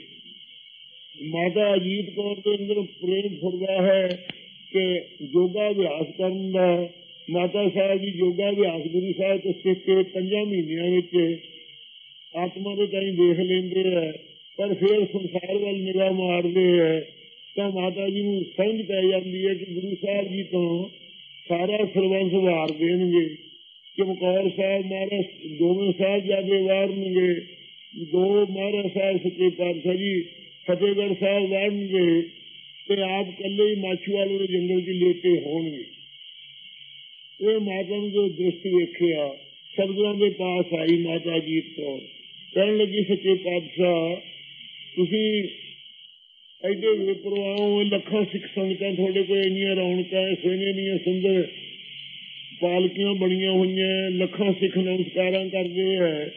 ਮਾਤਾ ਅਜੀਤ ਕੌਰ ਦੇ ਅੰਦਰ ਪ੍ਰੇਮ ਫੁਰਦਾ ਹੈ ਕਿ ਯੋਗਾ ਅਭਿਆਸ ਕਰਨ ਦਾ। ਮਾਤਾ ਸਾਹਿਬ ਜੀ ਯੋਗਾ ਅਭਿਆਸ ਗੁਰੂ ਸਾਹਿਬ ਤੋਂ ਸਿੱਖ ਕੇ 5 ਮਹੀਨਿਆਂ ਵਿੱਚ ਆਤਮਾ ਦੇ ਤਾਈਂ ਦੇਖ ਲੈਂਦੇ ਹੈ, ਪਰ ਫਿਰ ਸੰਸਾਰ ਵੱਲ ਨਿਗਾਹ ਮਾਰਦੇ ਹੈ ਤਾਂ ਮਾਤਾ ਜੀ ਨੂੰ ਸਮਝ ਪੈ ਜਾਂਦੀ ਹੈ ਕਿ ਗੁਰੂ ਸਾਹਿਬ ਜੀ ਤੋਂ ਸਾਰਾ ਸਰਬੰਸ ਵਾਰ ਦੇਣਗੇ। ਚਮਕੌਰ ਸਾਹਿਬ ਮਹਾਰਾਜ ਦੋਵੇਂ ਸਾਹਿਬਜ਼ਾਦੇ ਵਾਰਨਗੇ, 2 ਮਹਾਰਾਜ ਸਾਹਿਬ ਸੱਚੇ ਪਾਤਸ਼ਾਹ ਜੀ ਫਤਿਹਗੜ੍ਹ ਸਾਹਿਬ ਵਾਰਨਗੇ ਤੇ ਆਪ ਇਕੱਲੇ ਹੀ ਮਾਛੀਵਾਲੇ ਦੇ ਜੰਗਲ 'ਚ ਲੇਟੇ ਹੋਣਗੇ। ਇਹ ਮਾਤਾ ਨੂੰ ਜੋ ਦ੍ਰਿਸ਼ਟ ਵੇਖਿਆ ਸਤਿਗੁਰਾਂ ਦੇ ਪਾਸ ਆਈ ਮਾਤਾ ਅਜੀਤ ਕੌਰ। ਕਹਿਣ ਲੱਗੀ ਸੱਚੇ ਪਾਤਸ਼ਾਹ ਤੁਸੀਂ ਐਡੇ ਬੇਪਰਵਾਹ, ਲੱਖਾਂ ਸਿੱਖ ਸੰਗਤਾਂ ਤੁਹਾਡੇ ਕੋਲ ਇੰਨੀਆਂ ਰੌਣਕਾਂ, ਸੋਹਣੀਆਂ ਇੰਨੀਆਂ ਸੁੰਦਰ ਪਾਲਕੀਆਂ ਬਣੀਆਂ ਹੋਈਆਂ, ਲੱਖਾਂ ਸਿੱਖ ਨਮਸਕਾਰਾਂ ਕਰਦੇ ਹੈ।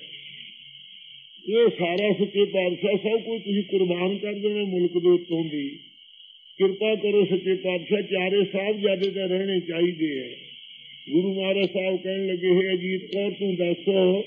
ਇਹ ਸਾਰਾ ਸੱਚੇ ਪਾਤਸ਼ਾਹ ਸਭ ਕੁਝ ਤੁਸੀਂ ਕੁਰਬਾਨ ਕਰ ਦੇਣਾ ਮੁਲਕ ਦੇ ਉੱਤੋਂ ਦੀ। ਕਿਰਪਾ ਕਰੋ ਸੱਚੇ ਪਾਤਸ਼ਾਹ, ਚਾਰੇ ਸਾਹਿਬਜ਼ਾਦੇ ਤਾਂ ਰਹਿਣੇ ਚਾਹੀਦੇ ਹੈ। ਗੁਰੂ ਮਹਾਰਾਜ ਸਾਹਿਬ ਕਹਿਣ ਲੱਗੇ ਹੈ ਅਜੀਤ ਕੌਰ ਤੂੰ ਦੱਸ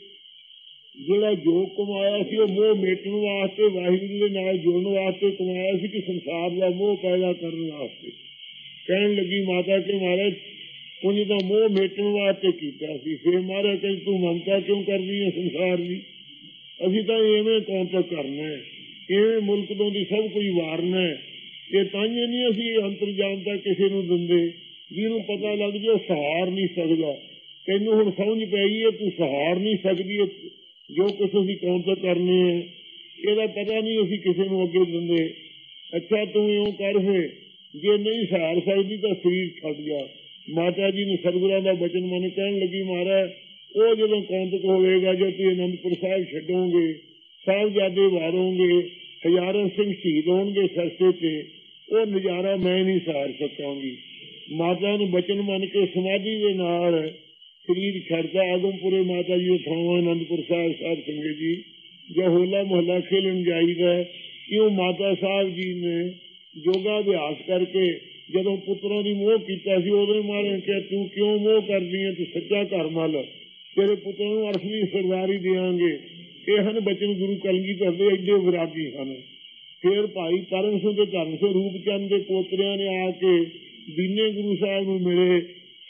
ਜਿਹੜਾ ਜੋ ਕਮਾਇਆ ਸੀ ਉਹ ਮੋਹ ਮੇਟਣ ਵਾਸਤੇ, ਵਾਹਿਗੁਰੂ ਦੇ ਨਾਲ ਜੁੜਨ ਵਾਸਤੇ ਕਮਾਇਆ ਸੀ ਕਿ ਸੰਸਾਰ ਦਾ ਮੋਹ ਪੈਦਾ ਕਰਨ ਵਾਸਤੇ? ਕਹਿਣ ਲੱਗੀ ਮਾਤਾ ਕਿ ਮਹਾਰਾਜ ਉਹਨੇ ਤਾਂ ਮੋਹ ਮੇਟਣ ਵਾਸਤੇ ਕੀਤਾ ਸੀ। ਫਿਰ ਮਹਾਰਾਜ ਕਹਿੰਦੇ ਤੂੰ ਮਮਤਾ ਕਿਉਂ ਕਰਦੀ ਹੈ ਸੰਸਾਰ ਦੀ? ਅਸੀਂ ਤਾਂ ਇਵੇਂ ਕੌਂਤਕ ਕਰਨਾ ਹੈ, ਇਵੇਂ ਮੁਲਕ ਤੋਂ ਦੀ ਸਭ ਕੁਝ ਵਾਰਨਾ ਹੈ। ਇਹ ਤਾਂ ਨਹੀਂ ਅਸੀਂ ਅੰਤਰਜਾਮਤਾ ਕਿਸੇ ਨੂੰ ਦਿੰਦੇ। ਜਿਹਨੂੰ ਪਤਾ ਲੱਗ ਜੇ ਸਹਾਰ ਨਹੀਂ ਸਕਦਾ। ਤੈਨੂੰ ਹੁਣ ਸਮਝ ਪਈ ਹੈ ਤੂੰ ਸਹਾਰ ਨਹੀਂ ਸਕਦੀ ਜੋ ਕੁਛ ਅਸੀਂ ਕੌਂਤ ਕਰਨੇ ਹੈ, ਇਹਦਾ ਪਤਾ ਨਹੀਂ ਅਸੀਂ ਕਿਸੇ ਨੂੰ ਅੱਗੇ ਦਿੰਦੇ। ਅੱਛਾ ਤੂੰ ਇਉਂ ਕਰ ਫੇ, ਜੇ ਨਹੀਂ ਸਹਾਰ ਸਕਦੀ ਤਾਂ ਸਰੀਰ ਛੱਡ ਜਾ। ਮਾਤਾ ਜੀ ਨੇ ਸਤਿਗੁਰਾਂ ਦਾ ਬਚਨ ਮਨ ਕਹਿਣ ਲੱਗੀ, ਮਹਾਰਾਜ ਉਹ ਜਦੋਂ ਕੌਂਤਕ ਹੋਵੇਗਾ, ਜੇ ਤੁਸੀਂ ਅਨੰਦਪੁਰ ਸਾਹਿਬ ਛੱਡੋਗੇ, ਸਾਹਿਬਜ਼ਾਦੇ ਵਾਰੋਗੇ, ਹਜ਼ਾਰਾਂ ਸਿੰਘ ਸ਼ਹੀਦ ਹੋਣਗੇ ਸਰਸੇ ਤੇ, ਉਹ ਨਜ਼ਾਰਾ ਮੈਂ ਨਹੀਂ ਸਹਾਰ ਸਕਾਂਗੀ। ਮਾਤਾ ਨੂੰ ਬਚਨ ਮੰਨ ਕੇ ਸਮਾਧੀ ਦੇ ਨਾਲ ਸਰੀਰ ਛੱਡਦਾ। ਆਦਮਪੁਰੇ ਮਾਤਾ ਜੀ ਦੇ ਥਾਵਾਂ ਅਨੰਦਪੁਰ ਸਾਹਿਬ ਸਾਹਿਬ ਸੰਗਤ ਜੀ ਜੋ ਹੋਲਾ ਮੁਹੱਲਾ ਖੇਲਣ ਜਾਈਦਾ, ਕਿਉਂ ਮਾਤਾ ਸਾਹਿਬ ਜੀ ਨੇ ਯੋਗਾ ਅਭਿਆਸ ਕਰਕੇ ਜਦੋਂ ਪੁੱਤਰਾਂ ਦੀ ਮੋਹ ਕੀਤਾ ਸੀ, ਉਦੋਂ ਮਾਰੇ ਕਿ ਤੂੰ ਕਿਉਂ ਮੋਹ ਕਰਦੀ ਹੈ, ਤੂੰ ਸੱਚਾ ਘਰ ਮੱਲ, ਤੇਰੇ ਪੁੱਤਰਾਂ ਨੂੰ ਅਰਸ਼ਵੀਂ ਸਰਦਾਰੀ ਦੇਵਾਂਗੇ। ਇਹ ਹਨ ਬਚਨ ਗੁਰੂ ਕਲਗੀਧਰ ਦੇ, ਐਡੇ ਵਿਰਾਗੀ ਹਨ। ਫਿਰ ਭਾਈ ਪਰਮ ਸਿੰਘ ਤੇ ਧਰਮ ਸਿੰਘ ਰੂਪਚੰਦ ਦੇ ਪੋਤਰਿਆਂ ਨੇ ਆ ਕੇ ਦੀਨੇ ਗੁਰੂ ਸਾਹਿਬ ਨੂੰ ਮਿਲੇ,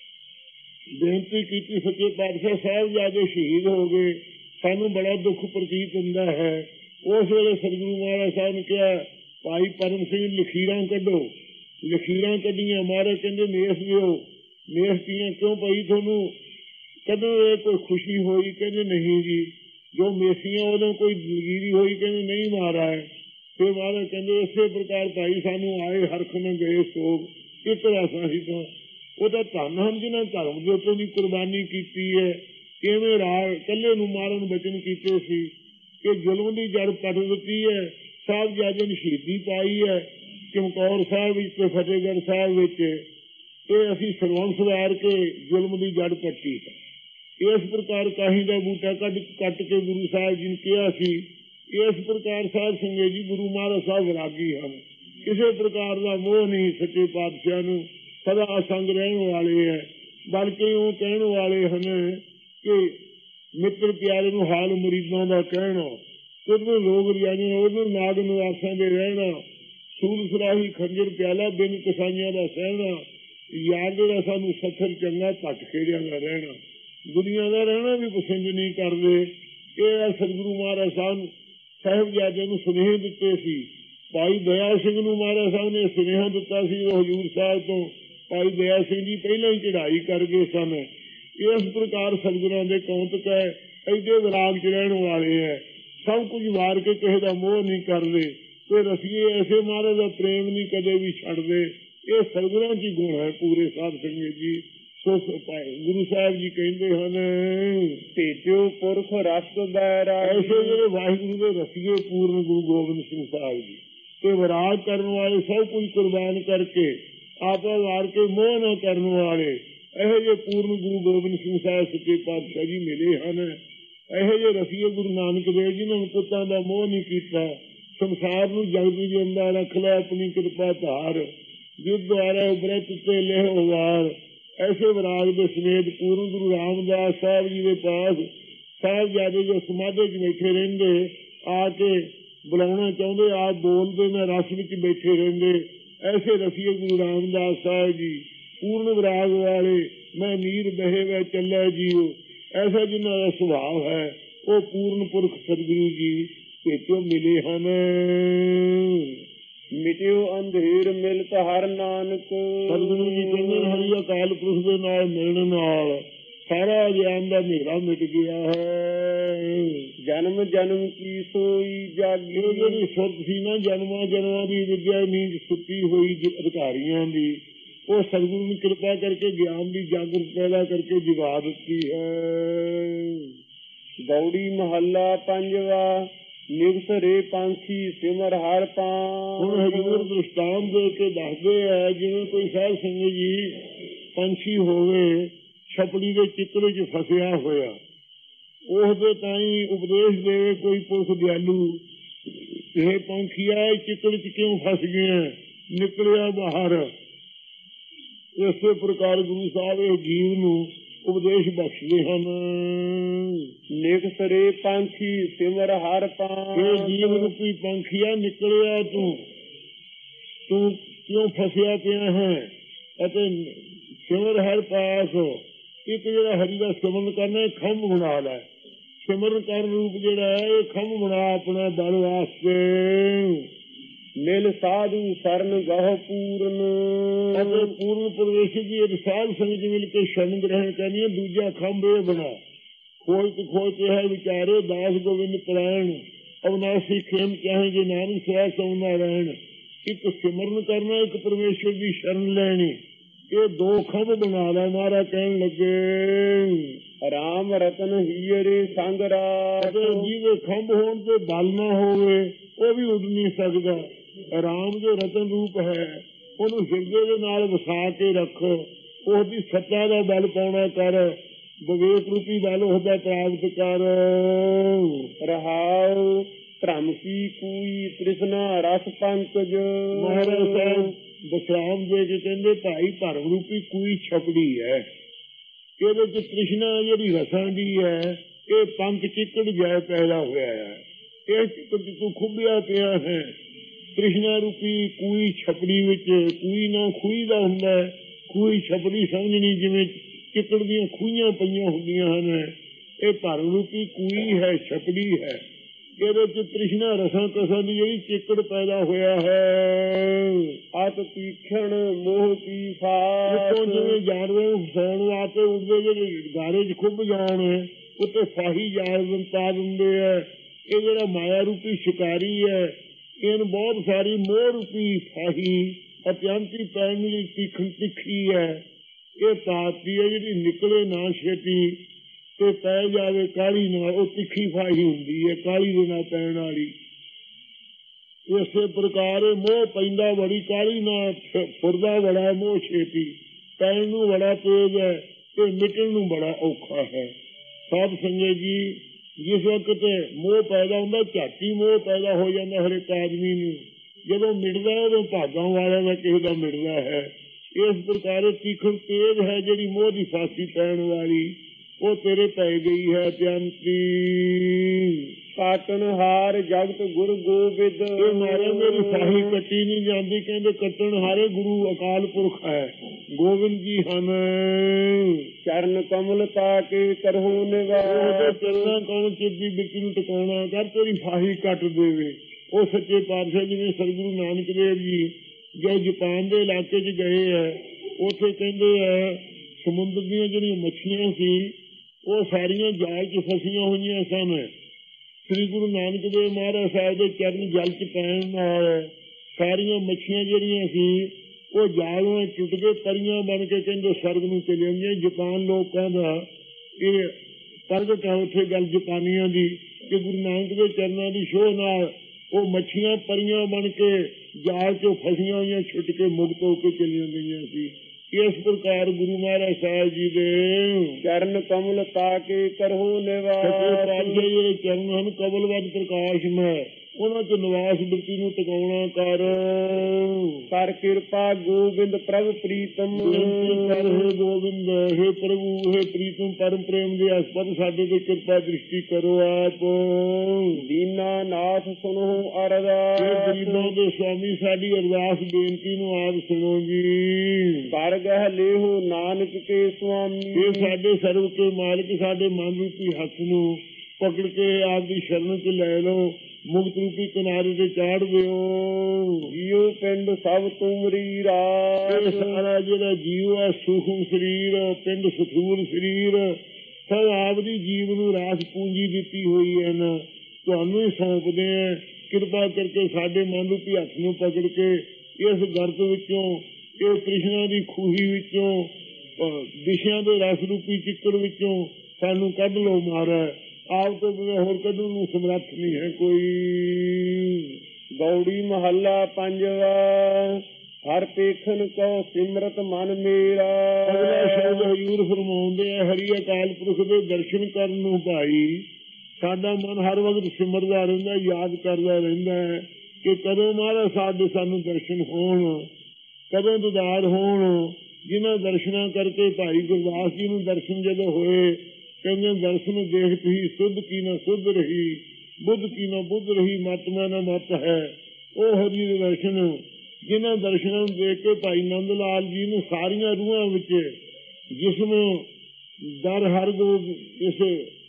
ਬੇਨਤੀ ਕੀਤੀ, ਸੱਚੇ ਪਾਤਸ਼ਾਹ ਸਾਹਿਬਜ਼ਾਦੇ ਸ਼ਹੀਦ ਹੋ ਗਏ, ਸਾਨੂੰ ਬੜਾ ਦੁੱਖ ਪ੍ਰਤੀਤ ਹੁੰਦਾ ਹੈ। ਉਸ ਵੇਲੇ ਸਤਿਗੁਰੂ ਮਹਾਰਾਜ ਸਾਹਿਬ ਨੇ ਕਿਹਾ, ਭਾਈ ਪਰਮ ਸਿੰਘ ਲਖੀਰਾਂ ਕੱਢੋ। ਲਖੀਰਾਂ ਕੱਢੀਆਂ। ਮਹਾਰਾਜ ਕਹਿੰਦੇ ਮੇਸ ਦਿਓ। ਮੇਸ ਦੀਆਂ ਕਿਉਂ ਭਾਈ ਤੁਹਾਨੂੰ, ਕਦੋਂ ਇਹ ਕੋਈ ਖੁਸ਼ੀ ਹੋਈ? ਕਹਿੰਦੇ ਨਹੀਂ ਜੀ, ਜੋ ਮੇਸੀਆਂ ਉਦੋਂ ਕੋਈ ਦਲਗੀਰੀ ਹੋਈ? ਕਹਿੰਦੇ ਨਹੀਂ ਮਹਾਰਾਜ। ਫਿਰ ਮਹਾਰਾਜ ਕਹਿੰਦੇ ਇਸੇ ਪ੍ਰਕਾਰ ਭਾਈ ਸਾਨੂੰ ਆਏ ਹਰਖ ਨਾ ਗਏ ਸੋਗ, ਇਸ ਤਰ੍ਹਾਂ ਸਾਹੀ ਤਾਂ ਉਹਦਾ ਧੰਨ ਹਨ ਜਿਹਨਾਂ ਧਰਮ ਦੇ ਉੱਤੇ ਦੀ ਕੁਰਬਾਨੀ ਕੀਤੀ ਹੈ। ਕਿਵੇਂ ਰਾਹ ਇਕੱਲੇ ਨੂੰ ਮਾਰਨ ਬਚਨ ਕੀਤੇ ਸੀ ਕਿ ਜ਼ੁਲਮ ਦੀ ਜੜ ਪੱਟ ਦਿੱਤੀ ਹੈ। ਸਾਹਿਬਜ਼ਾਦੇ ਨੇ ਸ਼ਹੀਦੀ ਪਾਈ ਹੈ ਚਮਕੌਰ ਸਾਹਿਬ ਵਿੱਚ ਤੇ ਫਤਿਹਗੜ੍ਹ ਸਾਹਿਬ ਵਿੱਚ, ਇਹ ਅਸੀਂ ਸਰਵੰਸ ਵਾਰ ਕੇ ਜ਼ੁਲਮ ਦੀ ਜੜ ਪੱਟੀ ਹੈ। ਇਸ ਪ੍ਰਕਾਰ ਕਾਹੀ ਦਾ ਬੂਟਾ ਕੱਟ ਕੇ ਗੁਰੂ ਸਾਹਿਬ ਜੀ ਨੇ ਕਿਹਾ ਸੀ। ਇਸ ਪ੍ਰਕਾਰ ਸਾਹਿਬ ਸੰਗਤ ਜੀ ਗੁਰੂ ਮਹਾਰਾਜ ਸਾਹਿਬ ਵਿਰਾਗੀ ਹਨ, ਕਿਸੇ ਪ੍ਰਕਾਰ ਦਾ ਮੋਹ ਨਹੀਂ ਸੱਚੇ ਪਾਤਸ਼ਾਹ ਨੂੰ, ਸਦਾ ਸੰਗ ਰਹਿਣ ਵਾਲੇ ਹੈ। ਬਲਕਿ ਉਹ ਕਹਿਣ ਵਾਲੇ ਹਨ ਕਿ ਮਿੱਤਰ ਪਿਆਰੇ ਨੂੰ ਹਾਲ ਮਰੀਜ਼ਾਂ ਦਾ ਕਹਿਣਾ, ਉਹਨੂੰ ਰੋਗ ਰਿਆਈਆਂ, ਉਹਨੂੰ ਨਾਗ ਨਿਵਾਸਾਂ ਦੇ ਰਹਿਣਾ, ਸੂਲ ਸਰਾਹੀ ਖੰਜਰ ਪਿਆਲਾ ਬਿਨ ਕਸਾਈਆਂ ਦਾ ਸਹਿਣਾ, ਯਾਰ ਜਿਹੜਾ ਸਾਨੂੰ ਸੱਥਰ ਚੰਗਾ ਭੱਟ ਖੇੜਿਆਂ ਦਾ ਰਹਿਣਾ, ਦੁਨੀਆ ਦਾ ਰਹਿਣਾ ਵੀ ਪਸੰਦ ਨਹੀਂ ਕਰਦੇ। ਇਹ ਸਤਿਗੁਰੂ ਮਹਾਰਾਜ ਸਾਹਿਬਜ਼ਾਦੇ ਨੂੰ ਸੁਨੇਹੇ ਦਿੱਤੇ ਸੀ। ਭਾਈ ਦਇਆ ਸਿੰਘ ਨੂੰ ਮਹਾਰਾਜ ਸਾਹਿਬ ਨੇ ਸੁਨੇਹਾ ਦਿੱਤਾ ਸੀ, ਉਹ ਹਜ਼ੂਰ ਸਾਹਿਬ ਤੋਂ ਭਾਈ ਦਇਆ ਸਿੰਘ ਜੀ ਪਹਿਲਾਂ ਹੀ ਚੜ੍ਹਾਈ ਕਰ ਗਏ ਸਨ। ਇਸ ਪ੍ਰਕਾਰ ਸਤਿਗੁਰਾਂ ਦੇ ਕੌਂਤਕ ਹੈ, ਐਡੇ ਵਿਰਾਗ ਚ ਰਹਿਣ ਵਾਲੇ ਹੈ, ਸਭ ਕੁਝ ਵਾਰ ਕੇ ਕਿਸੇ ਦਾ ਮੋਹ ਨਹੀਂ ਕਰਦੇ, ਤੇ ਰਸੀਏ ਐਸੇ ਮਹਾਰਾਜ ਦਾ ਪ੍ਰੇਮ ਨਹੀਂ ਕਦੇ ਵੀ ਛੱਡਦੇ। ਇਹ ਸਤਿਗੁਰਾਂ ਚ ਗੁਣ ਹੈ ਪੂਰੇ ਸਾਧ ਸੰਗਤ ਜੀ। ਸੋ ਗੁਰੂ ਸਾਹਿਬ ਜੀ ਕਹਿੰਦੇ ਹਨ, ਭੇਜੋ ਪੁਰਖ ਰਸ ਬੈਰਾ, ਐਸੇ ਜਿਹੜੇ ਵਾਹਿਗੁਰੂ ਦੇ ਰਸੀਏ ਪੂਰਨ ਗੁਰੂ ਗੋਬਿੰਦ ਸਿੰਘ ਸਾਹਿਬ ਜੀ ਤੇ ਵਿਰਾਗ ਕਰਨ ਵਾਲੇ, ਸਭ ਕੁਝ ਕੁਰਬਾਨ ਕਰਕੇ ਆਪਾ ਵਾਰ ਕੇ ਮੋਹ ਨਾ ਕਰਨ ਵਾਲੇ, ਇਹੋ ਜਿਹੇ ਪੂਰਨ ਗੁਰੂ ਗੋਬਿੰਦ ਸਿੰਘ ਸਾਹਿਬ ਸੱਚੇ ਪਾਤਸ਼ਾਹ ਜੀ ਮਿਲੇ ਹਨ। ਇਹੋ ਜਿਹੇ ਰਸੀਏ ਗੁਰੂ ਨਾਨਕ ਦੇਵ ਜੀ ਨੇ ਪੁੱਤਾਂ ਦਾ ਮੋਹ ਨਹੀਂ ਕੀਤਾ, ਸੰਸਾਰ ਨੂੰ ਜਗਤ ਜਿੰਦਾ ਰੱਖ ਲਿਆ ਆਪਣੀ ਕਿਰਪਾ ਧਾਰ, ਜਿਸ ਦੁਆਰਾ ਉਬਰਤ ਤੇ ਲਹਿ ਵਾਰ। ਐਸੇ ਵਿਰਾਗ ਦੇ ਸਮੇਤ ਪੂਰਨ ਗੁਰੂ ਰਾਮਦਾਸ ਸਾਹਿਬ ਜੀ ਦੇ ਪਾਸ ਸਾਹਿਬਜ਼ਾਦੇ ਜੋ ਸਮਾਧੇ 'ਚ ਬੈਠੇ ਰਹਿੰਦੇ, ਆ ਕੇ ਬੁਲਾਉਣਾ ਚਾਹੁੰਦੇ, ਆਪ ਬੋਲਦੇ ਨੇ, ਰਸ ਵਿੱਚ ਬੈਠੇ ਰਹਿੰਦੇ। ਐਸੇ ਰਸੀਏ ਗੁਰੂ ਰਾਮਦਾਸ ਸਾਹਿਬ ਜੀ ਪੂਰਨ ਵਿਰਾਗ ਵਾਲੇ, ਮੈਂ ਨੀਰ ਬਹੇ ਵੈ ਚੱਲਿਆ ਜੀਓ, ਐਸਾ ਜਿਨ੍ਹਾਂ ਦਾ ਸੁਭਾਅ ਹੈ, ਉਹ ਪੂਰਨ ਪੁਰਖ ਸਤਿਗੁਰੂ ਜੀ ਭੇਟੋ ਮਿਲੇ ਹਨ। ਮਿਟਿਓ ਅੰਧੇਰ ਮਿਲਤ ਹਰ ਨਾਨਕ, ਸਤਿਗੁਰੂ ਜੀ ਕਹਿੰਦੇ ਹਰੀ ਅਕਾਲ ਪੁਰਖ ਦੇ ਨਾਲ ਮਿਲਣ ਨਾਲ ਸਾਰਾ ਗਿਆਨ ਦਾ ਹਨੇਰਾ ਮਿਟ ਗਿਆ ਹੈ। ਜਨਮ ਜਨਮ ਕੀ ਸੋਈ ਜਾਗੀ, ਜਿਹੜੀ ਸੁਰਤ ਸੀ ਨਾ ਜਨਮਾਂ ਜਨਮਾਂ ਦੀ ਵਿਦਿਆ ਨੀਂਦ ਸੁੱਤੀ ਹੋਈ ਅਧਿਕਾਰੀਆਂ ਦੀ, ਉਹ ਸਤਿਗੁਰੂ ਨੇ ਕਿਰਪਾ ਕਰਕੇ ਗਿਆਨ ਦੀ ਜਾਗਰਤ ਪੈਦਾ ਕਰਕੇ ਜਗਾ ਦਿੱਤੀ ਹੈ। ਗੌੜੀ ਮਹੱਲਾ ਪੰਜਵਾ, ਨਿਵਸਰੇ ਪੰਛੀ ਸਿਮਰ ਹਰ ਪਾਂ। ਹੁਣ ਹਜ਼ੂਰ ਦ੍ਰਿਸ਼ਟਾਂਤ ਦੇ ਕੇ ਦੱਸਦੇ ਹੈ, ਜਿਵੇਂ ਕੋਈ ਸਾਧ ਸੰਗਤ ਜੀ ਪੰਛੀ ਹੋਵੇ ਛਪੜੀ ਦੇ ਚਿੱਕੜ 'ਚ ਫਸਿਆ ਹੋਇਆ, ਉਸਦੇ ਤਾਈਂ ਉਪਦੇਸ਼ ਦੇਵੇ ਕੋਈ ਪੁਰਖ ਦਿਆਲੂ, ਇਹ ਪੰਛੀਆ ਚਿੱਕੜ 'ਚ ਕਿਉਂ ਫਸ ਗਿਆ, ਨਿਕਲਿਆ ਬਾਹਰ। ਇਸੇ ਪ੍ਰਕਾਰ ਗੁਰੂ ਸਾਹਿਬ ਇਹ ਜੀਵ ਨੂੰ ਉਪਦੇਸ਼ ਬਖਸ਼ਦੇ ਹਨ। ਨਿਵਸਰੇ ਪੰਛੀ ਸਿਮਰ ਹਰ ਪਾਂ, ਇਹ ਜੀਵ ਰੂਪੀ ਪੰਛੀਆ ਨਿਕਲਿਆ, ਤੂੰ ਕਿਉਂ ਫਸਿਆ ਪਿਆ ਹੈ, ਅਤੇ ਸਿਮਰ ਹਰ ਪਾਸ। ਇੱਕ ਜਿਹੜਾ ਹਰੀ ਦਾ ਸਿਮਰਨ ਕਰਨਾ, ਖੰਭ ਬਣਾ ਲੈ, ਸਿਮਰਨ ਕਰਨ ਰੂਪ ਜਿਹੜਾ ਹੈ ਇਹ ਖੰਭ ਬਣਾ ਆਪਣਾ ਬਲ ਵਾਸਤੇ। ਮਿਲ ਸਾਧੂ ਸਰਨ ਗਹੁ ਪੂਰਨ, ਅਤੇ ਪੂਰਨ ਪ੍ਰਵੇਸ਼ੀ ਜੀ ਸਾਧ ਸੰਗਤ ਮਿਲ ਕੇ ਸ਼ਰਨ ਗ੍ਰਹਿਣ ਕਰਨੀ। ਦੂਜਾ ਖੰਭ ਇਹ ਬਣਾ ਖੋਜ ਹੈ ਵਿਚਾਰੇ ਦਾਸ ਗੋਬਿੰਦ ਪ੍ਰਾਣ ਅਵਨਾਸੀ ਖੇਮ ਚਾਹੇ ਜੇ ਨਾਨਕ ਸਵਾ ਸੌਣਾ ਰਹਿਣ। ਇੱਕ ਸਿਮਰਨ ਕਰਨਾ, ਇੱਕ ਪਰਮੇਸ਼ਰ ਦੀ ਸ਼ਰਨ ਲੈਣੀ। ਇਹ ਦੋ ਖੰਭ ਬਣਾ ਲੈ। ਮਹਾਰਾਜ ਕਹਿਣ ਲੱਗੇ ਰਾਮ ਰਤਨ ਹੀਰੇ ਸੰਗ ਰਾਤ। ਜਿਹਦੇ ਖੰਭ ਹੋਣ ਤੇ ਬਲ ਨਾ ਹੋਵੇ ਉਹ ਵੀ ਉੱਡ ਨਹੀਂ ਸਕਦਾ। ਰਾਮ ਜੋ ਰਤਨ ਰੂਪ ਹੈ ਉਹਨੂੰ ਹਿਰਦੇ ਦੇ ਨਾਲ ਵਸਾ ਕੇ ਰੱਖ। ਉਹਦੀ ਸੱਤਾ ਦਾ ਬਲ ਪਾਉਣਾ ਕਰ। ਵਿਵੇਕ ਰੂਪੀ ਬਲ ਉਹਦਾ ਪ੍ਰਾਪਤ ਕਰ। ਰਹਾਉ ਧਰਮ ਕੀ ਕੋਈ ਤ੍ਰਿਸ਼ਨਾ ਰਸ ਪੰਕਜ। ਮਹਾਰਾਜ ਸਾਹਿਬ ਵਿਸ਼ਰਾਮ ਦੇ ਕੇ ਕਹਿੰਦੇ ਭਾਈ ਧਰਮ ਰੂਪੀ ਕੋਈ ਛਪੜੀ ਹੈ। ਇਹਦੇ ਚ ਤ੍ਰਿਸ਼ਨਾ ਜਿਹੜੀ ਰਸਾਂ ਦੀ ਹੈ ਇਹ ਪੰਕ ਚਿੱਕੜ ਜੈ ਪੈਦਾ ਹੋਇਆ ਹੈ। ਇਹ ਚਿੱਕੜ ਤੂੰ ਖੁੱਬਿਆ ਪਿਆ ਹੈ। ਤ੍ਰਿਸ਼ਨਾ ਰੂਪੀ ਕੋਈ ਛਪੜੀ ਵਿੱਚ ਕੋਈ ਨਾ ਖੂਹੀ ਦਾ ਹੁੰਦਾ। ਖੂਹੀ ਛਪੜੀ ਸਮਝਣੀ ਜਿਵੇਂ ਚਿੱਕੜ ਦੀਆਂ ਖੂਹੀਆਂ ਪਈਆਂ ਹੁੰਦੀਆਂ ਹਨ। ਇਹ ਧਰਮ ਰੂਪੀ ਕੋਈ ਹੈ, ਛਪੜੀ ਹੈ। ਇਹਦੇ ਚ ਤ੍ਰਿਸ਼ਨਾ ਰਸਾਂ ਕਸਾਂ ਦੀ ਜਿਹੜੀ ਚਿੱਕੜ ਪੈਦਾ ਹੋਇਆ ਹੈ। ਅਤ ਤੀਖਣ ਮੋਹ ਕੀ ਫਾਸ। ਜਿਵੇਂ ਜਾਨਵਰ ਨੂੰ ਫਸਾਉਣ ਵਾਸਤੇ ਉਸਦੇ ਜਿਹੜੇ ਗਾਰੇ ਚ ਖੁੱਭ ਜਾਣ ਉੱਤੇ ਫਾਹੀ ਜਾਲ ਪਾ ਦਿੰਦੇ ਹੈ। ਇਹ ਜਿਹੜਾ ਮਾਇਆ ਰੂਪੀ ਸ਼ਿਕਾਰੀ ਹੈ ਇਹਨੂੰ ਬਹੁਤ ਸਾਰੀ ਮੋਹ ਰੂਪੀ ਫਾਹੀ ਅਤਿਅੰਤੀ ਪੈਣ ਦੀ ਤਿੱਖੀ ਹੈ। ਇਹ ਪਾਤੀ ਹੈ ਜਿਹੜੀ ਨਿਕਲੇ ਨਾ ਛੇਤੀ ਤੇ ਪੈ ਜਾਵੇ ਕਾਲੀ ਨਾਲ। ਉਹ ਤਿੱਖੀ ਫਾਹੀ ਹੁੰਦੀ ਹੈ, ਕਾਲੀ ਦੇ ਨਾਲ ਪੈਣ ਵਾਲੀ। ਇਸੇ ਪ੍ਰਕਾਰ ਮੋਹ ਪੈਂਦਾ ਬੜੀ ਕਾਲੀ ਨਾਲ, ਫੁਰਦਾ ਬੜਾ ਮੋਹ ਛੇਤੀ, ਪੈਣ ਨੂੰ ਬੜਾ ਤੇਜ਼ ਹੈ ਤੇ ਮਿਟਣ ਨੂੰ ਬੜਾ ਔਖਾ ਹੈ। ਸਾਧ ਸੰਗਤ ਜੀ ਜਿਸ ਵਕਤ ਮੋਹ ਪੈਦਾ ਹੁੰਦਾ ਝਾਟੀ ਮੋਹ ਪੈਦਾ ਹੋ ਜਾਂਦਾ ਹਰੇਕ ਆਦਮੀ ਨੂੰ। ਜਦੋਂ ਮਿਟਦਾ ਉਦੋਂ ਭਾਗਾਂ ਵਾਲਿਆਂ ਦਾ ਕਿਸੇ ਦਾ ਮਿਟਦਾ ਹੈ। ਇਸ ਪ੍ਰਕਾਰ ਤੀਖਣ ਤੇਜ਼ ਹੈ ਜਿਹੜੀ ਮੋਹ ਦੀ ਫਾਂਸੀ ਪੈਣ ਵਾਲੀ ਉਹ ਤੇਰੇ ਪੈ ਗਈ ਹੈ। ਅਤਿਅੰਤੀ ਕਾਟਨ ਹਾਰ ਜਗਤ ਗੁਰ ਗੋਬਿੰਦ। ਇਹ ਮਾਰੇ ਮੇਰੀ ਫਾਹੀ ਕੱਟੀ ਨਹੀਂ ਜਾਂਦੀ। ਕਹਿੰਦੇ ਕੱਟਣ ਹਾਰੇ ਗੁਰੂ ਅਕਾਲ ਪੁਰਖ ਹੈ, ਗੋਬਿੰਦ ਜੀ ਹਨ। ਚਰਨ ਕਮਲ ਤਾ ਕੇ ਕਰਹੁ ਨਿਵਾਸ। ਚਰਨਾ ਕੌਣ ਚਿੱਤੀ ਬਿੱਤੀ ਨੂੰ ਟਿਕਾਉਣਾ ਕਰ ਤੇਰੀ ਫਾਹੀ ਕੱਟ ਦੇਵੇ। ਉਹ ਸੱਚੇ ਪਾਤਸ਼ਾਹ ਜਿਵੇਂ ਸਤਿਗੁਰੂ ਨਾਨਕ ਦੇਵ ਜੀ ਜੋ ਜਾਪਾਨ ਦੇ ਇਲਾਕੇ ਚ ਗਏ ਹੈ ਉੱਥੇ ਕਹਿੰਦੇ ਹੈ ਸਮੁੰਦਰ ਦੀਆਂ ਜਿਹੜੀਆਂ ਮੱਛੀਆਂ ਸੀ ਉਹ ਸਾਰੀਆਂ ਜਾਲ ਚ ਫਸੀਆਂ ਹੋਈਆਂ ਸਨ। ਸ੍ਰੀ ਗੁਰੂ ਨਾਨਕ ਦੇਵ ਮਹਾਰਾਜ ਸਾਹਿਬ ਦੇ ਚਰਨ ਜਲ ਚ ਪੈਣ ਨਾਲ ਸਾਰੀਆਂ ਮੱਛੀਆਂ ਜਿਹੜੀਆਂ ਸੀ ਉਹ ਜਾਲੋਂ ਟੁੱਟ ਕੇ ਪਰੀਆਂ ਬਣ ਕੇ ਕਹਿੰਦੇ ਸਰਗ ਨੂੰ ਚਲੇ ਜਾਂਦੀਆਂ। ਜਾਪਾਨ ਲੋਕਾਂ ਦਾ ਇਹ ਪ੍ਰਗਟ ਹੈ ਉੱਥੇ ਗੱਲ ਜਾਪਾਨੀਆਂ ਦੀ ਕਿ ਗੁਰੂ ਨਾਨਕ ਦੇ ਚਰਨਾਂ ਦੀ ਛੋਹ ਨਾਲ ਉਹ ਮੱਛੀਆਂ ਪਰੀਆਂ ਬਣ ਕੇ ਜਾਲ ਚੋਂ ਫਸੀਆਂ ਹੋਈਆਂ ਛੁੱਟ ਕੇ ਮੁਕਤ ਹੋ ਕੇ ਚਲੀਆਂ ਗਈਆਂ ਸੀ। ਇਸ ਪ੍ਰਕਾਰ ਗੁਰੂ ਮਹਾਰਾਜ ਸਾਹਿਬ ਜੀ ਦੇ ਚਰਨ ਕਮਲ ਤਾ ਕੇ ਕਰਹੁ ਨਿਵਾਸ। ਜਿਹੜੇ ਚਰਨ ਹਨ ਕਮਲਵਦ ਪ੍ਰਕਾਸ਼ਮੈ ਉਹਨਾਂ ਚ ਨਿਵਾਸ ਬਿਰਤੀ ਨੂੰ ਟਿਕਾਉਣਾ ਕਰ ਕਿਰਪਾ ਗੋਬਿੰਦ ਪ੍ਰਭ ਪ੍ਰੀਤਮ। ਹੇ ਗੋਬਿੰਦ, ਹੇ ਪ੍ਰਭੂ, ਹੇ ਪ੍ਰੀਤਮ ਪਰਮ ਪ੍ਰੇਮ ਦੇ ਆਸਪਦ ਸਾਡੇ ਤੇ ਕਿਰਪਾ ਦ੍ਰਿਸ਼ਟੀ ਕਰੋ। ਆਪ ਦੀਨਾ ਨਾਥ ਸੁਣੋ ਅਰਦਾਸ। ਗਰੀਬਾਂ ਦੇ ਸਵਾਮੀ ਸਾਡੀ ਅਰਦਾਸ ਬੇਨਤੀ ਨੂੰ ਆਪ ਸੁਣੋ ਜੀ। ਕਰ ਗਹਿ ਲੇਹੁ ਨਾਨਕ ਕੇ ਸੁਆਮੀ। ਇਹ ਸਾਡੇ ਸਰਵ ਕੇ ਮਾਲਕ ਸਾਡੇ ਮਨ ਰੂਪੀ ਹੱਥ ਨੂੰ ਪਕੜ ਕੇ ਆਪ ਦੀ ਸ਼ਰਨ ਚ ਲੈ ਲਓ। ਮੁਕਤ ਰੂਪੀ ਕਿਨਾਰੇ ਤੇ ਚਾੜ ਦਿਓ। ਜੀਉ ਪਿੰਡ ਸਭ ਤੁਮਰੀ ਰਾਸ। ਸਾਰਾ ਜਿਹੜਾ ਜੀਵ ਹੈ ਸੂਖਮ ਸਰੀਰ ਪਿੰਡ ਸਥੂਲ ਸਰੀਰ ਸਭ ਆਪ ਦੀ ਜੀਵ ਨੂੰ ਰਾਸ ਪੂੰਜੀ ਦਿੱਤੀ ਹੋਈ ਹੈ ਨਾ ਤੁਹਾਨੂੰ ਹੀ ਸੌਂਪਦੇ ਆ। ਕਿਰਪਾ ਕਰਕੇ ਸਾਡੇ ਮਨ ਰੂਪੀ ਹੱਥ ਨੂੰ ਪਕੜ ਕੇ ਇਸ ਗਰਤ ਵਿੱਚੋਂ ਇਹ ਕ੍ਰਿਸ਼ਨਾ ਦੀ ਖੂਹੀ ਵਿੱਚੋਂ ਵਿਸ਼ਿਆਂ ਦੇ ਰਸ ਰੂਪੀ ਚਿੱਕੜ ਵਿੱਚੋਂ ਸਾਨੂੰ ਕੱਢ ਲਓ। ਮਹਾਰਾਜ ਆਪ ਤੋਂ ਬਿਨਾਂ ਹੋਰ ਕੱਢਣ ਨੂੰ ਸਮਰੱਥ ਨਹੀਂ ਹੈ ਕੋਈ। ਗੌੜੀ ਮਹੱਲਾ ਪੰਜਵਾ। ਹਰ ਪੇਖਨ ਕਉ ਸਿਮਰਤ ਮਨ ਮੇਰਾ। ਅਗਲਾ ਸ਼ਬਦ ਹਜ਼ੂਰ ਫਰਮਾਉਂਦੇ ਆ ਹਰੀ ਅਕਾਲ ਪੁਰਖ ਦੇ ਦਰਸ਼ਨ ਕਰਨ ਨੂੰ ਭਾਈ ਸਾਡਾ ਮਨ ਹਰ ਵਕਤ ਸਿਮਰਦਾ ਰਹਿੰਦਾ, ਯਾਦ ਕਰਦਾ ਰਹਿੰਦਾ ਹੈ ਕਿ ਕਦੋਂ ਮਹਾਰਾਜ ਸਾਡੇ ਸਾਨੂੰ ਦਰਸ਼ਨ ਹੋਣ, ਕਦੋਂ ਦੀਦਾਰ ਹੋਣ। ਜਿਨ੍ਹਾਂ ਦਰਸ਼ਨਾਂ ਕਰਕੇ ਭਾਈ ਗੁਰਦਾਸ ਜੀ ਨੂੰ ਦਰਸ਼ਨ ਜਦੋਂ ਹੋਏ ਕਹਿੰਦੇ ਦਰਸ਼ਨ ਦੇਖਤ ਹੀ ਸੁਧ ਕੀ ਨਾ ਸੁਧ ਰਹੀ, ਬੁੱਧ ਕੀ ਨਾ ਬੁੱਧ ਰਹੀ, ਮਤਮਾ ਨਾ ਮਤ ਹੈ। ਉਹ ਹਰੀ ਦੇ ਦਰਸ਼ਨ ਜਿਨ੍ਹਾਂ ਦਰਸ਼ਨਾਂ ਨੂੰ ਦੇਖ ਕੇ ਭਾਈ ਨੰਦ ਲਾਲ ਜੀ ਨੂੰ ਸਾਰੀਆਂ ਰੂਹਾਂ ਵਿੱਚ ਜਿਸਮ ਦਰ ਹਰ ਗੋਬਿੰਦ ਇਸ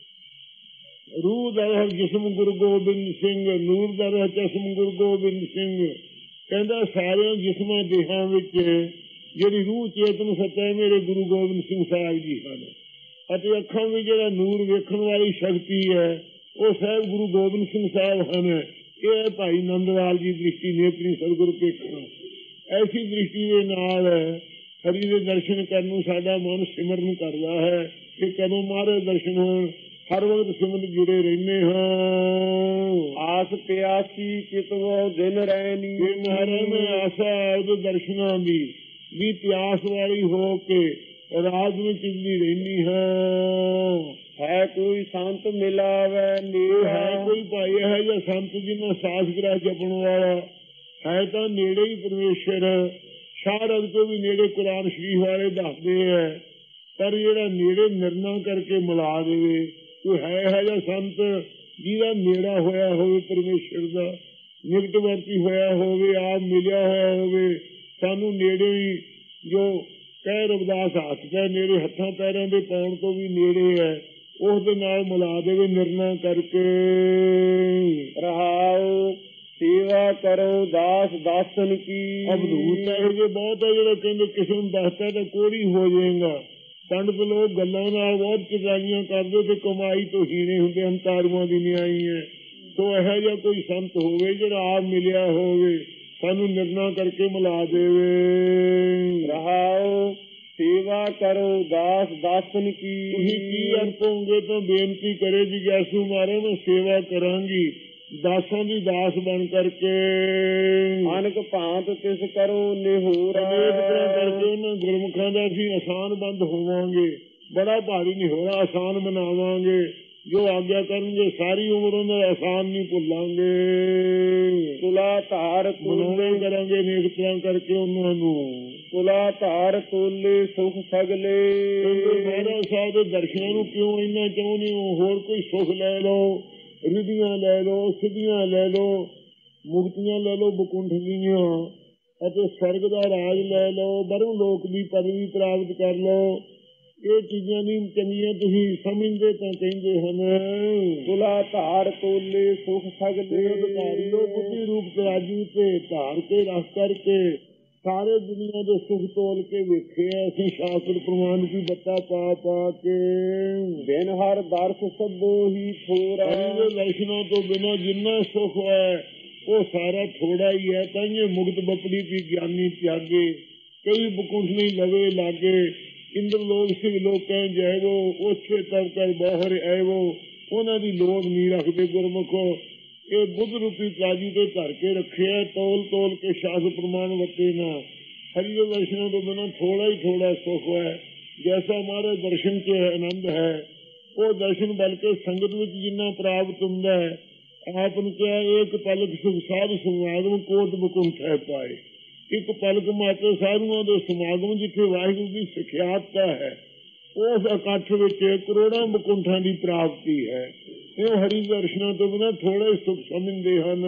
ਰੂਹ ਦਰ ਹਰ ਜਿਸਮ ਗੁਰੂ ਗੋਬਿੰਦ ਸਿੰਘ, ਨੂਰ ਦਰ ਚਸ਼ਮ ਗੁਰੂ ਗੋਬਿੰਦ ਸਿੰਘ। ਕਹਿੰਦਾ ਸਾਰਿਆਂ ਜਿਸਮਾਂ ਦੇਹਾਂ ਵਿੱਚ ਜਿਹੜੀ ਰੂਹ ਚੇਤਨ ਸੱਚੇ ਮੇਰੇ ਗੁਰੂ ਗੋਬਿੰਦ ਸਿੰਘ ਸਾਹਿਬ ਜੀ ਹਨ। ਅਤੇ ਅੱਖਾਂ ਵਿੱਚ ਜਿਹੜਾ ਨੂਰ ਵੇਖਣ ਵਾਲੀ ਸ਼ਕਤੀ ਹੈ ਉਹ ਸਾਹਿਬ ਗੁਰੂ ਗੋਬਿੰਦ ਸਿੰਘ ਸਾਹਿਬ ਹਨ। ਇਹ ਭਾਈ ਨੰਦਲਾਲ ਜੀ ਦ੍ਰਿਸ਼ਟੀ ਨੇਤਰੀ ਸਤਿਗੁਰੂ ਭੇਖਣਾ। ਐਸੀ ਦ੍ਰਿਸ਼ਟੀ ਦੇ ਨਾਲ ਹਰੀ ਦੇ ਦਰਸ਼ਨ ਕਰਨ ਨੂੰ ਸਾਡਾ ਮਨ ਸਿਮਰਨ ਕਰਦਾ ਹੈ ਕਿ ਕਦੋਂ ਮਹਾਰਾਜ ਦਰਸ਼ਨ ਹੋਣ। ਹਰ ਵਕਤ ਸਿਮਰਨ ਜੁੜੇ ਰਹਿੰਦੇ ਹਾਂ। ਆਸ ਪਿਆਸੀ ਕਿਤੋਂ ਦਿਨ ਰਹਿਣੀ। ਮਹਾਰਾਜ ਮੈਂ ਆਸਾ ਉਹਦੇ ਦਰਸ਼ਨਾਂ ਦੀ ਵੀ ਪਿਆਸ ਵਾਲੀ ਹੋ ਕੇ ਰਾਤ ਨੂੰ ਚਿੰਦੀ ਰਹਿੰਦੀ ਹੈ ਕੋਈ ਸੰਤ ਮਿਲਾਵੇ ਹੈ ਕੋਈ ਭਾਈ ਹੈ ਜਾਂ ਸੰਤ ਜਿਹਨਾਂ ਸਾਸ ਗ੍ਰਹਿ ਜਪਣ ਵਾਲਾ ਹੈ ਤਾਂ ਨੇੜੇ ਹੀ ਪਰਮੇਸ਼ਰ ਸ਼ਾਰਦ ਤੋਂ ਵੀ ਨੇੜੇ ਕੁਰਾਨ ਸ਼ਰੀਫ ਵਾਲੇ ਦੱਸਦੇ ਹੈ। ਪਰ ਜਿਹੜਾ ਨੇੜੇ ਨਿਰਣਾ ਕਰਕੇ ਮਿਲਾ ਦੇਵੇ ਕੋਈ ਹੈ ਜਾਂ ਸੰਤ ਜਿਹਦਾ ਨੇੜਾ ਹੋਇਆ ਹੋਵੇ ਪਰਮੇਸ਼ਰ ਦਾ ਨਿਕਟਵਰਤੀ ਹੋਇਆ ਹੋਵੇ ਆਪ ਮਿਲਿਆ ਹੋਇਆ ਹੋਵੇ ਸਾਨੂੰ ਨੇੜੇ ਹੀ ਜੋ ਕਹਿ ਰਵਿਦਾਸ ਹੱਥ ਦਾ ਨੇੜੇ ਹੱਥਾਂ ਪੈਰਾਂ ਦੇ ਪਾਉਣ ਤੋਂ ਵੀ ਨੇੜੇ ਹੈ ਉਸ ਦੇ ਨਾਲ ਮਿਲਾ ਦੇਵੇ ਨਿਰਣਾ ਕਰਕੇ। ਰਹਾਉ ਸੇਵਾ ਕਰੋ ਦਾਸ ਦਾਸਨ ਕੀ। ਅਵਧੂਤ ਇਹੋ ਜਿਹੇ ਬਹੁਤ ਹੈ ਜਿਹੜੇ ਕਹਿੰਦੇ ਕਿਸੇ ਨੂੰ ਦੱਸਦਾ ਤਾਂ ਕੋੜੀ ਹੋ ਜਾਏਗਾ। ਪੰਡਤ ਲੋਕ ਗੱਲਾਂ ਨਾਲ ਬਹੁਤ ਚਿਤਾਈਆਂ ਕਰਦੇ ਤੇ ਕਮਾਈ ਤੋਂ ਹੀਣੇ ਹੁੰਦੇ ਹਨ ਤਾਰੂਆਂ ਦੀ ਨਿਆਈ ਹੈ। ਸੋ ਇਹੋ ਜਿਹਾ ਕੋਈ ਸੰਤ ਹੋਵੇ ਜਿਹੜਾ ਆਪ ਮਿਲਿਆ ਹੋਵੇ ਸਾਨੂੰ ਨਿਰਣਾ ਕਰਕੇ ਮਿਲਾ ਦੇਵੇ। ਰਹਾਉ ਸੇਵਾ ਕਰੋ ਦਾਸ ਦਾਸਨ ਕੀ। ਤੁਸੀਂ ਕੀ ਅਰਥੋਂਗੇ ਤਾਂ ਬੇਨਤੀ ਕਰੇ ਜਿਗਿਆਸੂ ਮਾਰੇ ਮੈਂ ਸੇਵਾ ਕਰਾਂਗੀ ਦਾਸਾਂ ਦੀ ਦਾਸ ਬਣ ਕਰਕੇ। ਅਨਕ ਭਾਂਤ ਤਿਸ ਕਰੋ ਨਿਹੋਰਾ। ਅਨੇਕ ਤਰ੍ਹਾਂ ਕਰਕੇ ਉਹਨਾਂ ਗੁਰਮੁਖਾਂ ਦਾ ਅਸੀਂ ਆਸਾਨ ਬੰਦ ਹੋਵਾਂਗੇ। ਬੜਾ ਭਾਰੀ ਨਿਹੋਰਾ ਆਸਾਨ ਬਣਾਵਾਂਗੇ। ਜੋ ਆਗਿਆ ਕਰਨਗੇ ਸਾਰੀ ਉਮਰ ਉਹਨਾਂ ਦਾ ਆਸਾਨ ਨਹੀਂ ਭੁੱਲਾਂਗੇ। ਤੁਲਾ ਧਾਰ ਮਨੋਵੇਂ ਕਰਾਂਗੇ ਅਨੇਕ ਤਰ੍ਹਾਂ ਕਰਕੇ ਉਹਨਾਂ ਨੂੰ। ਤੁਲਾ ਧਾਰ ਤੋਲੇ ਸੁਖ ਸਗਲੇ। ਮਹਾਰਾਜ ਸਾਹਿਬ ਦੇ ਦਰਸ਼ਨਾਂ ਨੂੰ ਕਿਉਂ ਇੰਨਾ ਚਾਹੁੰਦੇ ਹੋ? ਹੋਰ ਕੋਈ ਸੁਖ ਲੈ ਲਓ, ਰਿਧੀਆਂ ਲੈ ਲਓ, ਸਿੱਧੀਆਂ ਲੈ ਲਓ, ਮੁਕਤੀਆਂ ਲੈ ਲਓ ਬਕੁੰਠ ਦੀਆਂ ਅਤੇ ਸਵਰਗ ਦਾ ਰਾਜ ਲੈ ਲਓ, ਬਰਮ ਲੋਕ ਦੀ ਪਦਵੀ ਪ੍ਰਾਪਤ ਕਰ ਲਓ। ਇਹ ਚੀਜ਼ਾਂ ਨਹੀਂ ਚੰਗੀਆਂ ਤੁਸੀਂ ਸਮਝਦੇ ਤਾਂ ਕਹਿੰਦੇ ਹਨ। ਤੁਲਾ ਧਾਰ ਤੋਲੇ ਸੁਖ ਸਗਲੇ। ਅਧਿਕਾਰੀ ਲੋ ਬੁੱਧੀ ਰੂਪ ਤਰਾਜੂ ਤੇ ਧਾਰ ਕੇ ਰੱਖ ਕਰਕੇ ਸਾਰੇ ਦੁਨੀਆ ਦੇ ਸੁਖ ਤੋਲ ਕੇ ਵੇਖੇ ਅਸੀਂ ਸ਼ਾਸਤਰ ਪ੍ਰਮਾਣ ਦੀ ਬੱਤਾ ਪਾ ਪਾ ਕੇ। ਬਿਨ ਹਰ ਦਰਸ ਸਭੋ ਹੀ ਥੋੜਾ। ਹਰੀ ਦੇ ਦਰਸ਼ਨਾਂ ਤੋਂ ਬਿਨਾਂ ਜਿੰਨਾ ਸੁਖ ਹੈ ਉਹ ਸਾਰਾ ਥੋੜਾ ਹੀ ਹੈ। ਤਾਂ ਇਹ ਮੁਕਤ ਬਪੜੀ ਦੀ ਗਿਆਨੀ ਤਿਆਗੇ ਕਈ ਬਕੁੰਠ ਨਹੀਂ ਲਵੇ ਲਾਗੇ। ਇੰਦਰ ਲੋਕ ਸਿਵ ਲੋਕ ਕਹਿ ਜਾਏਵੋ ਉੱਚੇ ਤਰ ਕਰ ਬਾਹਰ ਆਏਵੋ। ਉਹਨਾਂ ਦੀ ਲੋੜ ਨਹੀਂ ਰੱਖਦੇ ਗੁਰਮੁਖੋ। ਇਹ ਬੁੱਧ ਰੂਪੀ ਤਾਜੀ ਤੇ ਧਰ ਕੇ ਰੱਖਿਆ ਤੋਲ ਤੋਲ ਕੇ ਸ਼ਾਸਤਰ ਪ੍ਰਮਾਣ ਵਰਤੇ ਨਾ। ਹਰੀ ਦੇ ਦਰਸ਼ਨਾਂ ਤੋਂ ਬਿਨਾਂ ਥੋੜਾ ਹੀ ਥੋੜਾ ਸੁਖ ਹੈ। ਜੈਸਾ ਹਮਾਰੇ ਦਰਸ਼ਨ ਚ ਆਨੰਦ ਹੈ ਉਹ ਦਰਸ਼ਨ ਬਲਕਿ ਸੰਗਤ ਵਿੱਚ ਜਿੰਨਾ ਪ੍ਰਾਪਤ ਹੁੰਦਾ ਹੈ। ਆਪ ਨੂੰ ਕਿਹਾ ਇੱਕ ਪਲਕ ਸੁਖ ਸਾਧ ਸਮਾਗਮ ਕੋਟ ਬਕੁੰਠ ਹੈ ਪਾਏ। ਇੱਕ ਪਲਕ ਮਾਤੇ ਸਾਧੂਆਂ ਦੇ ਸਮਾਗਮ ਜਿੱਥੇ ਵਾਹਿਗੁਰੂ ਦੀ ਸਿਖਿਆਤਤਾ ਹੈ ਉਸ ਇਕੱਠ ਵਿੱਚ ਕਰੋੜਾਂ ਬਕੁੰਠਾਂ ਦੀ ਪ੍ਰਾਪਤੀ ਹੈ। ਇਹ ਹਰੀ ਦਰਸ਼ਨਾਂ ਤੋਂ ਬਿਨਾਂ ਥੋੜੇ ਸੁਖ ਸਮਝਦੇ ਹਨ।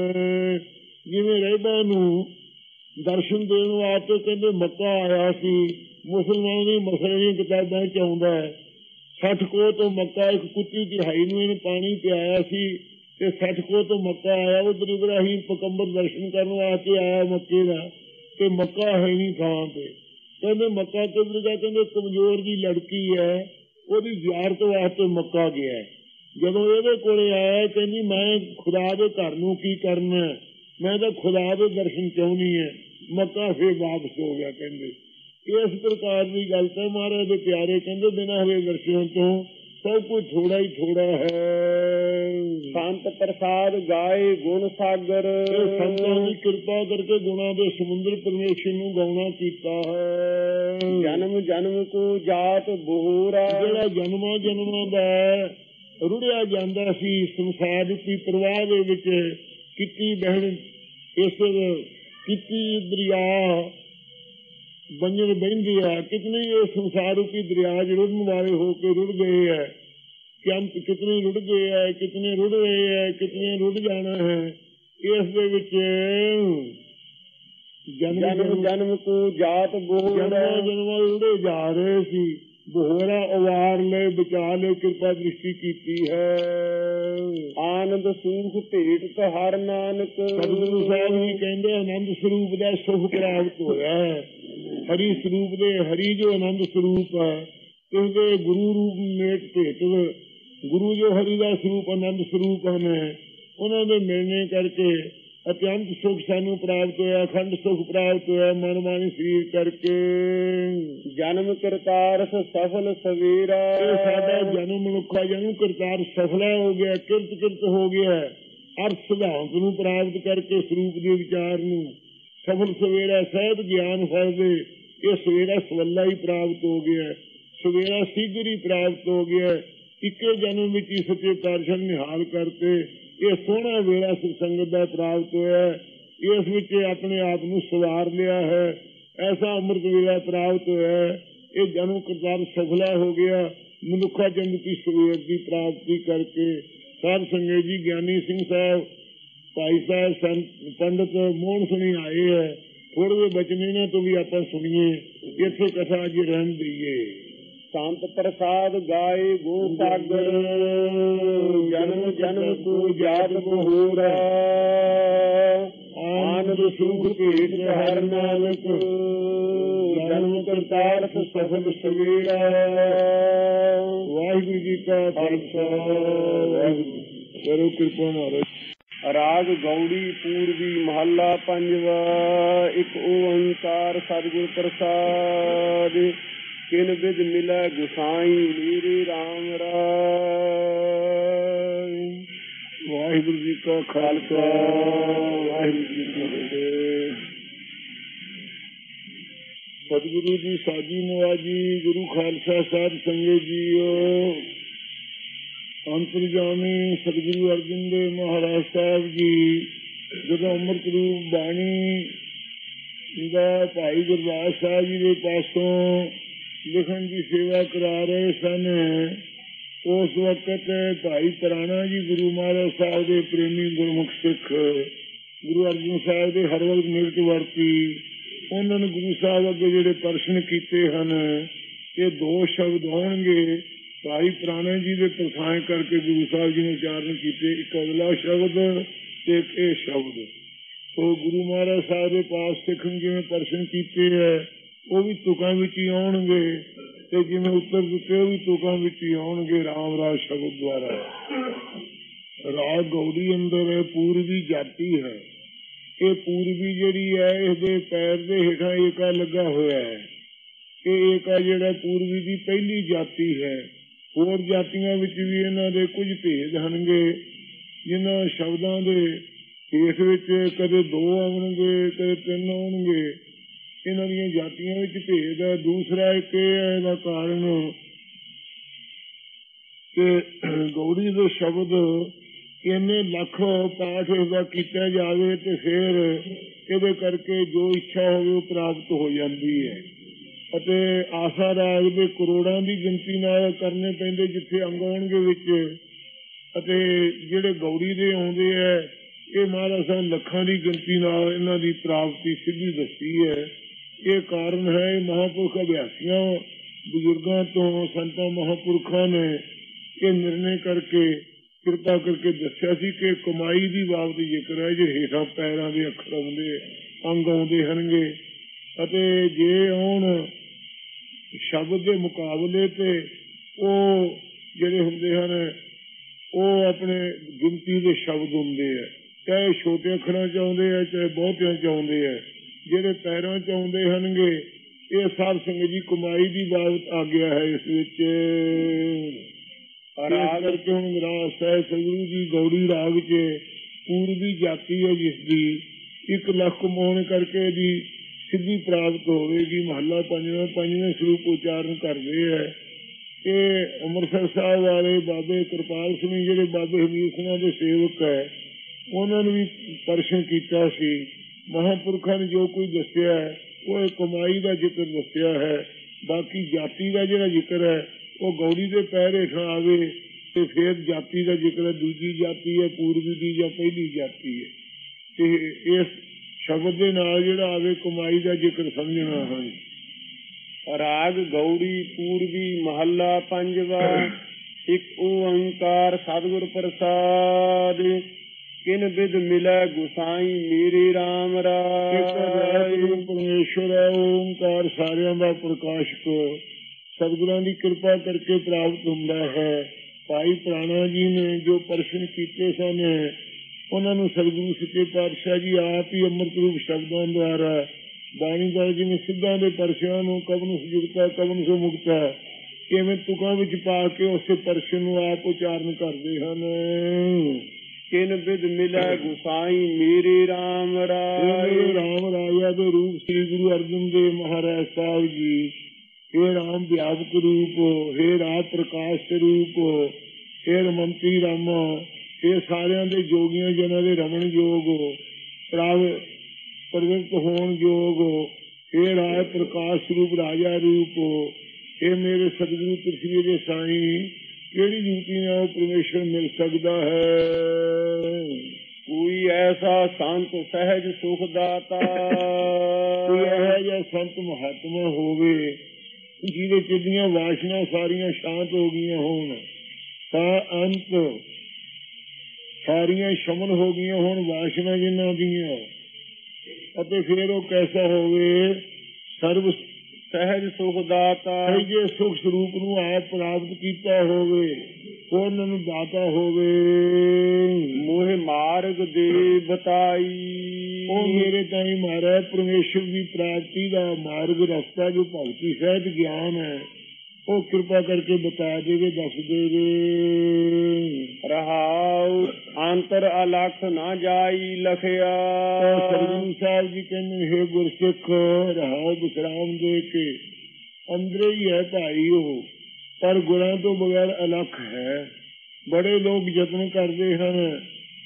ਜਿਵੇਂ ਰਹਿਬਾ ਨੂੰ ਦਰਸ਼ਨ ਦੇਣ ਵਾਸਤੇ ਕਹਿੰਦੇ ਮੱਕਾ ਆਇਆ ਸੀ। ਮੁਸਲਮਾਨ ਦੀ ਮਸਲੇ ਦੀਆਂ ਕਿਤਾਬਾਂ ਚ ਆਉਂਦਾ ਹੈ 60 ਕੋਹ ਤੋਂ ਮੱਕਾ ਇੱਕ ਕੁੱਤੀ ਦਿਹਾਈ ਨੂੰ ਇਹਨੇ ਪਾਣੀ ਪਿਆਇਆ ਸੀ ਤੇ 60 ਕੋਹ ਤੋਂ ਮੱਕਾ ਆਇਆ। ਉਧਰ ਇਬਰਾਹੀਮ ਪਕੰਬਰ ਦਰਸ਼ਨ ਕਰਨ ਵਾਸਤੇ ਆਇਆ ਮੱਕੇ ਦਾ ਤੇ ਮੱਕਾ ਹੈ ਨਹੀਂ ਥਾਂ ਤੇ। ਕਹਿੰਦੇ ਮੱਕਾ ਕਿਧਰ ਗਿਆ? ਕਹਿੰਦੇ ਕਮਜ਼ੋਰ ਦੀ ਲੜਕੀ ਹੈ ਉਹਦੀ ਜ਼ਿਆਰਤ ਵਾਸਤੇ ਮੱਕਾ ਗਿਆ। ਜਦੋਂ ਇਹਦੇ ਕੋਲੇ ਆਇਆ ਕਹਿੰਦੀ ਮੈਂ ਖੁਦਾ ਦੇ ਘਰ ਨੂੰ ਕੀ ਕਰਨਾ, ਮੈਂ ਤਾਂ ਖੁਦਾ ਦੇ ਦਰਸ਼ਨ ਚਾਹੁੰਦੀ ਹੈ। ਮੱਕਾ ਫੇਰ ਵਾਪਸ ਹੋ ਗਿਆ। ਕਹਿੰਦੇ ਇਸ ਪ੍ਰਕਾਰ ਦੀ ਗੱਲ ਤਾਂ ਮਹਾਰਾਜ ਦੇ ਪਿਆਰੇ ਕਹਿੰਦੇ ਬਿਨਾਂ ਹਰੇ ਦਰਸ਼ਨਾਂ ਤੋਂ ਸਭ ਕੁਝ ਥੋੜਾ ਹੀ ਥੋੜਾ ਹੈ। ਸੰਤ ਪ੍ਰਸਾਦ ਗਾਏ ਗੁਣ ਸਾਗਰ। ਸੰਤਾਂ ਦੀ ਕਿਰਪਾ ਕਰਕੇ ਗੁਣਾਂ ਦੇ ਸਮੁੰਦਰ ਪਰਮੇਸ਼ਰ ਨੂੰ ਗਾਉਣਾ ਕੀਤਾ ਹੈ। ਜਨਮ ਜਨਮ ਕੋ ਜਾਤ ਬਹੂਰਾ। ਜਿਹੜਾ ਜਨਮਾਂ ਜਨਮਾਂ ਦਾ ਰੁੜਿਆ ਜਾਂਦਾ ਸੀ ਸੰਸਾਰ ਰੂਪੀ ਪ੍ਰਵਾਹ ਦੇ ਵਿੱਚ ਕੀਤੀ ਬਹਿਣ ਇਸ ਕੀਤੀ ਦਰਿਆ ਬੰਜਰ ਬਹਿੰਦੀ ਹੈ। ਕਿਤਨੇ ਇਹ ਸੰਸਾਰ ਰੂਪੀ ਦਰਿਆ ਰੁੜਨ ਵਾਲੇ ਹੋ ਕੇ ਰੁੜ ਗਏ ਹੈ। ਕਿਤਨੇ ਰੁੜ ਗਏ ਹੈ, ਕਿਤਨੇ ਰੁੜ ਰਹੇ ਹੈ, ਕਿਤਨੇ ਰੁੜ ਜਾਣਾ ਹੈ। ਇਸ ਦੇ ਵਿੱਚ ਜਨਮ ਜਨਮ ਕੋ ਜਾਤ ਬਹੂਰਾ। ਜਨਮਾਂ ਰੁੜੇ ਜਾ ਰਹੇ ਸੀ। ਬਹੋਰਾ ਅਵਾਰ ਲੈ ਬਚਾ ਲੈ ਕਿਰਪਾ ਦ੍ਰਿਸ਼ਟੀ ਕੀਤੀ ਹੈ। ਆਨੰਦ ਸੂਖ ਭੇਟ ਹਰ ਨਾਨਕ। ਸਤਿਗੁਰੂ ਸਾਹਿਬ ਜੀ ਕਹਿੰਦੇ ਆਨੰਦ ਸਰੂਪ ਦਾ ਸੁਖ ਪ੍ਰਾਪਤ ਹੋਇਆ ਹੈ। ਹਰੀ ਸਰੂਪ ਦੇ ਹਰੀ ਜੋ ਆਨੰਦ ਸਰੂਪ ਹੈ ਇਸਦੇ ਗੁਰੂ ਰੂਪ ਮੇਟ ਭੇਟ ਗੁਰੂ ਜੋ ਹਰੀ ਦਾ ਸਰੂਪ ਆਨੰਦ ਸਰੂਪ ਹਨ ਉਹਨਾਂ ਦੇ ਮਿਲਣੇ ਕਰਕੇ ਅਤਿਅੰਤ ਸੁਖ ਸਾਨੂੰ ਪ੍ਰਾਪਤ ਹੋਇਆ, ਅਖੰਡ ਸੁਖ ਪ੍ਰਾਪਤ ਹੋਇਆ ਮਨ ਮਾਨੀ ਸਰੀਰ ਕਰਕੇ। ਜਨਮ ਕਰਤਾਰ ਸਫਲ ਸਵੇਰਾ, ਸਾਡਾ ਜਨਮ ਮਨੁੱਖਾ ਜਨਮ ਕਰਤਾਰ ਸਫਲਾ ਹੋ ਗਿਆ, ਕਿਰਤ ਹੋ ਗਿਆ, ਅਰਥ ਸਿਧਾਂਤ ਨੂੰ ਪ੍ਰਾਪਤ ਕਰਕੇ ਸਰੂਪ ਦੇ ਵਿਚਾਰ ਨੂੰ ਸਫਲ ਸਵੇਰਾ ਸਹਿਤ ਗਿਆਨ ਫਲ ਦੇ ਇਹ ਸਵੇਰਾ ਸਵੱਲਾ ਹੀ ਪ੍ਰਾਪਤ ਹੋ ਗਿਆ, ਸਵੇਰਾ ਸ਼ੀਘਰ ਹੀ ਪ੍ਰਾਪਤ ਹੋ ਗਿਆ। ਇੱਕੇ ਜਨਮ ਵਿੱਚ ਹੀ ਸੱਚੇ ਪਾਤਸ਼ਾਹ ਨਿਹਾਲ ਕਰਤੇ ਇਹ ਸੋਹਣਾ ਵੇਲਾ ਸੰਗਤ ਦਾ ਪ੍ਰਾਪਤ ਹੋਇਆ। ਇਸ ਵਿੱਚ ਆਪਣੇ ਆਪ ਨੂੰ ਸਵਾਰ ਲਿਆ ਹੈ, ਐਸਾ ਅੰਮ੍ਰਿਤ ਵੇਲਾ ਪ੍ਰਾਪਤ ਹੋਇਆ। ਇਹ ਜਨਮ ਕਰਤਾਰ ਸਫਲਾ ਹੋ ਗਿਆ ਮਨੁੱਖਾ ਜਨਮ ਕੀ ਸਵੇਰ ਦੀ ਪ੍ਰਾਪਤੀ ਕਰਕੇ। ਸਾਧ ਸੰਗਤ ਜੀ ਗਿਆਨੀ ਸਿੰਘ ਸਾਹਿਬ ਭਾਈ ਸਾਹਿਬ ਸੰਤ ਪੰਡਤ ਮੋਹਨ ਸਿੰਘ ਆਏ ਹੈ, ਥੋੜੇ ਜਿਹੇ ਬਚਨ ਇਹਨਾਂ ਤੋਂ ਵੀ ਆਪਾਂ ਸੁਣੀਏ, ਇੱਥੇ ਕਥਾ ਅੱਜ ਰਹਿਣ ਦਈਏ। ਸੰਤ ਪ੍ਰਸਾਦ ਗਾਏ ਗੋ ਸਾਗਰ, ਜਨਮ ਜਨਮ ਤੂੰ ਜਾਤ ਬਹੂਰਾ, ਆਨੰਦ ਸੁਖ ਭੇਟ ਹਰ ਨਾਨਕ, ਜਨਮ ਕਰਤਾਰ ਸਫਲ ਸਵੇਰਾ। ਵਾਹਿਗੁਰੂ ਜੀ ਕਾ ਖਾਲਸਾ, ਵਾਹਿਗੁਰੂ ਕਰੋ ਕਿਰਪਾ ਮਹਾਰਾਜ। ਰਾਗ ਗੌੜੀ ਪੂਰਬੀ ਮਹੱਲਾ ਪੰਜਵਾ। ਇੱਕ ਓੰਕਾਰ ਸਤਿਗੁਰ ਪ੍ਰਸਾਦ, ਕਿਨ ਬਿਦ ਮਿਲੈ ਗੁਸਾਈ ਮੇਰੇ ਰਾਮ ਰਾਏ। ਵਾਹਿਗੁਰੂ ਜੀ ਕਾ ਖਾਲਸਾ, ਵਾਹਿਗੁਰੂ ਜੀ ਕੀ ਫਤਿਹ। ਸਤਿਗੁਰੂ ਜੀ ਸਾਜੀ ਨਵਾਜੀ, ਗੁਰੂ ਖਾਲਸਾ ਸਾਧ ਸੰਗਤ ਜੀਓ। ਅੰਤਰਜਾਮੀ ਸਤਿਗੁਰੂ ਅਰਜਨ ਦੇਵ ਮਹਾਰਾਜ ਸਾਹਿਬ ਜੀ ਜਦੋਂ ਅੰਮ੍ਰਿਤ ਰੂਪ ਬਾਣੀ ਦਾ ਭਾਈ ਗੁਰਦਾਸ ਸਾਹਿਬ ਜੀ ਦੇ ਪਾਸੋਂ ਲਿਖਣ ਦੀ ਸੇਵਾ ਕਰਾ ਰਹੇ ਸਨ, ਉਸ ਵਕਤ ਭਾਈ ਪੁਰਾਣਾ ਜੀ ਗੁਰੂ ਮਹਾਰਾਜ ਸਾਹਿਬ ਦੇ ਪ੍ਰੇਮੀ ਗੁਰਮੁਖ ਸਿੱਖ ਗੁਰੂ ਅਰਜਨ ਸਾਹਿਬ ਦੇ ਹਰ ਵਕਤ ਮਿਲਤ ਵਰਤੀ। ਉਹਨਾਂ ਨੇ ਗੁਰੂ ਸਾਹਿਬ ਅੱਗੇ ਜਿਹੜੇ ਪ੍ਰਸ਼ਨ ਕੀਤੇ ਹਨ ਇਹ ਦੋ ਸ਼ਬਦ ਹੋਣਗੇ। ਭਾਈ ਪੁਰਾਣੇ ਜੀ ਦੇ ਪ੍ਰਸਾਨ ਕਰਕੇ ਗੁਰੂ ਸਾਹਿਬ ਜੀ ਨੇ ਉਚਾਰਨ ਕੀਤੇ, ਇੱਕ ਅਗਲਾ ਸ਼ਬਦ ਤੇ ਇੱਕ ਇਹ ਸ਼ਬਦ। ਉਹ ਗੁਰੂ ਮਹਾਰਾਜ ਸਾਹਿਬ ਦੇ ਪਾਸ ਸਿੱਖਣ ਜਿਵੇਂ ਪ੍ਰਸ਼ਨ ਕੀਤੇ ਹੈ ਉਹ ਵੀ ਤੁਕਾਂ ਵਿੱਚ ਹੀ ਆਉਣਗੇ ਤੇ ਜਿਵੇਂ ਉੱਤਰ ਦਿੱਤੇ ਉਹ ਵੀ ਤੁਕਾਂ ਵਿੱਚ ਹੀ ਆਉਣਗੇ ਰਾਮ ਰਾਜ ਸ਼ਬਦ ਦੁਆਰਾ। ਰਾਗ ਗੌੜੀ ਅੰਦਰ ਪੂਰਬੀ ਜਾਤੀ ਹੈ। ਇਹ ਪੂਰਬੀ ਜਿਹੜੀ ਹੈ ਇਸਦੇ ਪੈਰ ਦੇ ਹੇਠਾਂ ਏਕਾ ਲੱਗਾ ਹੋਇਆ ਹੈ। ਇਹ ਏਕਾ ਜਿਹੜਾ ਪੂਰਬੀ ਦੀ ਪਹਿਲੀ ਜਾਤੀ ਹੈ। ਹੋਰ ਜਾਤੀਆਂ ਵਿੱਚ ਵੀ ਇਹਨਾਂ ਦੇ ਕੁਝ ਭੇਦ ਹਨਗੇ, ਜਿਨ੍ਹਾਂ ਸ਼ਬਦਾਂ ਦੇ ਹੇਠ ਵਿੱਚ ਕਦੇ 2 ਆਉਣਗੇ ਕਦੇ 3 ਆਉਣਗੇ। ਇਹਨਾਂ ਦੀਆਂ ਜਾਤੀਆਂ ਵਿੱਚ ਭੇਦ ਹੈ। ਦੂਸਰਾ ਇੱਕ ਇਹ ਹੈ ਇਹਦਾ ਕਾਰਨ ਕਿ ਗੌੜੀ ਦੇ ਸ਼ਬਦ ਇੰਨੇ ਲੱਖ ਪਾਠ ਇਸਦਾ ਕੀਤਾ ਜਾਵੇ ਤੇ ਫਿਰ ਇਹਦੇ ਕਰਕੇ ਜੋ ਇੱਛਾ ਹੋਵੇ ਉਹ ਪ੍ਰਾਪਤ ਹੋ ਜਾਂਦੀ ਹੈ। ਅਤੇ ਆਸਾ ਰਾਗ ਦੇ ਕਰੋੜਾਂ ਦੀ ਗਿਣਤੀ ਨਾਲ ਕਰਨੇ ਪੈਂਦੇ ਜਿੱਥੇ ਅੰਗ ਆਉਣਗੇ ਵਿੱਚ, ਅਤੇ ਜਿਹੜੇ ਗੌੜੀ ਦੇ ਆਉਂਦੇ ਹੈ ਇਹ ਮਹਾਰਾਜ ਸਾਹਿਬ ਲੱਖਾਂ ਦੀ ਗਿਣਤੀ ਨਾਲ ਇਹਨਾਂ ਦੀ ਪ੍ਰਾਪਤੀ ਸਿੱਧੀ ਦੱਸੀ ਹੈ। ਇਹ ਕਾਰਨ ਹੈ ਇਹ ਮਹਾਂਪੁਰਖ ਅਭਿਆਸੀਆਂ ਬਜ਼ੁਰਗਾਂ ਤੋਂ ਸੰਤਾਂ ਮਹਾਂਪੁਰਖਾਂ ਨੇ ਇਹ ਨਿਰਣੇ ਕਰਕੇ ਕਿਰਪਾ ਕਰਕੇ ਦੱਸਿਆ ਸੀ ਕਿ ਕਮਾਈ ਦੀ ਬਾਬਤ ਜ਼ਿਕਰ ਹੈ। ਜੇ ਹੇਠਾਂ ਪੈਰਾਂ ਦੇ ਅੱਖਰ ਆਉਂਦੇ ਅੰਗ ਆਉਂਦੇ ਹਨਗੇ ਅਤੇ ਜੇ ਆਉਣ ਸ਼ਬਦ ਦੇ ਮੁਕਾਬਲੇ ਤੇ ਉਹ ਜਿਹੜੇ ਹੁੰਦੇ ਹਨ ਉਹ ਆਪਣੇ ਗਿਣਤੀ ਦੇ ਸ਼ਬਦ ਹੁੰਦੇ ਹੈ, ਚਾਹੇ ਛੋਟੇ ਅੱਖਰਾਂ ਚ ਆਉਂਦੇ ਹੈ ਚਾਹੇ ਬਹੁਤਿਆਂ ਚ ਆਉਂਦੇ ਹੈ। ਜਿਹੜੇ ਪੈਰਾਂ ਚ ਆਉਂਦੇ ਹਨਗੇ ਇਹ ਸਾਧ ਸੰਗਤ ਜੀ ਕਮਾਈ ਦੀ ਬਾਬਤ ਆ ਗਿਆ ਹੈ ਇਸ ਵਿੱਚ। ਰਾਗ ਕਰਕੇ ਹੁਣ ਰਾਗ ਸਾਹਿਬ ਸਤਿਗੁਰੂ ਜੀ ਗੌੜੀ ਰਾਗ ਚ ਪੂਰਬੀ ਜਾਤੀ ਹੈ ਜਿਸਦੀ 1 ਲੱਖ ਕਮਾਉਣ ਕਰਕੇ ਇਹਦੀ ਸਿੱਧੀ ਪ੍ਰਾਪਤ ਹੋਵੇਗੀ। ਮਹੱਲਾ ਪੰਜਵੇਂ ਸਰੂਪ ਉਚਾਰਨ ਕਰਦੇ ਹੈ। ਇਹ ਅੰਮ੍ਰਿਤਸਰ ਸਾਹਿਬ ਵਾਲੇ ਬਾਬੇ ਕਿਰਪਾਲ ਸਿੰਘ ਜਿਹੜੇ ਬਾਬੇ ਹਮੀਰ ਸਿੰਘਾਂ ਦੇ ਸੇਵਕ ਹੈ ਉਹਨਾਂ ਨੂੰ ਵੀ ਪ੍ਰਸ਼ਨ ਕੀਤਾ ਸੀ। ਮਹਾਂਪੁਰਖਾਂ ਨੇ ਜੋ ਕੁਝ ਦੱਸਿਆ ਹੈ ਉਹ ਕਮਾਈ ਦਾ ਜ਼ਿਕਰ ਦੱਸਿਆ ਹੈ। ਬਾਕੀ ਜਾਤੀ ਦਾ ਜਿਹੜਾ ਜ਼ਿਕਰ ਹੈ ਉਹ ਗੌੜੀ ਦੇ ਪੈਰ ਹੇਠਾਂ ਆਵੇ ਤੇ ਫਿਰ ਜਾਤੀ ਦਾ ਜ਼ਿਕਰ ਦੂਜੀ ਜਾਤੀ ਹੈ ਪੂਰਬੀ ਦੀ ਜਾਂ ਪਹਿਲੀ ਜਾਤੀ ਹੈ ਤੇ ਇਸ ਸ਼ਬਦ ਦੇ ਨਾਲ ਜਿਹੜਾ ਆਵੇ ਕਮਾਈ ਦਾ ਜ਼ਿਕਰ ਸਮਝਣਾ ਹੈ। ਰਾਗ ਗੌੜੀ ਪੂਰਬੀ ਮਹੱਲਾ ਪੰਜਵਾ। ਇੱਕ ਓੰਕਾਰ ਸਤਿਗੁਰ ਪ੍ਰਸਾਦ, किन विध मिलै गुसाई मेरे राम राय। परमेश्वर है ओंकार सारिਆਂ ਦਾ ਪ੍ਰਕਾਸ਼ਕ ਸਤਿਗੁਰਾਂ ਦੀ ਕਿਰਪਾ ਕਰਕੇ ਪ੍ਰਾਪਤ ਹੁੰਦਾ ਹੈ। ਭਾਈ ਪ੍ਰਾਣਾ ਜੀ ਨੇ ਜੋ ਪ੍ਰਸ਼ਨ ਕੀਤੇ ਸਨ ਉਹਨਾਂ ਨੂੰ ਸਤਿਗੁਰੂ ਸੱਚੇ ਪਾਤਸ਼ਾਹ ਜੀ ਆਪ ਹੀ ਅੰਮ੍ਰਿਤ ਰੂਪ ਸ਼ਬਦਾਂ ਦੁਆਰਾ ਬਾਣੀ ਦਾ ਜਿਵੇਂ ਸਿੱਧਾਂ ਦੇ ਪਰਸ਼ਿਆਂ ਨੂੰ ਕਵਨ ਸੁਜੁਗਤਾ ਕਵਨ ਸੋ ਮੁਕਤਾ ਕਿਵੇਂ ਤੁਕਾਂ ਵਿੱਚ ਪਾ ਕੇ ਉਸੇ ਪਰਸ਼ਨ ਨੂੰ ਆਪ ਉਚਾਰਨ ਕਰਦੇ ਹਨ। किन विध मिलै गुसाई मेरे राम राय। राम राजा ਦੇ ਰੂਪ ਸ੍ਰੀ ਗੁਰੂ ਅਰਜਨ ਦੇਵ ਮਹਾਰਾਜ ਸਾਹਿਬ ਜੀ हे राम व्यापक रूप हे राम प्रकाश स्वरूप हे रमंती राम हे सारिਆਂ ਦੇ ਜੋਗੀਆਂ ਜਿਹਨਾਂ ਦੇ ਰਮਣ ਯੋਗ ਪ੍ਰਵਿਰਤ ਹੋਣ ਯੋਗ हे राय प्रकाश स्वरूप राजा रूप हे मेरे सतगुरु पृथ्वी ਦੇ ਸਾਈਂ ਕਿਹੜੀ ਜੁਗਤੀ ਨਾਲ ਪਰਮੇਸ਼ਰ ਮਿਲ ਸਕਦਾ ਹੈ। ਕੋਈ ਐਸਾ ਸੰਤ ਸਹਿਜ ਸੁਖ ਦਾਤਾ ਕੋਈ ਇਹੋ ਜਿਹਾ ਸੰਤ ਮਹਾਤਮਾ ਹੋਵੇ ਜਿਹਦੇ ਚਿੱਡੀਆਂ ਵਾਸ਼ਨਾ ਸਾਰੀਆਂ ਸ਼ਾਂਤ ਹੋ ਗਈਆਂ ਹੋਣ ਤਾਂ ਅੰਤ ਸਾਰੀਆਂ ਸ਼ਮਨ ਹੋ ਗਈਆਂ ਹੋਣ ਵਾਸ਼ਨਾ ਜਿਨ੍ਹਾਂ ਦੀਆਂ ਅਤੇ ਫਿਰ ਉਹ ਕੈਸਾ ਹੋਵੇ ਸਰਵ ਸਹਿਜ ਸੁਖ ਦਾਤਾ ਜੇ ਸੁਖ ਸਰੂਪ ਨੂੰ ਆਪ ਪ੍ਰਾਪਤ ਕੀਤਾ ਹੋਵੇ ਉਹਨਾਂ ਨੂੰ ਦਾਤਾ ਹੋਵੇ। ਮੋਹ ਮਾਰਗ ਦੇ ਬਤਾਈ ਉਹ ਮੇਰੇ ਤਾਈਂ ਮਾਰਾ ਪਰਮੇਸ਼ਰ ਦੀ ਪ੍ਰਾਪਤੀ ਦਾ ਮਾਰਗ ਰਸਤਾ ਜੋ ਭਗਤੀ ਸਹਿਜ ਗਿਆਨ ਹੈ ਉਹ ਕਿਰਪਾ ਕਰਕੇ ਬਤਾ ਦੇਵੇ ਦੱਸ ਦੇਵੇ। ਰਹਾਉ ਅੰਤਰ ਅਲਖ ਨਾ ਜਾਈ ਲਖਿਆ। ਸਤਿਗੁਰੂ ਸਾਹਿਬ ਜੀ ਕਹਿੰਦੇ ਹੈ ਗੁਰਸਿੱਖ ਰਹਾਉ ਵਿਸ਼ਰਾਮ ਦੇ ਕੇ ਅੰਦਰ ਹੀ ਹੈ ਭਾਈ ਉਹ ਪਰ ਗੁਣਾਂ ਤੋਂ ਬਗੈਰ ਅਲਖ ਹੈ। ਬੜੇ ਲੋਕ ਯਤਨ ਕਰਦੇ ਹਨ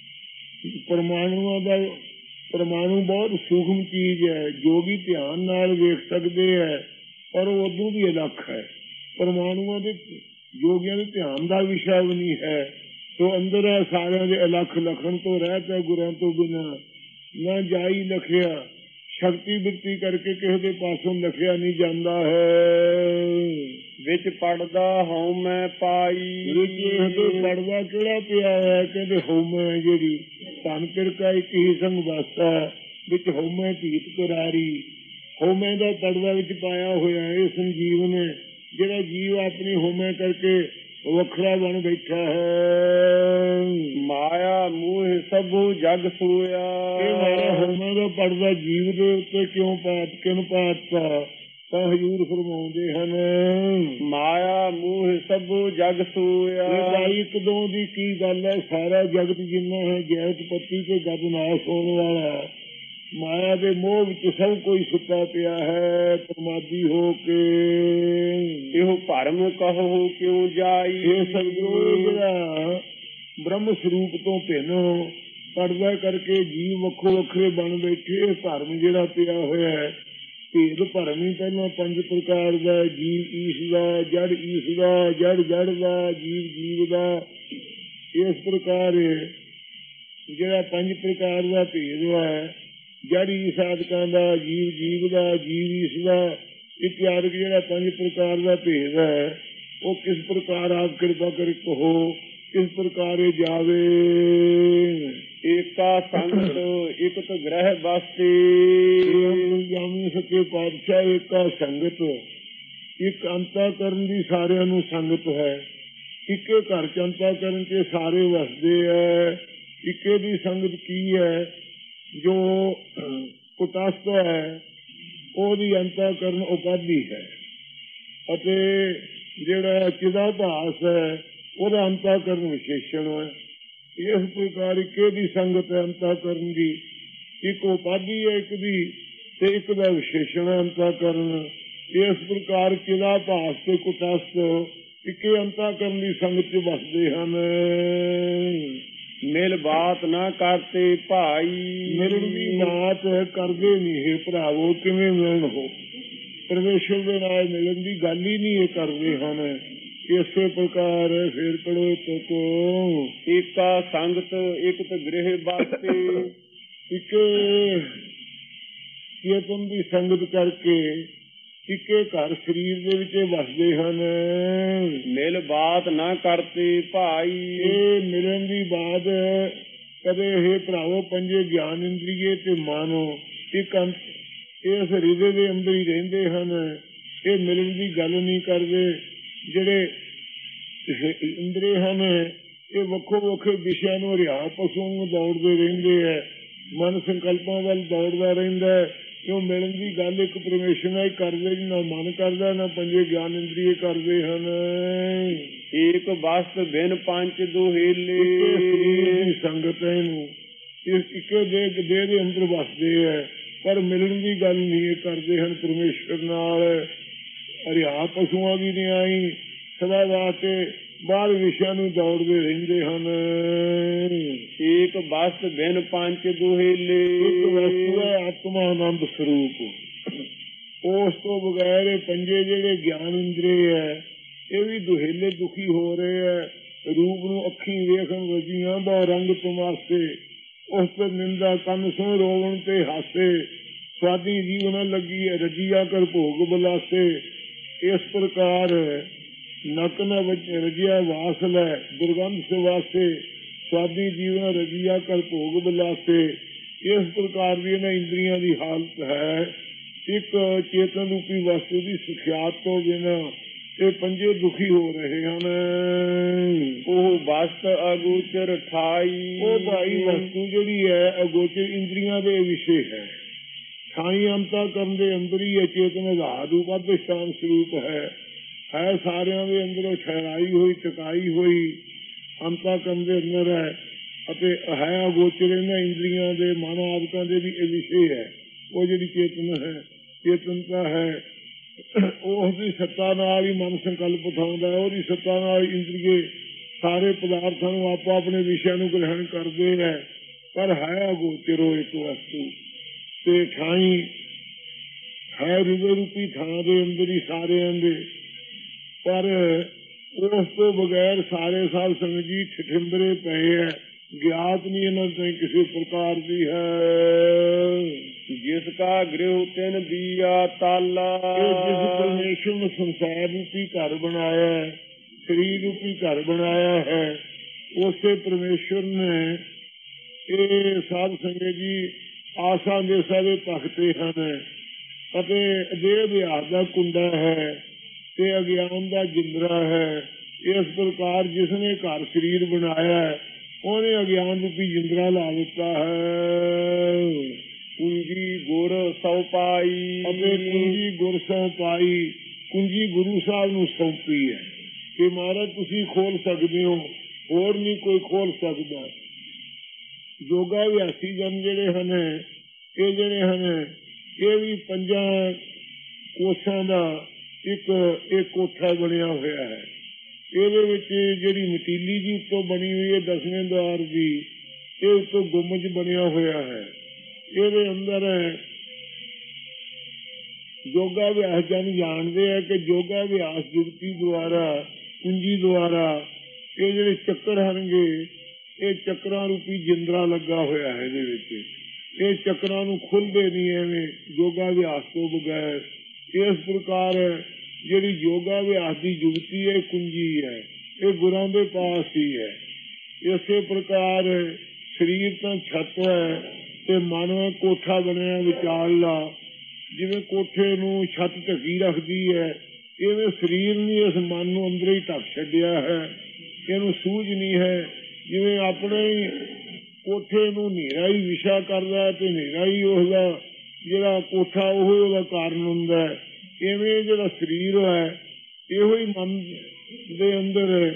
ਪਰਮਾਣੂ ਬਹੁਤ ਸੂਖਮ ਚੀਜ਼ ਹੈ ਜੋਗੀ ਧਿਆਨ ਨਾਲ ਵੇਖ ਸਕਦੇ ਹੈ ਪਰ ਉਹ ਉਦੋਂ ਵੀ ਅਲਖ ਹੈ। ਪਰਮਾਣੂਆਂ ਦੇ ਜੋਗੀਆਂ ਦੇ ਧਿਆਨ ਦਾ ਵਿਸ਼ਾ ਵੀ ਨਹੀਂ ਹੈ ਤੋ ਅੰਦਰ ਹੈ ਸਾਰਿਆਂ ਦੇ ਅਲਖ ਲਖਣ ਤੋਂ ਰਹਿਤ ਹੈ ਗੁਰਾਂ ਤੋਂ ਬਿਨਾਂ ਨਾ ਜਾਈ ਲਖਿਆ। ਸ਼ਕਤੀ ਬਿਰਤੀ ਕਰਕੇ ਕਿਸੇ ਦੇ ਪਾਸੋਂ ਲਖਿਆ ਨਹੀਂ ਜਾਂਦਾ ਹੈ। ਵਿੱਚ ਪੜਦਾ ਹਉ ਮੈਂ ਪਾਈ ਪੜਦਾ ਕਿਹੜਾ ਪਿਆ ਹੈ ਕਹਿੰਦੇ ਹਉਮੈ ਜਿਹੜੀ ਧਨ ਤਿਰਕਾ ਇੱਕ ਹੀ ਸੰਗ ਵਾਸਾ ਵਿੱਚ ਹਉਮੈ ਧੀਤ ਕੁਰਾਰੀ ਹਉਮੈ ਦਾ ਪੜਦਾ ਵਿੱਚ ਪਾਇਆ ਹੋਇਆ ਇਹ ਸੰਜੀਵਨ ਜਿਹੜਾ ਜੀਵ ਆਪਣੀ ਹਉਮੈ ਕਰਕੇ ਵੱਖਰਾ ਬਣ ਬੈਠਾ ਹੈ। ਮਾਇਆ ਮੂਹ ਸਭੂ ਜਗ ਸੋਇਆ ਇਹ ਮਾਇਆ ਹਉਮੈ ਦਾ ਪੜਦਾ ਜੀਵ ਦੇ ਉੱਤੇ ਕਿਉਂ ਪਾਤਾ ਤਾਂ ਹਜ਼ੂਰ ਫਰਮਾਉਂਦੇ ਹਨ ਮਾਇਆ ਮੂਹ ਸਭੂ ਜਗ ਸੋਇਆ। ਇੱਕ ਦੋ ਦੀ ਕੀ ਗੱਲ ਹੈ ਸਾਰਾ ਜਗਤ ਜਿੰਨਾ ਹੈ ਜੈਤ ਪੱਤੀ ਤੇ ਗਦ ਨਾਸ ਹੋਣ ਵਾਲਾ ਮਾਇਆ ਦੇ ਮੋਹ ਵਿੱਚ ਸਭ ਕੋਈ ਸੁੱਤਾ ਪਿਆ ਹੈ ਪ੍ਰਮਾਦੀ ਹੋ ਕੇ। ਇਹੋ ਭਰਮ ਕਹੋ ਕਿਉਂ ਜਾਈ ਇਹ ਸਤਿਗੁਰੂ ਜਿਹੜਾ ਬ੍ਰਹਮ ਸਰੂਪ ਤੋਂ ਭਿੰਨ ਪੜਦਾ ਕਰਕੇ ਜੀਵ ਵੱਖੋ ਵੱਖਰੇ ਬਣ ਬੈਠੇ ਭਰਮ ਜਿਹੜਾ ਪਿਆ ਹੋਇਆ ਹੈ ਭੇਦ ਭਰਮ ਹੀ ਪਹਿਲਾਂ 5 ਪ੍ਰਕਾਰ ਦਾ ਜੀਵ ਈਸ਼ ਦਾ ਜੜ ਈਸ਼ ਦਾ ਜੜ ਦਾ ਜੀਵ ਦਾ ਇਸ ਪ੍ਰਕਾਰ ਜਿਹੜਾ 5 ਪ੍ਰਕਾਰ ਦਾ ਭੇਦ ਹੈ ਜੜੀ ਸਾਧਕਾਂ ਦਾ ਜੀਵ ਦਾ ਜੀਵ ਈਸ਼ ਦਾ ਇਤਿਆਦਿਕ ਜਿਹੜਾ 5 ਪ੍ਰਕਾਰ ਦਾ ਭੇਦ ਹੈ ਉਹ ਕਿਸ ਪ੍ਰਕਾਰ ਆਪ ਕਿਰਪਾ ਕਰ ਕਹੋ ਕਿਸ ਪ੍ਰਕਾਰ ਜਾਵੇ। ਏਕਾ ਸੰਗਤ ਇਕਤ ਗ੍ਰਹਿ ਵਾਸਤੇ ਜਾਮੀ ਸੱਚੇ ਪਾਤਸ਼ਾਹ ਏਕਾ ਸੰਗਤ ਇੱਕ ਅੰਤःਕਰਨ ਦੀ ਸਾਰਿਆਂ ਨੂੰ ਸੰਗਤ ਹੈ। ਇੱਕੇ ਘਰ ਚ ਅੰਤःਕਰਨ ਚ ਸਾਰੇ ਵਸਦੇ ਹੈ। ਇੱਕੇ ਦੀ ਸੰਗਤ ਕੀ ਹੈ ਜੋ ਕੁਟਸਥ ਹੈ ਉਹਦੀ ਅੰਤःਕਰਨ ਉਪਾਧੀ ਹੈ ਅਤੇ ਜਿਹੜਾ ਚਿਦਾਭਾਸ ਹੈ ਉਹਦਾ ਅੰਤःਕਰਨ ਵਿਸ਼ੇਸ਼ਣ ਹੈ। ਇਸ ਪ੍ਰਕਾਰ ਇੱਕੇ ਦੀ ਸੰਗਤ ਹੈ ਅੰਤःਕਰਨ ਦੀ ਇੱਕ ਉਪਾਧੀ ਹੈ ਇੱਕ ਦੀ ਤੇ ਇੱਕ ਦਾ ਵਿਸ਼ੇਸ਼ਣ ਹੈ ਅੰਤःਕਰਨ। ਇਸ ਪ੍ਰਕਾਰ ਚਿਦਾਭਾਸ ਤੇ ਕੁਟਸਥ ਇੱਕੇ ਅੰਤःਕਰਨ ਦੀ ਸੰਗਤ ਚ ਵਸਦੇ ਹਨ। ਮਿਲ ਬਾਤ ਨਾ ਕਰਤੇ ਭਾਈ ਮਿਲਣ ਦੀ ਬਾਤ ਕਰਦੇ ਨਹੀਂ ਹੈ ਭਰਾਵੋ ਕਿਵੇਂ ਮਿਲਣ ਹੋ ਪਰਮੇਸ਼ਰ ਦੇ ਨਾਲ ਮਿਲਣ ਦੀ ਗੱਲ ਹੀ ਨਹੀਂ ਇਹ ਕਰਦੇ ਹਨ। ਇਸੇ ਪ੍ਰਕਾਰ ਫਿਰ ਪੜੋ ਤੋ ਏਕਾ ਸੰਗਤ ਇਕਤ ਗ੍ਰਹਿ ਵਾਸਤੇ ਇੱਕ ਚੇਤਨ ਦੀ ਸੰਗਤ ਕਰਕੇ ਇੱਕੇ ਘਰ ਸਰੀਰ ਦੇ ਵਿੱਚ ਵਸਦੇ ਹਨ। ਮਿਲ ਬਾਤ ਨਾ ਕਰਤੇ ਭਾਈ ਇਹ ਮਿਲਣ ਦੀ ਬਾਤ ਕਦੇ ਇਹ ਭਰਾਵੋ ਪੰਜੇ ਗਿਆਨ ਇੰਦਰੀਏ ਤੇ ਮਨ ਇੱਕ ਇਸ ਹਿਰਦੇ ਦੇ ਅੰਦਰ ਹੀ ਰਹਿੰਦੇ ਹਨ। ਇਹ ਮਿਲਣ ਦੀ ਗੱਲ ਨਹੀਂ ਕਰਦੇ। ਜਿਹੜੇ ਇੰਦਰੀ ਹਨ ਇਹ ਵੱਖੋ ਵੱਖਰੇ ਵਿਸ਼ਿਆਂ ਨੂੰ ਰਿਆ ਪਸ਼ੂ ਨੂੰ ਦੌੜਦੇ ਰਹਿੰਦੇ ਹੈ। ਮਨ ਸੰਕਲਪਾਂ ਵੱਲ ਦੌੜਦਾ ਰਹਿੰਦਾ ਹੈ। ਕਿਉਂ ਮਿਲਣ ਦੀ ਗੱਲ ਇੱਕ ਪਰਮੇਸ਼ਰ ਨਾਲ ਕਰਦੇ, ਨਾ ਮਨ ਕਰਦਾ ਨਾ ਪੰਜੇ ਗਿਆਨ ਇੰਦਰੀਏ ਕਰਦੇ ਹਨ। ਏਕ ਵਸਤ ਬਿਨ ਪੰਜ ਦੁਹੇਲੇ ਸੰਗਤ ਨੂੰ ਇੱਕੇ ਦੇਹ ਦੇ ਅੰਦਰ ਵਸਦੇ ਹੈ, ਪਰ ਮਿਲਣ ਦੀ ਗੱਲ ਨਹੀਂ ਕਰਦੇ ਹਨ ਪਰਮੇਸ਼ਰ ਨਾਲ। ਰਿਆ ਪਸ਼ੂਆਂ ਦੀ ਨਿਆਈ ਸਦਾ ਵਾਸਤੇ ਬਾਹਰ ਵਿਸ਼ਿਆਂ ਨੂੰ ਦੌੜਦੇ ਰਹਿੰਦੇ ਹਨ। ਏਕ ਵਸਤ ਬਿਨ ਪੰਜ ਦੁਹੇਲੇ। ਇੱਕ ਵਸਤੂ ਹੈ ਆਤਮਾ ਆਨੰਦ ਸਰੂਪ। ਉਸ ਤੋਂ ਬਗੈਰ ਇਹ ਪੰਜੇ ਜਿਹੜੇ ਗਿਆਨ ਇੰਦਰੀ ਹੈ ਇਹ ਵੀ ਦੁਹੇਲੇ ਦੁਖੀ ਹੋ ਰਹੇ ਹੈ। ਰੂਪ ਨੂੰ ਅੱਖੀਂ ਵੇਖਣ ਰਜੀਆਂ ਦਾ ਰੰਗ ਤਮਾਸੇ, ਉਸ ਤੇ ਨਿੰਦਾ ਕੰਨ ਸੁਣ ਰੋਵਣ ਤੇ ਹਾਸੇ। ਸਵਾਦੀ ਜੀਵਨ ਲੱਗੀ ਹੈ ਰਜੀਆ ਕਰ ਭੋਗ ਬਲਾਸੇ। ਇਸ ਪ੍ਰਕਾਰ ਨਕ ਨ ਰਜਿਆ ਵਾਸ ਲੈ ਦੁਰਗੰਧ ਸਵਾਸੇ। ਸਵਾਦੀ ਜੀਵਨ ਰਜੀਆ ਕਰ ਭੋਗ ਬਲਾਸੇ। ਇਸ ਪ੍ਰਕਾਰ ਦੀ ਇਹਨਾਂ ਇੰਦਰੀਆਂ ਦੀ ਹਾਲਤ ਹੈ। ਇੱਕ ਚੇਤਨ ਰੂਪੀ ਵਸਤੂ ਦੀ ਸਿਖਿਆਤ ਤੋਂ ਬਿਨਾਂ ਇਹ ਪੰਜੇ ਦੁਖੀ ਹੋ ਰਹੇ ਹਨ। ਉਹ ਵਸਤ ਅਗੋਚਰ ਠਾਈ। ਉਹ ਭਾਈ ਵਸਤੂ ਜਿਹੜੀ ਹੈ ਅਗੋਚਰ ਇੰਦਰੀਆਂ ਦੇ ਵਿਸ਼ੇ ਹੈ। ਠਾਈ ਅੰਤਾ ਕਰਨ ਦੇ ਅੰਦਰ ਹੀ ਇਹ ਚੇਤਨ ਆਧਾਰ ਰੂਪ ਅਧਿਸ਼ਠਾਨ ਸਰੂਪ ਹੈ ਸਾਰਿਆਂ ਦੇ ਅੰਦਰੋਂ ਠਹਿਰਾਈ ਹੋਈ ਟਿਕਾਈ ਹੋਈ ਅੰਤਾ ਕਰਨ ਦੇ ਅੰਦਰ ਹੈ ਅਤੇ ਹੈ ਅਗੋਚਰ ਇਹਨਾਂ ਇੰਦਰੀਆਂ ਦੇ ਮਨ ਆਦਿਕਾਂ ਦੇ ਵੀ ਇਹ ਵਿਸ਼ੇ ਹੈ। ਉਹ ਜਿਹੜੀ ਚੇਤਨ ਹੈ ਚੇਤਨਤਾ ਹੈ ਉਸ ਦੀ ਸੱਤਾ ਨਾਲ ਹੀ ਮਨ ਸੰਕਲਪ ਉਠਾਉਂਦਾ ਹੈ। ਉਹਦੀ ਸੱਤਾ ਨਾਲ ਇੰਦਰੀਏ ਸਾਰੇ ਪਦਾਰਥਾਂ ਨੂੰ ਆਪੋ ਆਪਣੇ ਵਿਸ਼ਿਆਂ ਨੂੰ ਗ੍ਰਹਿਣ ਕਰਦੇ ਹੈ, ਪਰ ਹੈ ਅਗੋਚਰ ਉਹ ਇੱਕ ਵਸਤੂ। ਤੇ ਠਾਈ ਹੈ ਰੂਪੇ ਰੂਪੀ ਥਾਂ ਦੇ ਅੰਦਰ ਹੀ ਸਾਰਿਆਂ ਦੇ, ਪਰ ਉਸ ਤੋਂ ਬਗੈਰ ਸਾਰੇ ਸਾਲ ਸੰਗਤ ਜੀ ਠਿਠਿੰਬਰੇ ਪਏ ਹੈ। ਗਿਆਤ ਨਹੀਂ ਇਹਨਾਂ ਤੋਂ ਕਿਸੇ ਪ੍ਰਕਾਰ ਦੀ ਹੈ। ਜਿਸ ਕਾ ਗ੍ਰਹਿ ਤਿਨ ਦੀਆ ਤਾਲਾ। ਜਿਸ ਪਰਮੇਸ਼ਰ ਨੇ ਸੰਸਾਰ ਰੂਪੀ ਘਰ ਬਣਾਇਆ ਹੈ, ਸਰੀਰ ਰੂਪੀ ਘਰ ਬਣਾਇਆ ਹੈ, ਉਸੇ ਪਰਮੇਸ਼ਰ ਨੇ ਇਹ ਸਾਧ ਸੰਗਤ ਜੀ ਆਸਾ ਦੇ ਸਾਰੇ ਤਖਤੇ ਹਨ ਅਤੇ ਦੇਹ ਵਿਹਾਰ ਦਾ ਕੁੰਡਾ ਹੈ ਤੇ ਅਗਿਆਨ ਦਾ ਜਿੰਦਰਾ ਹੈ। ਇਸ ਪ੍ਰਕਾਰ ਜਿਸ ਨੇ ਘਰ ਸਰੀਰ ਬਣਾਇਆ ਉਹਨੇ ਅਗਿਆਨ ਰੂਪੀ ਜਿੰਦਰਾ ਲਾ ਦਿੱਤਾ ਹੈ। ਕੁੰਜੀ ਗੁਰ ਸੌ ਪਾਈ। ਅਤੇ ਕੁੰਜੀ ਗੁਰ ਸੌ ਪਾਈ, ਕੁੰਜੀ ਗੁਰੂ ਸਾਹਿਬ ਨੂੰ ਸੌਂਪੀ ਹੈ ਕਿ ਮਹਾਰਾਜ ਤੁਸੀਂ ਖੋਲ ਸਕਦੇ ਹੋ, ਹੋਰ ਨਹੀਂ ਕੋਈ ਖੋਲ ਸਕਦਾ। ਜੋਗਾ ਅਭਿਆਸੀ ਜਨ ਜਿਹੜੇ ਹਨ ਇਹ ਵੀ ਪੰਜਾਂ ਕੋਸ਼ਾਂ ਦਾ ਇੱਕ ਕੋਠਾ ਬਣਿਆ ਹੋਇਆ ਹੈ। ਇਹਦੇ ਵਿੱਚ ਜਿਹੜੀ ਮਟੀਲੀ ਜੀ ਉੱਤੋਂ ਬਣੀ ਹੋਈ ਹੈ ਦਸਵੇਂ ਦੁਆਰ ਦੀ, ਇਹ ਉੱਤੋਂ ਗੁੰਮਜ ਬਣਿਆ ਹੋਇਆ ਹੈ। ਇਹਦੇ ਅੰਦਰ ਯੋਗਾ ਅਭਿਆਸ ਜਨ ਜਾਣਦੇ ਹੈ ਕਿ ਯੋਗਾ ਅਭਿਆਸ ਜੁਗਤੀ ਦੁਆਰਾ ਕੁੰਜੀ ਦੁਆਰਾ ਇਹ ਜਿਹੜੇ ਚੱਕਰ ਹਨਗੇ ਇਹ ਚੱਕਰਾਂ ਰੂਪੀ ਜਿੰਦਰਾ ਲੱਗਾ ਹੋਇਆ ਹੈ। ਇਹਦੇ ਵਿੱਚ ਇਹ ਚੱਕਰਾਂ ਨੂੰ ਖੁੱਲਦੇ ਨਹੀਂ ਐਵੇਂ ਯੋਗਾ ਅਭਿਆਸ ਤੋਂ ਬਗੈਰ। ਇਸ ਪ੍ਰਕਾਰ ਜਿਹੜੀ ਯੋਗਾ ਅਭਿਆਸ ਦੀ ਜੁਗਤੀ ਹੈ ਕੁੰਜੀ ਹੈ, ਇਹ ਗੁਰਾਂ ਦੇ ਪਾਸ ਹੀ ਹੈ। ਇਸੇ ਪ੍ਰਕਾਰ ਸਰੀਰ ਤਾਂ ਛੱਤ ਹੈ ਤੇ ਮਨ ਕੋਠਾ ਬਣਿਆ ਵਿਚਾਰਲਾ। ਜਿਵੇਂ ਕੋਠੇ ਨੂੰ ਛੱਤ ਢਕੀ ਰੱਖਦੀ ਹੈ, ਇਵੇਂ ਸਰੀਰ ਨੇ ਇਸ ਮਨ ਨੂੰ ਅੰਦਰ ਹੀ ਢੱਕ ਛੱਡਿਆ ਹੈ। ਇਹਨੂੰ ਸੂਝ ਨਹੀਂ ਹੈ। ਜਿਵੇਂ ਆਪਣੇ ਹੀ ਕੋਠੇ ਨੂੰ ਹਨੇਰਾ ਹੀ ਵਿਸ਼ਾ ਕਰਦਾ ਤੇ ਹਨੇਰਾ ਹੀ ਉਸਦਾ ਜਿਹੜਾ ਕੋਠਾ ਉਹਦਾ ਕਾਰਨ ਹੁੰਦਾ ਹੈ, ਇਵੇਂ ਜਿਹੜਾ ਸਰੀਰ ਹੈ ਇਹੋ ਹੀ ਮਨ ਦੇ ਅੰਦਰ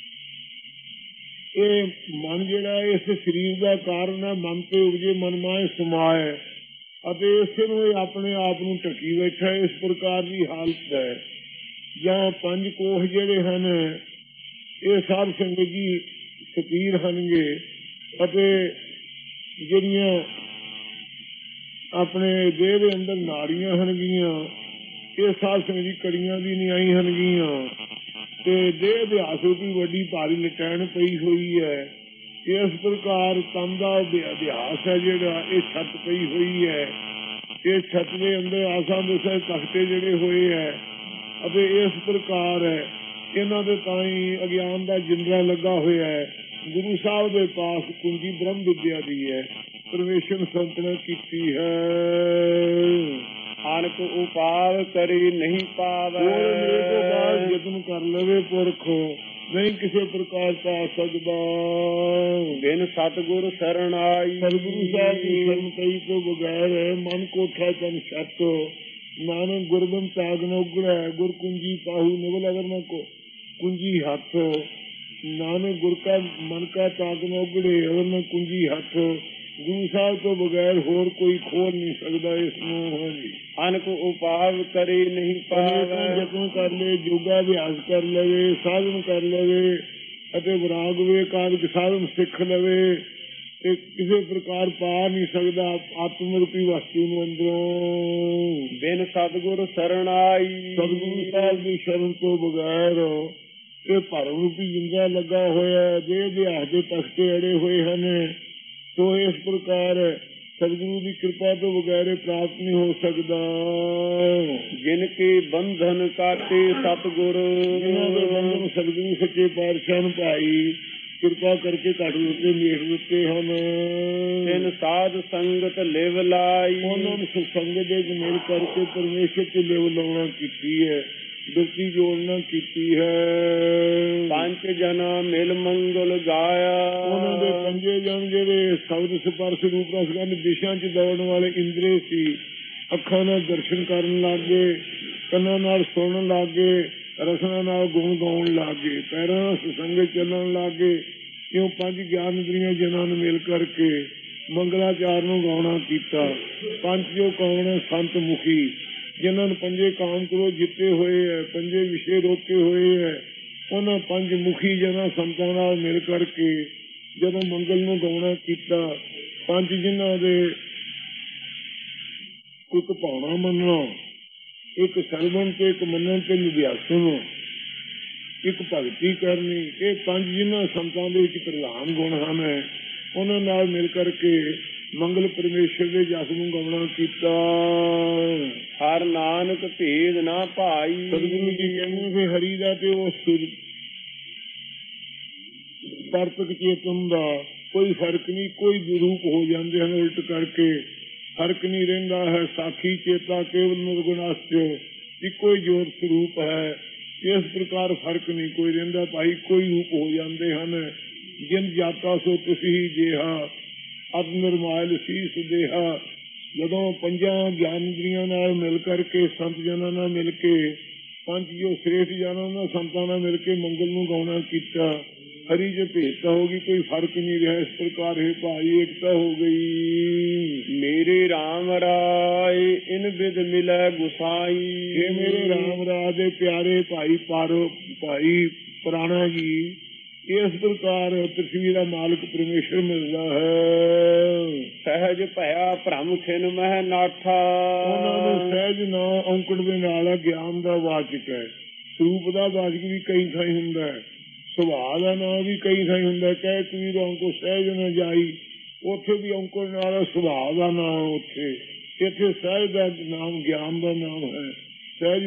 ਇਹ ਮਨ ਜਿਹੜਾ ਇਸ ਸਰੀਰ ਦਾ ਕਾਰਨ ਹੈ। ਮਨ ਤੇ ਉਪਜੇ ਮਨ ਮਾਏ ਸਮਾਏ ਅਤੇ ਇਸੇ ਨੂੰ ਆਪਣੇ ਆਪ ਨੂੰ ਢਕੀ ਬੈਠਾ। ਇਸ ਪ੍ਰਕਾਰ ਦੀ ਹਾਲਤ ਹੈ। ਜਾਂ ਪੰਜ ਕੋਹ ਜਿਹੜੇ ਹਨ ਇਹ ਸਾਧ ਸੰਗਤ ਜੀ ਫਕੀਰ ਹਨਗੇ ਅਤੇ ਜਿਹੜੀਆਂ ਆਪਣੇ ਦੇਹ ਦੇ ਅੰਦਰ ਨਾੜੀਆਂ ਹਨਗੀਆਂ ਇਹ ਸਾਧ ਸੰਗਤ ਜੀ ਕੜੀਆਂ ਦੀ ਨਿਆਈ ਹਨਗੀਆਂ ਤੇ ਦੇਹ ਅਭਿਆਸ ਵੀ ਵੱਡੀ ਭਾਰੀ ਲਟੈਣ ਪਈ ਹੋਈ ਹੈ। ਇਸ ਪ੍ਰਕਾਰ ਤਨ ਦਾ ਅਭਿਆਸ ਹੈ ਜਿਹੜਾ ਇਹ ਛੱਤ ਪਈ ਹੋਈ ਹੈ। ਇਹ ਛੱਤ ਦੇ ਅੰਦਰ ਆਸਾਂ ਦੇ ਸਾਰੇ ਤਖਤੇ ਜਿਹੜੇ ਹੋਏ ਹੈ ਅਤੇ ਇਸ ਪ੍ਰਕਾਰ ਇਹਨਾਂ ਦੇ ਤਾਂ ਹੀ ਅਗਿਆਨ ਦਾ ਜਿੰਦਰਾ ਲੱਗਾ ਹੋਇਆ ਹੈ। ਗੁਰੂ ਸਾਹਿਬ ਦੇ ਪਾਸ ਕੁੰਜੀ ਬ੍ਰਹਮ ਵਿਦਿਆ ਦੀ ਹੈ, ਪਰਮੇਸ਼ਰ ਸੰਤਨਾ ਕੀਤੀ ਹੈ। ਅਨਕ ਉਪਾਲ ਕਰੀ ਨਹੀਂ ਪਾਵੈ, ਯਤਨ ਕਰ ਲਵੇ ਪੁਰਖ ਨਹੀਂ ਕਿਸੇ ਪ੍ਰਕਾਰ ਪਾ ਸਕਦਾ। ਬਿਨ ਸਤਿਗੁਰ ਸ਼ਰਨ ਆਈ, ਸਤਿਗੁਰੂ ਸਾਹਿਬ ਦੀ ਸ਼ਰਨ ਕਈ ਤੋਂ ਬਗੈਰ ਮਨ ਕੋਠਾ ਤਨ ਛੱਤ, ਨਾਨਕ ਗੁਰਬੰ ਤਾਗ ਨ ਉਗੜੈ, ਗੁਰ ਕੁੰਜੀ ਪਾਹੂ ਨਿਵਲ ਅਗਰ ਨ ਕੋ ਕੁੰਜੀ ਹੱਥ, ਨਾਨਕ ਗੁਰ ਕਾ ਮਨ ਕਾ ਤਾਗ ਨ ਉਗੜੇ ਅਗਰ ਨ ਕੁੰਜੀ ਹੱਥ। ਗੁਰੂ ਸਾਹਿਬ ਤੋਂ ਬਗੈਰ ਹੋਰ ਕੋਈ ਖੋਲ ਨਹੀਂ ਸਕਦਾ ਇਸ ਨੂੰ। ਹਾਂਜੀ, ਅਨਕ ਉਪਾਲ ਕਰੀ ਨਹੀਂ ਪਾਵੈ, ਯਤਨ ਕਰ ਲਵੇ, ਯੋਗਾ ਅਭਿਆਸ ਕਰ ਲਵੇ, ਸਾਧਨ ਕਰ ਲਵੇ ਅਤੇ ਵਿਰਾਗ ਵਿਵੇਕਾਦਿਕ ਸਾਧਨ ਸਿੱਖ ਲਵੇ ਤੇ ਕਿਸੇ ਪ੍ਰਕਾਰ ਪਾ ਨਹੀਂ ਸਕਦਾ ਆਤਮ ਰੂਪੀ ਵਸਤੂ ਨੂੰ ਅੰਦਰੋਂ। ਬਿਨ ਸਤਿਗੁਰ ਸ਼ਰਨ ਆਈ, ਸਤਿਗੁਰੂ ਸਾਹਿਬ ਦੀ ਸ਼ਰਨ ਤੋਂ ਬਗੈਰ ਇਹ ਭਰਮ ਰੂਪੀ ਜਿੰਦਾ ਲੱਗਾ ਹੋਇਆ, ਜੇ ਅਭਿਆਸ ਦੇ ਤਖਤੇ ਅੜੇ ਹੋਏ ਹਨ। ਸੋ ਇਸ ਪ੍ਰਕਾਰ ਸਤਿਗੁਰੂ ਦੀ ਕਿਰਪਾ ਤੋਂ ਬਗੈਰ ਪ੍ਰਾਪਤ ਨਹੀਂ ਹੋ ਸਕਦਾ। ਜਿਨ ਕੇ ਬੰਧਨ ਕਾਟੇ ਸਤਿਗੁਰ, ਜਿਹਨਾਂ ਦੇ ਬੰਧਨ ਸਤਿਗੁਰੂ ਸੱਚੇ ਪਾਤਸ਼ਾਹ ਨੂੰ ਭਾਈ ਕਿਰਪਾ ਕਰਕੇ ਕੱਟ ਦਿੱਤੇ, ਮੇਟ ਦਿੱਤੇ ਹਨ। ਤਿਨ ਸਾਧ ਸੰਗਤ ਲਿਵ ਲਾਈ, ਉਹਨਾਂ ਨੂੰ ਸੰਗਤ ਦੇ ਮਿਲ ਕਰਕੇ ਪਰਮੇਸ਼ਰ ਤੇ ਲਿਵ ਲਾਉਣਾ ਕੀਤੀ ਹੈ, ਦੁਖੀ ਜੋੜਨਾ ਕੀਤੀ ਹੈ। ਪੰਜ ਜਨਾ ਮਿਲ ਮੰਗਲ ਗਾਇਆ, ਉਹਨਾਂ ਦੇ ਪੰਜੇ ਜਨ ਜਿਹੜੇ ਸ਼ਬਦ ਸਪਰਸ਼ ਰੂਪ ਰਸ ਗੰਧ ਦਿਸ਼ਾ ਚ ਦੌੜਨ ਵਾਲੇ ਇੰਦਰੀ ਸੀ, ਅੱਖਾਂ ਨਾਲ ਦਰਸ਼ਨ ਕਰਨ ਲੱਗੇ, ਕੰਨਾਂ ਨਾਲ ਸੁਣਨ ਲੱਗੇ, ਰਸਨਾ ਨਾਲ ਗੁਣ ਗਾਉਣ ਲੱਗੇ, ਪੈਰਾਂ ਨਾਲ ਸੰਗਤ ਚੱਲਣ ਲੱਗੇ। ਕਿਉਂ ਪੰਜ ਗਿਆਨ ਇੰਦਰੀਆਂ ਜਨਾਂ ਨੂੰ ਮਿਲ ਕਰਕੇ ਮੰਗਲਾਚਾਰ ਨੂੰ ਗਾਉਣਾ ਕੀਤਾ। ਪੰਜ ਜੋ ਕੌਣ ਸੰਤ ਮੁਖੀ, ਜਿਨ੍ਹਾਂ ਨੂੰ ਪੰਜੇ ਕਾਮ ਕਰੋ ਜਿੱਤੇ ਹੋਏ ਹੈ, ਪੰਜੇ ਵਿਸ਼ੇ ਰੋਕੇ ਹੋਏ ਹੈ, ਉਹਨਾਂ ਪੰਜ ਮੁਖੀ ਜਨਾਂ ਸੰਤਾਂ ਨਾਲ ਮਿਲ ਕਰਕੇ ਜਦੋਂ ਮੰਗਲ ਨੂੰ ਗਾਉਣਾ ਕੀਤਾ। ਪੰਜ ਜਿਨ੍ਹਾਂ ਦੇ ਇੱਕ ਭਾਵਨਾ ਮੰਨਣਾ, ਇੱਕ ਸਰਵਣ ਤੇ ਇੱਕ ਮੰਨਣ ਤੇ ਨਿਧਿਆਸਨ, ਇੱਕ ਭਗਤੀ ਕਰਨੀ, ਇਹ ਪੰਜ ਜਿਨ੍ਹਾਂ ਸੰਤਾਂ ਦੇ ਵਿੱਚ ਪ੍ਰਧਾਨ ਗੁਣ ਹਨ, ਉਹਨਾਂ ਨਾਲ ਮਿਲ ਕਰਕੇ ਮੰਗਲ ਪਰਮੇਸ਼ਰ ਦੇ ਜਸ ਨੂੰ ਗਾਉਣਾ ਕੀਤਾ। ਹਰ ਨਾਨਕ ਭੇਦ ਨਾ ਭਾਈ, ਸਤਿਗੁਰੂ ਜੀ ਕਹਿੰਦੇ ਹਰੀ ਦਾ ਤੇ ਉਹ ਸੁਰ ਪਰਤਕ ਚੇਤਨ ਦਾ ਕੋਈ ਫਰਕ ਨਹੀਂ, ਕੋਈ ਵਿਰੂਪ ਹੋ ਜਾਂਦੇ ਹਨ, ਉਲਟ ਕਰਕੇ ਫਰਕ ਨਹੀਂ ਰਹਿੰਦਾ ਹੈ। ਸਾਖੀ ਚੇਤਾ ਕੇਵਲ ਨਿਰਗੁਣਾਸਚ, ਇੱਕੋ ਹੀ ਜੋਤ ਸਰੂਪ ਹੈ। ਇਸ ਪ੍ਰਕਾਰ ਫਰਕ ਨਹੀਂ ਕੋਈ ਰਹਿੰਦਾ ਭਾਈ, ਕੋਈ ਰੂਪ ਹੋ ਜਾਂਦੇ ਹਨ। ਜਿਨ ਜਾਤਾ ਸੋ ਤੁਸੀਂ ਜਿਹਾ, ਅਤ ਨਿਰਮਾਇਲ ਸੀਸ ਦੇਹਾ। ਜਦੋਂ ਪੰਜਾਂ ਗਿਆਨ ਇੰਦਰੀਆਂ ਨਾਲ ਮਿਲ ਕਰਕੇ ਸੰਤ ਜਨਾਂ ਨਾਲ ਮਿਲ ਕੇ ਪੰਜ ਜੋ ਸ੍ਰੇਸ਼ਟ ਜਨਾਂ ਨਾਲ ਸੰਤਾਂ ਨਾਲ ਮਿਲ ਕੇ ਮੰਗਲ ਨੂੰ ਗਾਉਣਾ ਕੀਤਾ, ਹਰੀ ਜੇ ਭੇਟਤਾ ਹੋ ਗਈ, ਕੋਈ ਫਰਕ ਨਹੀਂ ਰਿਹਾ। ਇਸ ਪ੍ਰਕਾਰ ਹੈ ਭਾਈ ਏਕਤਾ ਹੋ ਗਈ। ਮੇਰੇ ਰਾਮ ਰਾਏ ਇਨ ਬਿਦ ਮਿਲੈ ਗੁਸਾਈ, ਇਹ ਮੇਰੇ ਰਾਮ ਰਾਜ ਦੇ ਪਿਆਰੇ ਭਾਈ ਭਾਈ ਪੁਰਾਣਾ ਜੀ, ਇਸ ਪ੍ਰਕਾਰ ਪ੍ਰਿਥਵੀ ਦਾ ਮਾਲਕ ਪਰਮੇਸ਼ਰ ਮਿਲਦਾ ਹੈ। ਸਹਿਜ ਭਇਆ ਭ੍ਰਮ ਖਿਨ ਮਹਿ ਨਾਠਾ, ਉਹਨਾਂ ਨੂੰ ਸਹਿਜ ਨਾ ਔਂਕੜ ਦੇ ਨਾਲ ਗਿਆਨ ਦਾ ਵਾਚਕ ਹੈ। ਸਰੂਪ ਦਾ ਵਾਚਕ ਵੀ ਕਈ ਥਾਈਂ ਹੁੰਦਾ ਹੈ, ਸੁਭਾਅ ਦਾ ਨਾਮ ਵੀ ਕਈ ਥਾਈਂ ਹੁੰਦਾ। ਕਹਿ ਕਬੀਰ ਅੰਕੋ ਸਹਿਜ ਨਾ ਜਾਈ, ਉੱਥੇ ਵੀ ਔਂਕੜ ਨਾਲ ਸੁਭਾਅ ਦਾ ਨਾਮ, ਉੱਥੇ ਇੱਥੇ ਸਹਿਜ ਦਾ ਨਾਮ ਗਿਆਨ ਦਾ ਨਾਮ ਹੈ। ਸਹਿਜ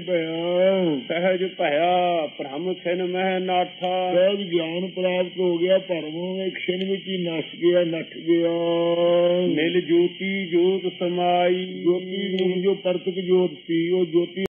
ਭਇਆ ਭ੍ਰਮ ਖਿਨ ਮਹਿ ਨਾਠਾ, ਸਹਿਜ ਗਿਆਨ ਪ੍ਰਾਪਤ ਹੋ ਗਿਆ, ਭਰਮ ਇੱਕ ਛਿਨ ਵਿੱਚ ਹੀ ਨੱਠ ਗਿਆ। ਮਿਲ ਜੋਤੀ ਜੋਤ ਸਮਾਈ, ਜੋਤੀ ਜੋ ਪਰਤਕ ਜੋਤ ਸੀ, ਉਹ ਜੋਤੀ